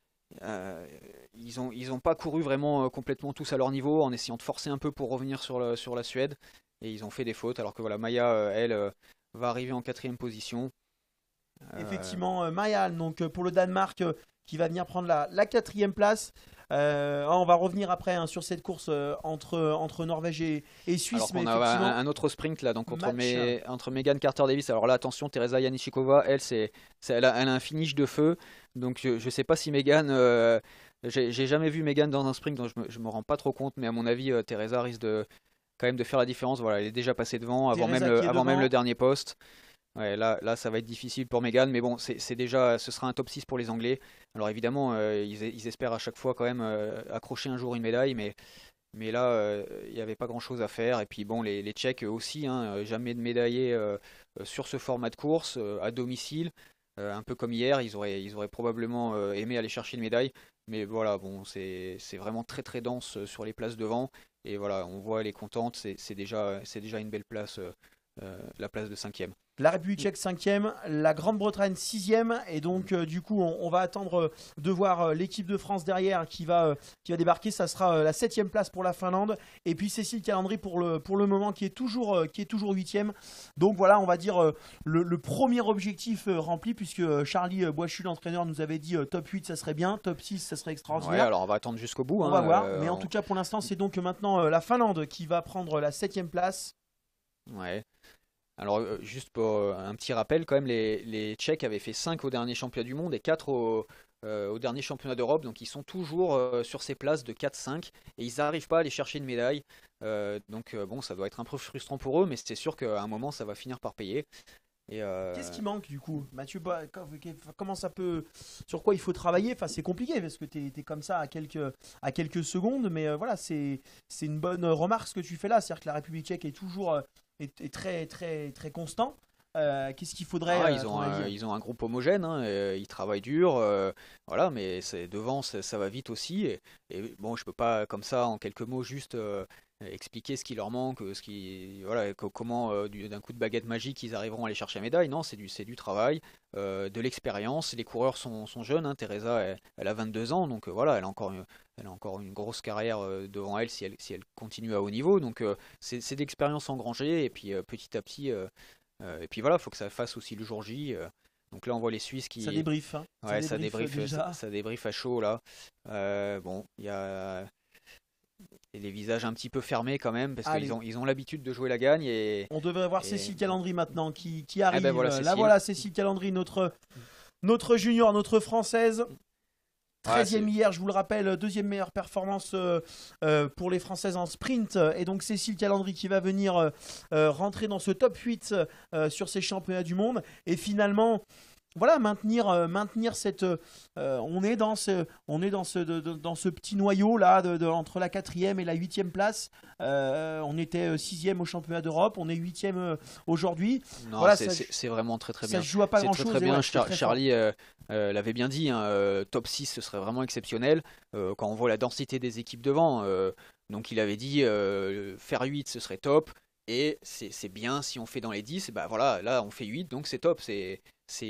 euh, ils ont, ils ont pas couru vraiment euh, complètement tous à leur niveau en essayant de forcer un peu pour revenir sur, le- sur la Suède et ils ont fait des fautes alors que voilà Maya euh, elle euh, va arriver en quatrième position. Euh, Effectivement, euh, Marianne, donc euh, pour le Danemark, euh, qui va venir prendre la, la quatrième place. Euh, on va revenir après hein, sur cette course euh, entre, entre Norvège et, et Suisse. Alors mais qu'on a un, effectivement, un autre sprint là donc entre, match. Mé- entre Megan Carter Davis. Alors là attention, Teresa Yanishikova elle c'est, c'est- elle, a, elle a un finish de feu donc je, je sais pas si Megan euh, j'ai, j'ai jamais vu Megan dans un sprint donc je me, je me rends pas trop compte mais à mon avis euh, Teresa risque de quand même de faire la différence. Voilà, elle est déjà passée devant avant, Teresa même le, qui est avant même devant. le dernier poste. Ouais, là, là, ça va être difficile pour Megan, mais bon, c'est c'est déjà, ce sera un top six pour les Anglais. Alors évidemment, euh, ils, ils espèrent à chaque fois quand même euh, accrocher un jour une médaille, mais, mais là, euh, il n'y avait pas grand-chose à faire. Et puis bon, les, les Tchèques eux aussi, hein, euh, jamais de médaillés euh, euh, sur ce format de course, euh, à domicile, euh, un peu comme hier, ils auraient, ils auraient probablement euh, aimé aller chercher une médaille. Mais voilà, bon, c'est c'est vraiment très très dense euh, sur les places devant. Et voilà, on voit, elle est contente, c'est c'est déjà, c'est déjà une belle place, euh, euh, la place de cinquième. La République tchèque cinquième, la Grande-Bretagne sixième, et donc euh, du coup on, on va attendre euh, de voir euh, l'équipe de France derrière qui va, euh, qui va débarquer. Ça sera euh, la septième place pour la Finlande, et puis Cécile Calandry pour le, pour le moment qui est toujours euh, qui est toujours huitième. Donc voilà, on va dire euh, le, le premier objectif euh, rempli, puisque euh, Charlie euh, Boischu, l'entraîneur, nous avait dit euh, top huit ça serait bien, top six ça serait Ouais, extraordinaire. alors on va attendre jusqu'au bout. On hein, va voir, euh, mais en on- tout cas pour l'instant c'est donc maintenant euh, la Finlande qui va prendre la septième place. Ouais. Alors, euh, juste pour euh, un petit rappel, quand même, les, les Tchèques avaient fait cinq au dernier championnat du monde et quatre au, euh, au dernier championnat d'Europe. Donc, ils sont toujours euh, sur ces places de quatre cinq et ils n'arrivent pas à aller chercher une médaille. Euh, donc, euh, bon, ça doit être un peu frustrant pour eux, mais c'est sûr qu'à un moment, ça va finir par payer. Et euh, Qu'est-ce qui manque du coup, Mathieu? Bah, comment ça peut, sur quoi il faut travailler? Enfin, c'est compliqué parce que tu es comme ça à quelques, à quelques secondes, mais euh, voilà, c'est c'est une bonne remarque ce que tu fais là. C'est-à-dire que la République tchèque est toujours euh, est, est très, très, très constant. Euh, Qu'est-ce qu'il faudrait ah, euh, ils, ont un, ils ont un groupe homogène, hein, et ils travaillent dur, euh, voilà, mais devant ça, ça va vite aussi. Et, et bon, je peux pas comme ça en quelques mots juste euh, expliquer ce qui leur manque, ce qui, voilà, comment euh, d'un coup de baguette magique ils arriveront à aller chercher la médaille. Non, c'est du, c'est du travail, euh, de l'expérience. Les coureurs sont, sont jeunes, hein. Teresa, elle, elle a vingt-deux ans, donc euh, voilà, elle a encore une, elle a encore une grosse carrière euh, devant elle si elle, si elle continue à haut niveau. Donc euh, c'est c'est d'expérience engrangée, et puis euh, petit à petit. Euh, Euh, et puis voilà, il faut que ça fasse aussi le jour J. Euh, donc là, on voit les Suisses qui. Ça débriefe. Hein. Ouais, ça débriefe, débriefe, ça, ça débriefe à chaud là. Euh, bon, il y a et les visages un petit peu fermés quand même, parce qu'ils ont, ils ont l'habitude de jouer la gagne. Et on devrait voir et... Cécile Calandry maintenant qui, qui arrive. Eh ben voilà, là voilà Cécile Calandry, notre, notre junior, notre française. treizième ouais, hier, je vous le rappelle, deuxième meilleure performance euh, euh, pour les Françaises en sprint. Et donc Cécile Calandry qui va venir euh, euh, rentrer dans ce top huit euh, sur ces championnats du monde. Et finalement, voilà, maintenir, euh, maintenir cette... Euh, on est dans ce, on est dans ce, de, de, dans ce petit noyau là, de, de, entre la quatrième et la huitième place. Euh, on était sixième au championnat d'Europe, on est huitième euh, aujourd'hui. Voilà, c'est vraiment très très bien. Ça se joue à pas grand très, chose. Très bien. Ouais, Char très Charlie euh, euh, l'avait bien dit, hein, euh, top six ce serait vraiment exceptionnel euh, quand on voit la densité des équipes devant. Euh, donc il avait dit euh, faire huit ce serait top. Et c'est bien si on fait dans les dix, bah voilà, là on fait huit, donc c'est top. C'est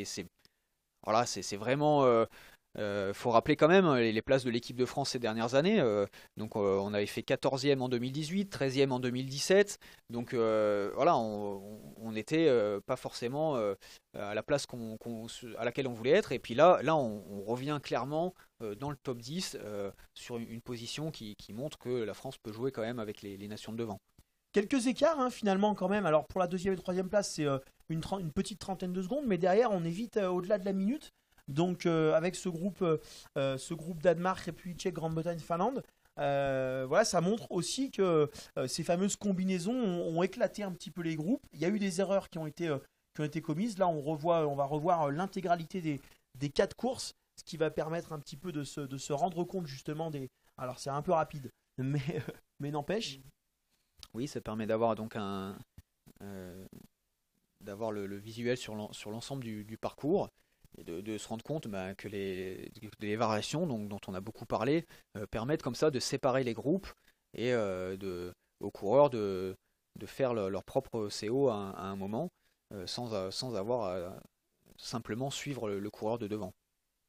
voilà, c'est vraiment... Euh, euh, faut rappeler quand même les, les places de l'équipe de France ces dernières années. Euh, donc euh, on avait fait quatorzième en deux mille dix-huit, treizième en deux mille dix-sept. Donc euh, voilà, on, on était euh, pas forcément euh, à la place qu'on, qu'on, à laquelle on voulait être. Et puis là, là on, on revient clairement euh, dans le top dix euh, sur une, une position qui, qui montre que la France peut jouer quand même avec les, les nations de devant. Quelques écarts hein, finalement quand même. Alors pour la deuxième et troisième place, c'est euh, une, une petite trentaine de secondes, mais derrière on est vite euh, au-delà de la minute. Donc euh, avec ce groupe, euh, ce groupe Danemark, République tchèque, Grande-Bretagne, Finlande, euh, voilà, ça montre aussi que euh, ces fameuses combinaisons ont, ont éclaté un petit peu les groupes. Il y a eu des erreurs qui ont été, euh, qui ont été commises. Là, on revoit, on va revoir l'intégralité des, des quatre courses, ce qui va permettre un petit peu de se, de se rendre compte justement des. Alors c'est un peu rapide, mais mais n'empêche. Oui, ça permet d'avoir donc un euh, d'avoir le, le visuel sur l'ensemble du, du parcours. Et de, de se rendre compte bah, que les, les variations donc, dont on a beaucoup parlé euh, permettent comme ça de séparer les groupes et euh, de, aux coureurs de, de faire le, leur propre C O à, à un moment euh, sans, sans avoir à simplement suivre le, le coureur de devant.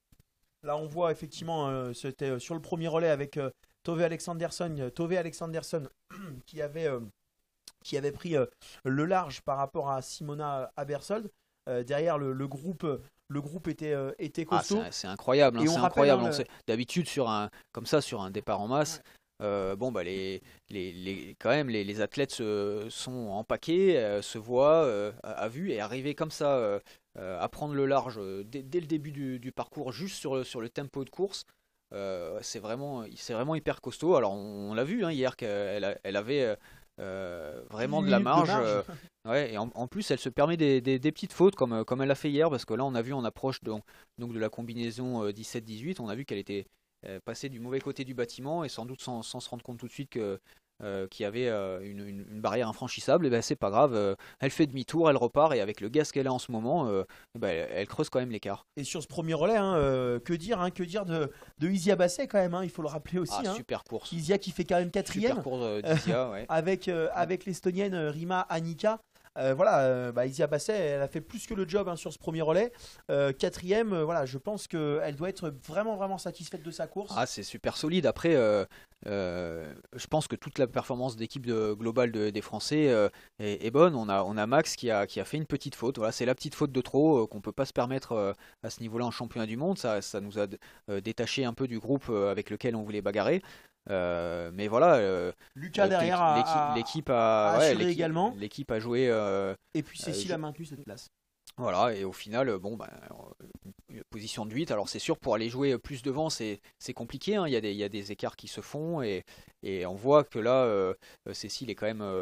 Là on voit effectivement, euh, c'était sur le premier relais avec euh, Tove Alexandersson, Tove Alexandersson qui, avait, euh, qui avait pris euh, le large par rapport à Simona Abersold. Euh, derrière le, le groupe... Le groupe était, euh, était costaud. Ah, c'est incroyable, hein, c'est incroyable. Hein, le... D'habitude, sur un, comme ça, sur un départ en masse, ouais. euh, bon, bah, les, les, les, quand même, les, les athlètes se, sont empaqués, euh, se voient euh, à, à vue, et arriver comme ça euh, à prendre le large euh, dès, dès le début du, du parcours, juste sur le, sur le tempo de course, euh, c'est vraiment, vraiment hyper costaud. Alors, on, on l'a vu hein, hier qu'elle elle avait. Euh, vraiment de la marge, de marge. Euh, ouais, et en, en plus elle se permet des, des, des petites fautes comme, comme elle l'a fait hier, parce que là on a vu en approche de, donc de la combinaison euh, dix-sept dix-huit, on a vu qu'elle était euh, passée du mauvais côté du bâtiment, et sans doute sans, sans se rendre compte tout de suite que euh, qu'il y avait euh, une, une, une barrière infranchissable. Et ben c'est pas grave, euh, elle fait demi-tour, elle repart, et avec le gaz qu'elle a en ce moment, euh, ben, elle, elle creuse quand même l'écart. Et sur ce premier relais, hein, euh, que dire, hein, que dire de, de Isia Basset quand même, hein, il faut le rappeler aussi. Ah, hein. Super course. Isia qui fait quand même quatrième. Super course euh, d'Isia, ouais. avec euh, avec l'Estonienne Rima Annika. Euh, voilà, euh, bah, Isia Basset, elle a fait plus que le job hein, sur ce premier relais. Euh, quatrième, euh, voilà, je pense qu'elle doit être vraiment, vraiment satisfaite de sa course. Ah, c'est super solide. Après, euh, euh, je pense que toute la performance d'équipe de, globale de, des Français euh, est, est bonne. On a, on a Max qui a, qui a fait une petite faute. Voilà, c'est la petite faute de trop euh, qu'on ne peut pas se permettre euh, à ce niveau-là en championnat du monde. Ça, ça nous a euh, détaché un peu du groupe euh, avec lequel on voulait bagarrer. Euh, mais voilà, euh, Lucas derrière a, l'équipe a, a ouais, assuré également. L'équipe a joué. Euh, et puis Cécile euh, a maintenu cette place. Voilà, et au final, bon, bah, position de huit. Alors c'est sûr, pour aller jouer plus devant, c'est compliqué. Hein. Il y a des, il y a des écarts qui se font, et, et on voit que là, euh, Cécile est quand même euh,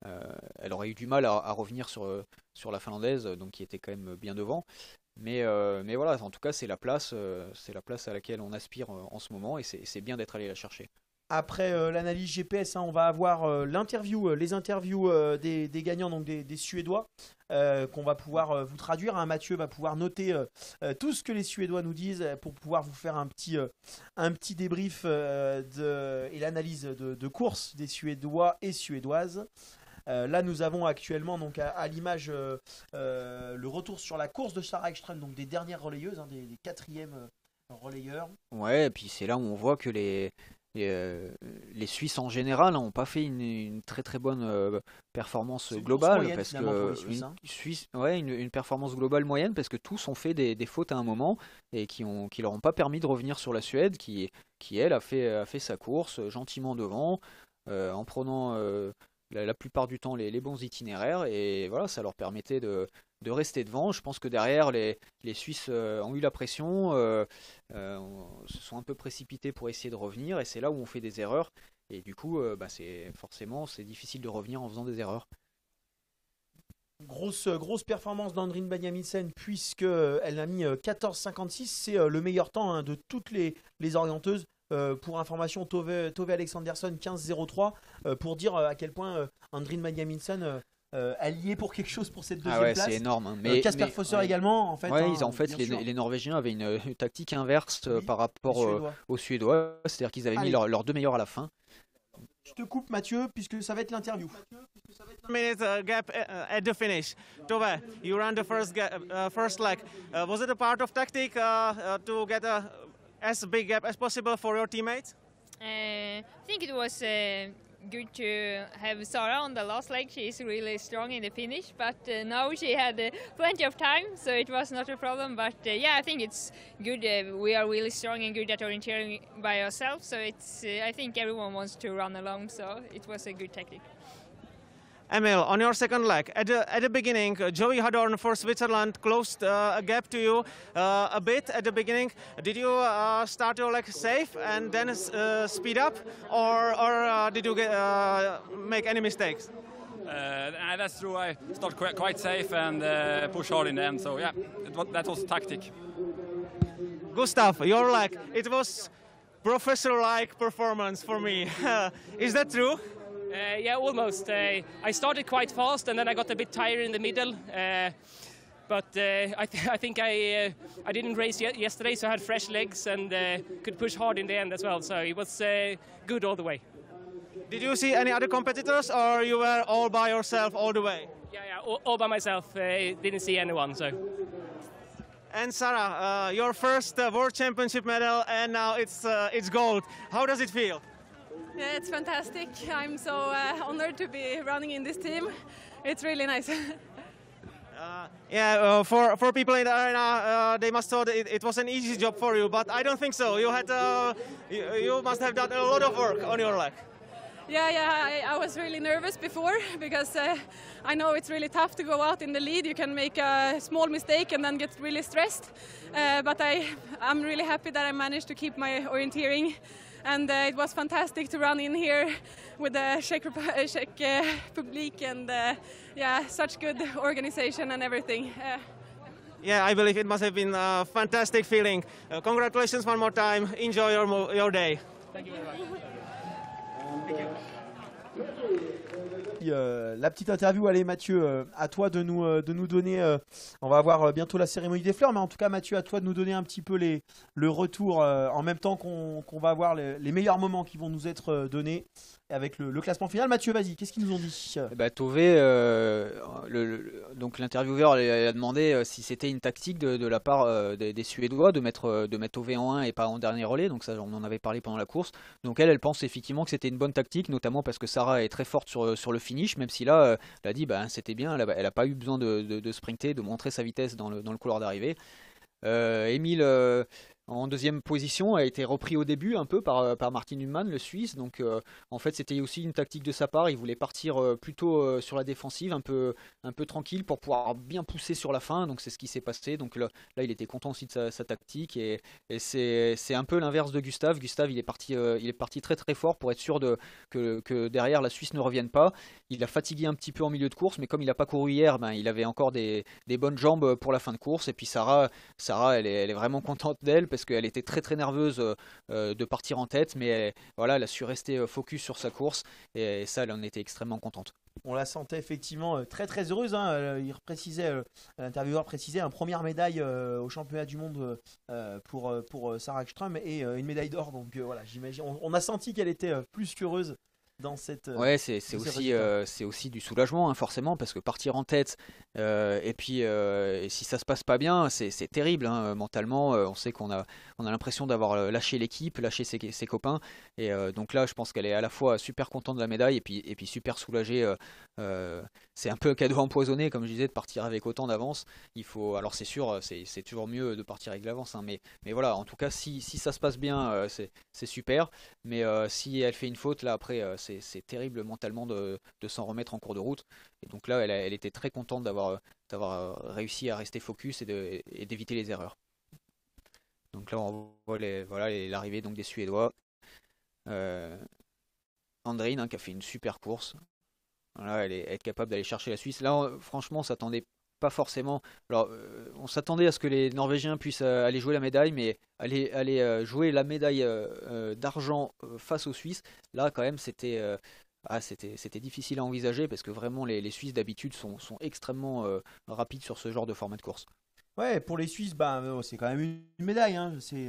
euh, elle aurait eu du mal à, à revenir sur, sur la finlandaise, donc qui était quand même bien devant. Mais, euh, mais voilà, en tout cas, c'est la place, euh, c'est la place à laquelle on aspire euh, en ce moment, et c'est bien d'être allé la chercher. Après euh, l'analyse G P S, hein, on va avoir euh, l'interview, euh, les interviews euh, des, des gagnants, donc des, des Suédois, euh, qu'on va pouvoir euh, vous traduire. Hein. Mathieu va pouvoir noter euh, euh, tout ce que les Suédois nous disent euh, pour pouvoir vous faire un petit, euh, un petit débrief euh, de, et l'analyse de, de course des Suédois et Suédoises. Euh, là, nous avons actuellement donc à, à l'image euh, euh, le retour sur la course de Sarah Ekström, donc des dernières relayeuses, hein, des, des quatrièmes euh, relayeurs. Ouais, et puis c'est là où on voit que les, les, euh, les Suisses en général n'ont pas fait une, une très très bonne euh, performance globale, moyenne, parce que Suisses, une, hein. Suisse, ouais, une, une performance globale moyenne, parce que tous ont fait des, des fautes à un moment et qui ont qui leur ont pas permis de revenir sur la Suède, qui qui elle a fait a fait sa course gentiment devant, euh, en prenant euh, La, la plupart du temps les, les bons itinéraires, et voilà, ça leur permettait de, de rester devant. Je pense que derrière les, les Suisses euh, ont eu la pression, euh, euh, se sont un peu précipités pour essayer de revenir, et c'est là où on fait des erreurs, et du coup euh, bah c'est forcément c'est difficile de revenir en faisant des erreurs. Grosse, grosse performance d'Andrine Baniaminsen, puisqu'elle a mis quatorze cinquante-six, c'est le meilleur temps hein, de toutes les, les orienteuses. Euh, pour information, Tove, Tove Alexandersson quinze zéro trois, euh, pour dire euh, à quel point euh, Andrine Baniaminsen euh, euh, alliée pour quelque chose pour cette deuxième ah ouais, place. C'est énorme. Hein. Mais, Casper euh, Fosser ouais. également. En fait, ouais, hein, ils, en fait les, les Norvégiens avaient une, une tactique inverse oui, par rapport Suédois. aux Suédois, c'est-à-dire qu'ils avaient Allez. mis leurs leur deux meilleurs à la fin. Je te coupe Mathieu, puisque ça va être l'interview. Minute uh, gap uh, at the finish. Tove, you ran the first gap, uh, first leg. Uh, was it a part of tactic uh, uh, to get a as big gap as possible for your teammates? Uh, I think it was uh, good to have Sarah on the last leg. She's really strong in the finish, but uh, now she had uh, plenty of time, so it was not a problem. But uh, yeah, I think it's good. Uh, we are really strong and good at orienteering by ourselves, so it's. Uh, I think everyone wants to run along, so it was a good tactic. Emil, on your second leg, at the, at the beginning, uh, Joey Hadorn for Switzerland closed uh, a gap to you uh, a bit at the beginning. Did you uh, start your leg safe and then uh, speed up, or, or uh, did you get, uh, make any mistakes? Uh, that's true. I started quite, quite safe and uh, push hard in the end. So yeah, it was, that was tactic. Gustav, your leg, it was professor-like performance for me. Is that true? Uh, yeah, almost. Uh, I started quite fast, and then I got a bit tired in the middle. Uh, but uh, I, th I think I uh, I didn't race ye yesterday, so I had fresh legs and uh, could push hard in the end as well. So it was uh, good all the way. Did you see any other competitors, or you were all by yourself all the way? Yeah, yeah, all, all by myself. Uh, didn't see anyone. So. And Sarah, uh, your first uh, World Championship medal, and now it's uh, it's gold. How does it feel? Yeah, it's fantastic. I'm so uh, honored to be running in this team. It's really nice. uh, yeah, uh, for for people in the arena, uh, they must thought it, it was an easy job for you, but I don't think so. You had uh, you, you must have done a lot of work on your leg. Yeah, yeah, I, I was really nervous before because uh, I know it's really tough to go out in the lead. You can make a small mistake and then get really stressed. Uh, but I, I'm really happy that I managed to keep my orienteering. And uh, it was fantastic to run in here with the Czech, uh, Czech uh, public and uh, yeah, such good organization and everything. Uh, yeah, I believe it must have been a fantastic feeling. Uh, congratulations one more time. Enjoy your, your day. Thank you very much. Thank you. Euh, la petite interview, allez Mathieu, euh, à toi de nous, euh, de nous donner, euh, on va avoir euh, bientôt la cérémonie des fleurs, mais en tout cas Mathieu, à toi de nous donner un petit peu les, le retour euh, en même temps qu'on qu'on va avoir les, les meilleurs moments qui vont nous être euh, donnés avec le, le classement final. Mathieu, vas-y, qu'est-ce qu'ils nous ont dit? bah, Tove, euh, le, le, donc l'intervieweur a demandé euh, si c'était une tactique de, de la part euh, des, des Suédois de mettre, euh, de mettre Tove en un et pas en dernier relais, donc ça on en avait parlé pendant la course. Donc elle, elle pense effectivement que c'était une bonne tactique, notamment parce que Sarah est très forte sur, sur le finish, même si là, euh, elle a dit bah, c'était bien, elle n'a pas eu besoin de, de, de sprinter, de montrer sa vitesse dans le, dans le couloir d'arrivée. Euh, Emil, euh, en deuxième position, a été repris au début un peu par, par Martin Numan, le Suisse. Donc euh, en fait c'était aussi une tactique de sa part. Il voulait partir euh, plutôt euh, sur la défensive, un peu, un peu tranquille pour pouvoir bien pousser sur la fin. Donc c'est ce qui s'est passé. Donc là, là il était content aussi de sa, sa tactique. Et, et c'est un peu l'inverse de Gustave. Gustave il est, parti, euh, il est parti très très fort pour être sûr de, que, que derrière la Suisse ne revienne pas. Il a fatigué un petit peu en milieu de course, mais comme il n'a pas couru hier, ben, il avait encore des, des bonnes jambes pour la fin de course. Et puis Sarah, Sarah elle, est, elle est vraiment contente d'elle parce qu'elle était très très nerveuse euh, de partir en tête, mais elle, voilà, elle a su rester focus sur sa course et, et ça, elle en était extrêmement contente. On la sentait effectivement très très heureuse. Hein. Il précisait, l'intervieweur précisait, une première médaille euh, au championnat du monde euh, pour, pour Sarah Ekström et euh, une médaille d'or. Donc euh, voilà, j'imagine. On, on a senti qu'elle était plus qu'heureuse dans cette. Ouais, c'est aussi, euh, c'est aussi du soulagement, hein, forcément, parce que partir en tête euh, et puis euh, et si ça se passe pas bien, c'est terrible hein, mentalement. Euh, on sait qu'on a, on a l'impression d'avoir lâché l'équipe, lâché ses, ses copains, et euh, donc là, je pense qu'elle est à la fois super contente de la médaille et puis et puis super soulagée. Euh, euh, c'est un peu un cadeau empoisonné, comme je disais, de partir avec autant d'avance. Il faut, alors c'est sûr, c'est toujours mieux de partir avec l'avance, hein, mais mais voilà, en tout cas, si si ça se passe bien, euh, c'est super. Mais euh, si elle fait une faute, là après, euh, c'est c'est terrible mentalement de, de s'en remettre en cours de route. Et donc là, elle, elle était très contente d'avoir d'avoir réussi à rester focus et d'éviter les erreurs. Donc là, on voit les, voilà, l'arrivée donc des Suédois. Euh, Andrine hein, qui a fait une super course. Voilà, elle est, elle est capable d'aller chercher la Suisse. Là, on, franchement, on s'attendait pas forcément. Alors, euh, on s'attendait à ce que les Norvégiens puissent euh, aller jouer la médaille, mais aller, aller euh, jouer la médaille euh, euh, d'argent euh, face aux Suisses, là, quand même, c'était euh, ah, c'était c'était difficile à envisager parce que vraiment, les, les Suisses d'habitude sont, sont extrêmement euh, rapides sur ce genre de format de course. Ouais, pour les Suisses, bah, c'est quand même une médaille. Hein. C'est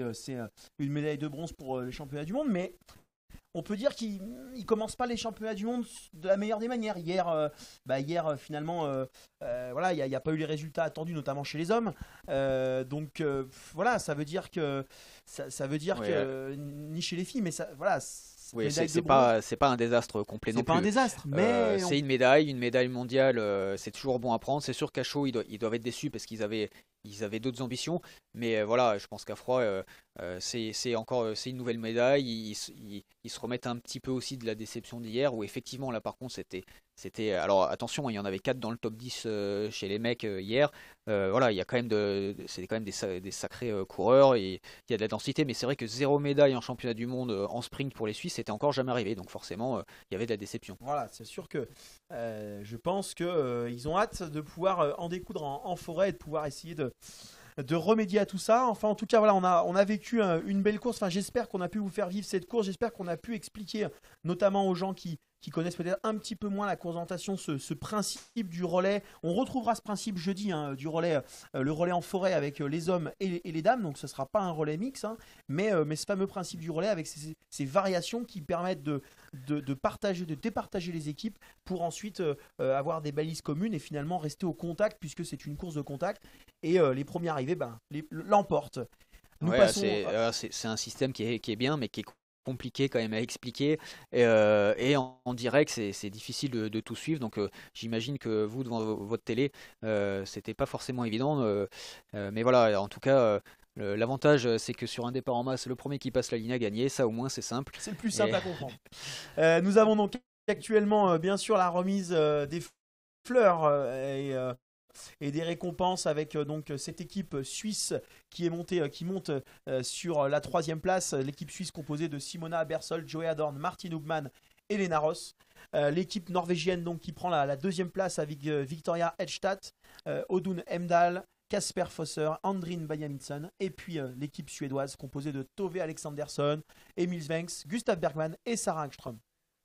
une médaille de bronze pour les championnats du monde, mais on peut dire qu'ils ne commencent pas les championnats du monde de la meilleure des manières. Hier, euh, bah hier finalement, euh, euh, voilà, il n'y a, a pas eu les résultats attendus, notamment chez les hommes. Euh, donc euh, voilà, ça veut dire que ça, ça veut dire ouais, que ouais. Ni chez les filles, mais ça, voilà. Oui, c'est pas c'est pas un désastre complet non plus. C'est pas un désastre, mais euh, on... c'est une médaille, une médaille mondiale. Euh, c'est toujours bon à prendre. C'est sûr qu'à chaud, ils, doivent, ils doivent être déçus parce qu'ils avaient ils avaient d'autres ambitions. Mais euh, voilà, je pense qu'à froid, euh, euh, c'est encore c'est une nouvelle médaille. Ils, ils, ils se remettent un petit peu aussi de la déception d'hier, où effectivement là par contre c'était c'était alors attention, il y en avait quatre dans le top dix euh, chez les mecs euh, hier. Euh, voilà, il y a quand même de c'est quand même des, des sacrés euh, coureurs et il y a de la densité, mais c'est vrai que zéro médaille en championnat du monde euh, en sprint pour les Suisses, c'était encore jamais arrivé. Donc forcément, euh, il y avait de la déception. Voilà, c'est sûr que euh, je pense que euh, ils ont hâte de pouvoir euh, en découdre en, en forêt et de pouvoir essayer de de remédier à tout ça. Enfin, en tout cas, voilà, on a, on a vécu euh, une belle course. Enfin, j'espère qu'on a pu vous faire vivre cette course. J'espère qu'on a pu expliquer, notamment aux gens qui, qui connaissent peut-être un petit peu moins la course d'orientation, ce, ce principe du relais. On retrouvera ce principe jeudi, hein, du relais, euh, le relais en forêt avec euh, les hommes et les, et les dames. Donc, ce ne sera pas un relais mix, hein, mais, euh, mais ce fameux principe du relais avec ces, ces variations qui permettent de, de, de partager, de départager les équipes pour ensuite euh, euh, avoir des balises communes et finalement rester au contact, puisque c'est une course de contact. Et euh, les premiers arrivés ben, l'emportent. Ouais, passons... c'est un système qui est, qui est bien, mais qui est compliqué quand même à expliquer. Et, euh, et en, en direct, c'est difficile de, de tout suivre. Donc, euh, j'imagine que vous, devant votre télé, euh, c'était pas forcément évident. Euh, euh, mais voilà, en tout cas. Euh, L'avantage, c'est que sur un départ en masse, le premier qui passe la ligne a gagné. Ça, au moins, c'est simple. C'est le plus simple et... à comprendre. euh, nous avons donc actuellement, euh, bien sûr, la remise euh, des fleurs euh, et, euh, et des récompenses avec euh, donc cette équipe suisse qui est montée, euh, qui monte euh, sur la troisième place. L'équipe suisse composée de Simona Bersold, Joey Adorn, Martin Hugman et Lena Ross. Euh, L'équipe norvégienne donc qui prend la, la deuxième place avec euh, Victoria Edstad, euh, Audun Hemdahl, Kasper Fosser, Andrine Bajamitsson et puis euh, l'équipe suédoise composée de Tove Alexandersson, Emil Svenks, Gustav Bergman et Sarah Ekström.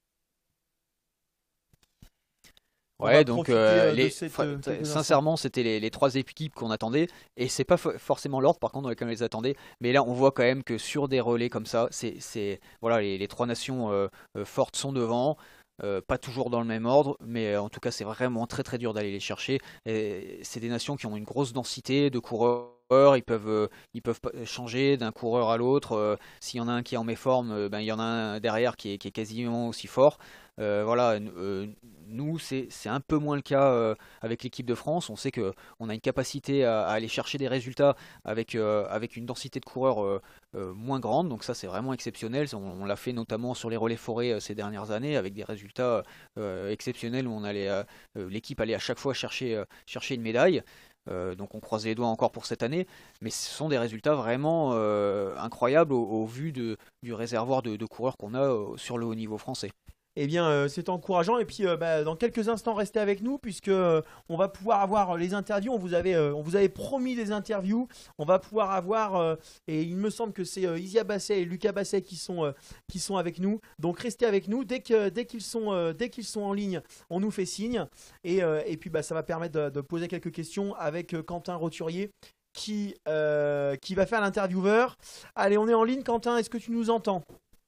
Ouais, donc euh, les, cette, euh, sincèrement, c'était les, les trois équipes qu'on attendait, et c'est pas forcément l'ordre par contre dans lequel on les attendait, mais là on voit quand même que sur des relais comme ça, c'est voilà, les, les trois nations euh, euh, fortes sont devant. Euh, pas toujours dans le même ordre, mais euh, en tout cas c'est vraiment très très dur d'aller les chercher. C'est des nations qui ont une grosse densité de coureurs ils peuvent, ils peuvent changer d'un coureur à l'autre. Euh, S'il y en a un qui est en méforme, euh, ben, il y en a un derrière qui est, qui est quasiment aussi fort. Euh, voilà, euh, nous, c'est un peu moins le cas euh, avec l'équipe de France. On sait qu'on a une capacité à, à aller chercher des résultats avec, euh, avec une densité de coureurs euh, euh, moins grande. Donc ça, c'est vraiment exceptionnel. On, on l'a fait notamment sur les relais forêts euh, ces dernières années avec des résultats euh, exceptionnels où on allait, euh, l'équipe allait à chaque fois chercher, euh, chercher une médaille. Euh, donc on croise les doigts encore pour cette année, mais ce sont des résultats vraiment euh, incroyables au, au vu de, du réservoir de, de coureurs qu'on a euh, sur le haut niveau français. Eh bien, euh, c'est encourageant. Et puis, euh, bah, dans quelques instants, restez avec nous puisque euh, on va pouvoir avoir les interviews. On vous avait, euh, on vous avait promis des interviews. On va pouvoir avoir, euh, et il me semble que c'est euh, Isia Basset et Lucas Basset qui sont, euh, qui sont avec nous. Donc, restez avec nous. Dès que, dès qu'ils sont, euh, dès qu'ils sont en ligne, on nous fait signe. Et, euh, et puis, bah, ça va permettre de, de poser quelques questions avec euh, Quentin Roturier qui, euh, qui va faire l'intervieweur. Allez, on est en ligne. Quentin, est-ce que tu nous entends ?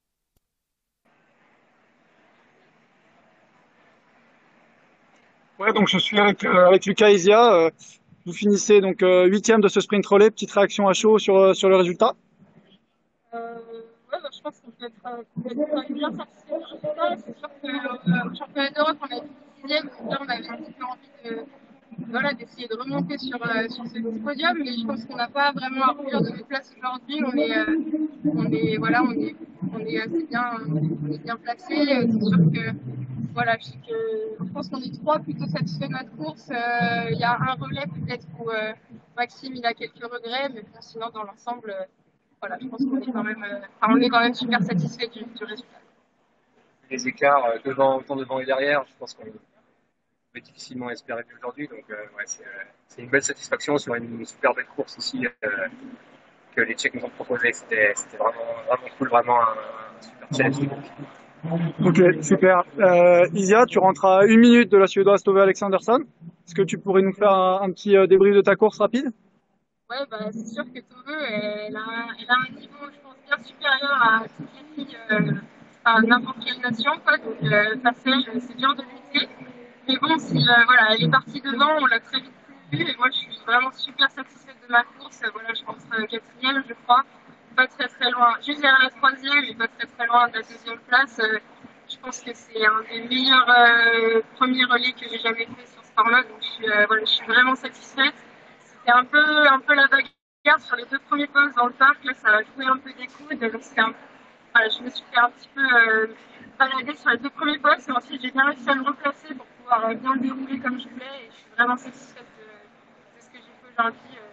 Ouais, donc je suis avec, euh, avec Lucas et Isia. Euh, vous finissez donc euh, huitième de ce sprint relais. Petite réaction à chaud sur, euh, sur le résultat. Euh, ouais, bah, je pense qu'on peut être, euh, peut être bien satisfait du résultat. C'est sûr que euh, au championnat d'Europe, on a été sixième, donc là, on avait un petit peu envie de, voilà, d'essayer de remonter sur, euh, sur ce petit podium, mais je pense qu'on n'a pas vraiment à rougir de nos places aujourd'hui. On est, euh, on est, voilà, on est, on est assez bien, on est bien placé. C'est sûr que voilà, je, sais que, je pense qu'on est trois plutôt satisfaits de notre course. Il euh, y a un relais peut-être où euh, Maxime il a quelques regrets, mais bon, sinon dans l'ensemble, euh, voilà, je pense qu'on est quand même, euh, enfin, on est quand même super satisfaits du, du résultat. Les écarts euh, devant, autant devant et derrière, je pense qu'on peut difficilement espérer mieux aujourd'hui. Donc euh, ouais, c'est euh, une belle satisfaction sur une, une super belle course aussi euh, que les Tchèques nous ont proposé. C'était vraiment, vraiment cool, vraiment un, un super challenge. Ok, super. Euh, Isia, tu rentres à une minute de la Suédoise Tove Alexandersson. Est-ce que tu pourrais nous faire un, un petit euh, débrief de ta course rapide? Ouais, bah, c'est sûr que Tove, elle a, elle a un niveau, je pense, bien supérieur à toutes les filles, euh, à n'importe quelle nation, quoi. Donc, euh, face à elle, c'est dur de lutter. Mais bon, si, euh, voilà, elle est partie devant, on l'a très vite vue. Et moi, je suis vraiment super satisfaite de ma course. Voilà, je pense euh, quatrième, je crois. Pas très très loin, juste vers la troisième et pas très très loin de la deuxième place. Euh, je pense que c'est un des meilleurs euh, premiers relais que j'ai jamais fait sur ce format, donc je suis, euh, voilà, je suis vraiment satisfaite. C'était un peu, un peu la bagarre sur les deux premiers postes dans le parc, là ça a joué un peu des coudes, donc un, voilà, je me suis fait un petit peu euh, balader sur les deux premiers postes et ensuite j'ai bien réussi à me replacer pour pouvoir euh, bien dérouler comme je voulais et je suis vraiment satisfaite de, de ce que j'ai fait aujourd'hui. Euh,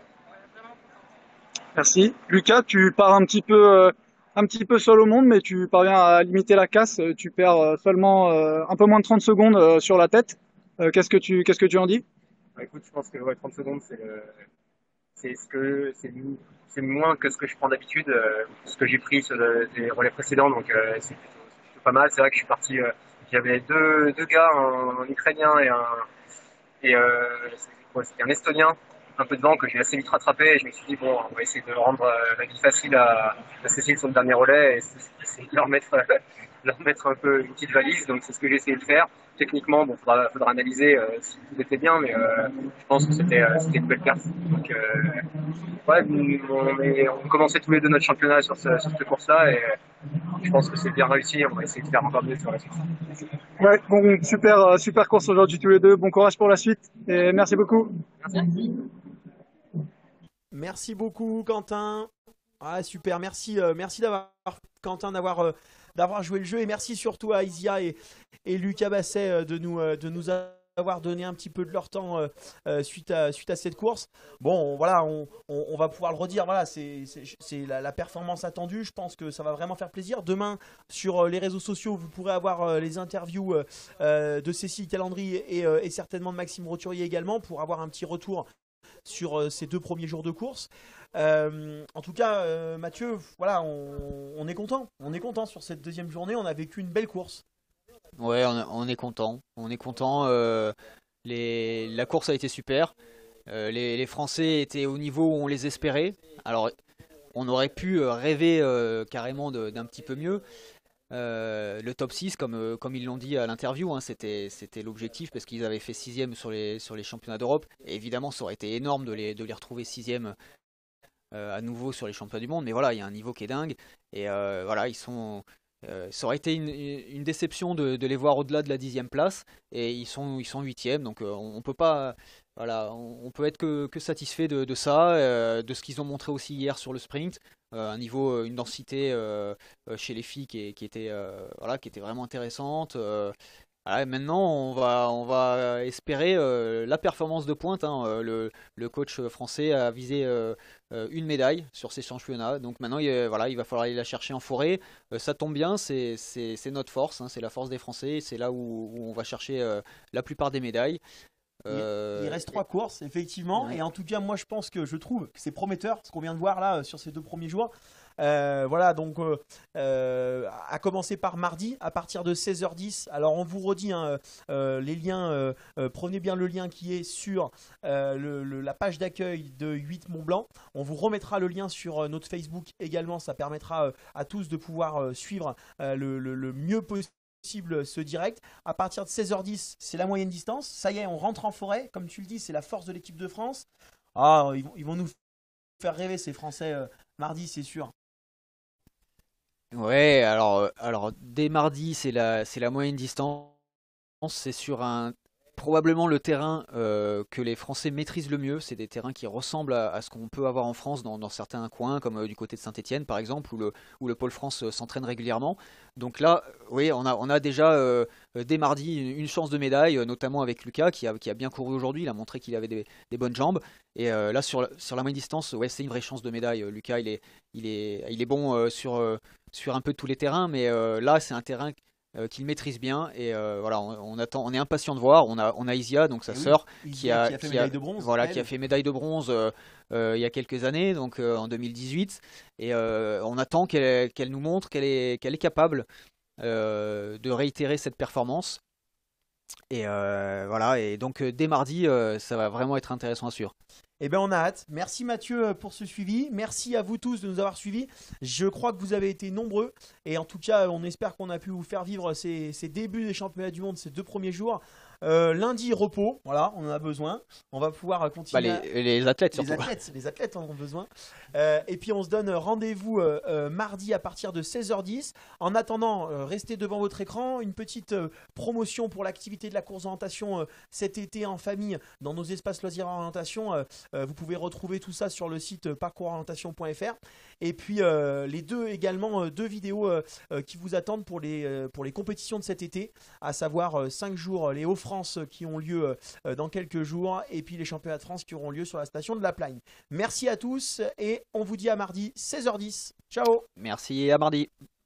Merci. Lucas, tu pars un petit peu, euh, un petit peu seul au monde, mais tu parviens à limiter la casse. Tu perds euh, seulement euh, un peu moins de trente secondes euh, sur la tête. Euh, qu'est-ce que tu, qu'est-ce que tu en dis? Bah, écoute, je pense que ouais, trente secondes, c'est le, c'est ce que, c'est, c'est moins que ce que je prends d'habitude, euh, ce que j'ai pris sur le, les relais précédents, donc euh, c'est plutôt, plutôt pas mal. C'est vrai que je suis parti, euh, j'avais deux, deux gars, un, un Ukrainien et un, et euh, c'était un Estonien. Un peu devant que j'ai assez vite rattrapé et je me suis dit bon on va essayer de rendre euh, la vie facile à, à Cécile sur le dernier relais et essayer de leur mettre, euh, leur mettre un peu une petite valise, donc c'est ce que j'ai essayé de faire. Techniquement bon faudra, faudra analyser euh, si tout était bien, mais euh, je pense que c'était euh, c'était une belle carte. Donc euh, ouais, on, est, on commençait tous les deux notre championnat sur, ce, sur cette course là et je pense que c'est bien réussi, on va essayer de faire encore mieux sur la suite. Ouais, bon, super, super course aujourd'hui tous les deux, bon courage pour la suite et merci beaucoup. Merci. Merci beaucoup Quentin. Ah super, merci, euh, merci d'avoir Quentin d'avoir euh, d'avoir joué le jeu et merci surtout à Isia et, et Lucas Basset euh, de nous euh, de nous avoir donné un petit peu de leur temps euh, euh, suite à suite à cette course. Bon voilà, on, on, on va pouvoir le redire. Voilà, c'est c'est la, la performance attendue. Je pense que ça va vraiment faire plaisir. Demain sur euh, les réseaux sociaux, vous pourrez avoir euh, les interviews euh, euh, de Cécile Calandry et, euh, et certainement de Maxime Roturier également pour avoir un petit retour sur euh, ces deux premiers jours de course. Euh, en tout cas, euh, Mathieu, voilà, on, on est content. On est content sur cette deuxième journée. On a vécu une belle course. Ouais, on, on est content. On est content. Euh, les, la course a été super. Euh, les, les Français étaient au niveau où on les espérait. Alors, on aurait pu rêver euh, carrément d'un petit peu mieux. Euh, le top six, comme, euh, comme ils l'ont dit à l'interview, hein, c'était l'objectif parce qu'ils avaient fait sixième sur les, sur les championnats d'Europe. Évidemment, ça aurait été énorme de les, de les retrouver sixième euh, à nouveau sur les championnats du monde, mais voilà, il y a un niveau qui est dingue. Et euh, voilà, ils sont. Euh, ça aurait été une, une déception de, de les voir au-delà de la dixième place, et ils sont ils sont huitièmes, donc euh, on peut pas. Voilà, on, on peut être que, que satisfait de, de ça, euh, de ce qu'ils ont montré aussi hier sur le sprint, euh, un niveau, une densité euh, chez les filles qui, est, qui était euh, voilà, qui était vraiment intéressante. Euh, voilà, maintenant, on va on va espérer euh, la performance de pointe. Hein. Le, le coach français a visé euh, une médaille sur ces championnats, donc maintenant il, voilà, il va falloir aller la chercher en forêt. Euh, ça tombe bien, c'est c'est c'est notre force, hein, c'est la force des Français, c'est là où, où on va chercher euh, la plupart des médailles. Euh, il reste trois courses, effectivement, ouais. Et en tout cas, moi je pense que je trouve que c'est prometteur ce qu'on vient de voir là sur ces deux premiers jours. Euh, voilà, donc euh, euh, à commencer par mardi à partir de seize heures dix. Alors on vous redit hein, euh, les liens, euh, euh, prenez bien le lien qui est sur euh, le, le, la page d'accueil de huit Mont Blanc. On vous remettra le lien sur euh, notre Facebook également, ça permettra euh, à tous de pouvoir euh, suivre euh, le, le, le mieux possible ce direct. À partir de seize heures dix, c'est la moyenne distance. Ça y est, on rentre en forêt. Comme tu le dis, c'est la force de l'équipe de France. Ah, ils vont, ils vont nous faire rêver ces Français euh, mardi, c'est sûr. Ouais, alors, alors dès mardi, c'est la, c'est la moyenne distance. C'est sur un probablement le terrain euh, que les Français maîtrisent le mieux. C'est des terrains qui ressemblent à, à ce qu'on peut avoir en France dans, dans certains coins, comme euh, du côté de Saint-Étienne par exemple, où le, où le Pôle France euh, s'entraîne régulièrement. Donc là, oui, on a, on a déjà euh, dès mardi une, une chance de médaille, euh, notamment avec Lucas qui a, qui a bien couru aujourd'hui. Il a montré qu'il avait des, des bonnes jambes. Et euh, là, sur, sur la moyenne distance, ouais, c'est une vraie chance de médaille. Euh, Lucas, il est, il est, il est bon euh, sur, euh, sur un peu tous les terrains, mais euh, là, c'est un terrain Euh, qu'il maîtrise bien et euh, voilà on, on attend, on est impatient de voir. On a on a Isia, donc sa oui, sœur Isia, qui a qui a fait qui médaille a, de bronze, voilà elle. qui a fait médaille de bronze euh, euh, il y a quelques années, donc euh, en deux mille dix-huit, et euh, on attend qu'elle qu'elle nous montre qu'elle est qu'elle est capable euh, de réitérer cette performance. Et euh, voilà, et donc euh, dès mardi, euh, ça va vraiment être intéressant à suivre. Eh bien, on a hâte. Merci Mathieu pour ce suivi. Merci à vous tous de nous avoir suivis. Je crois que vous avez été nombreux. Et en tout cas, on espère qu'on a pu vous faire vivre ces, ces débuts des championnats du monde, ces deux premiers jours. Euh, lundi, repos. Voilà, on en a besoin. On va pouvoir continuer. Bah, les, les athlètes, les surtout. athlètes, les athlètes en ont besoin. Euh, et puis, on se donne rendez-vous euh, euh, mardi à partir de seize heures dix. En attendant, euh, restez devant votre écran. Une petite euh, promotion pour l'activité de la course d'orientation euh, cet été en famille dans nos espaces loisirs orientation. Euh, euh, vous pouvez retrouver tout ça sur le site euh, parcours orientation point f r. Et puis, euh, les deux également, euh, deux vidéos euh, euh, qui vous attendent pour les, euh, pour les compétitions de cet été, à savoir euh, cinq jours, les Hauts-France qui ont lieu euh, dans quelques jours, et puis les championnats de France qui auront lieu sur la station de La Plagne. Merci à tous et on vous dit à mardi seize heures dix. Ciao. Merci et à mardi.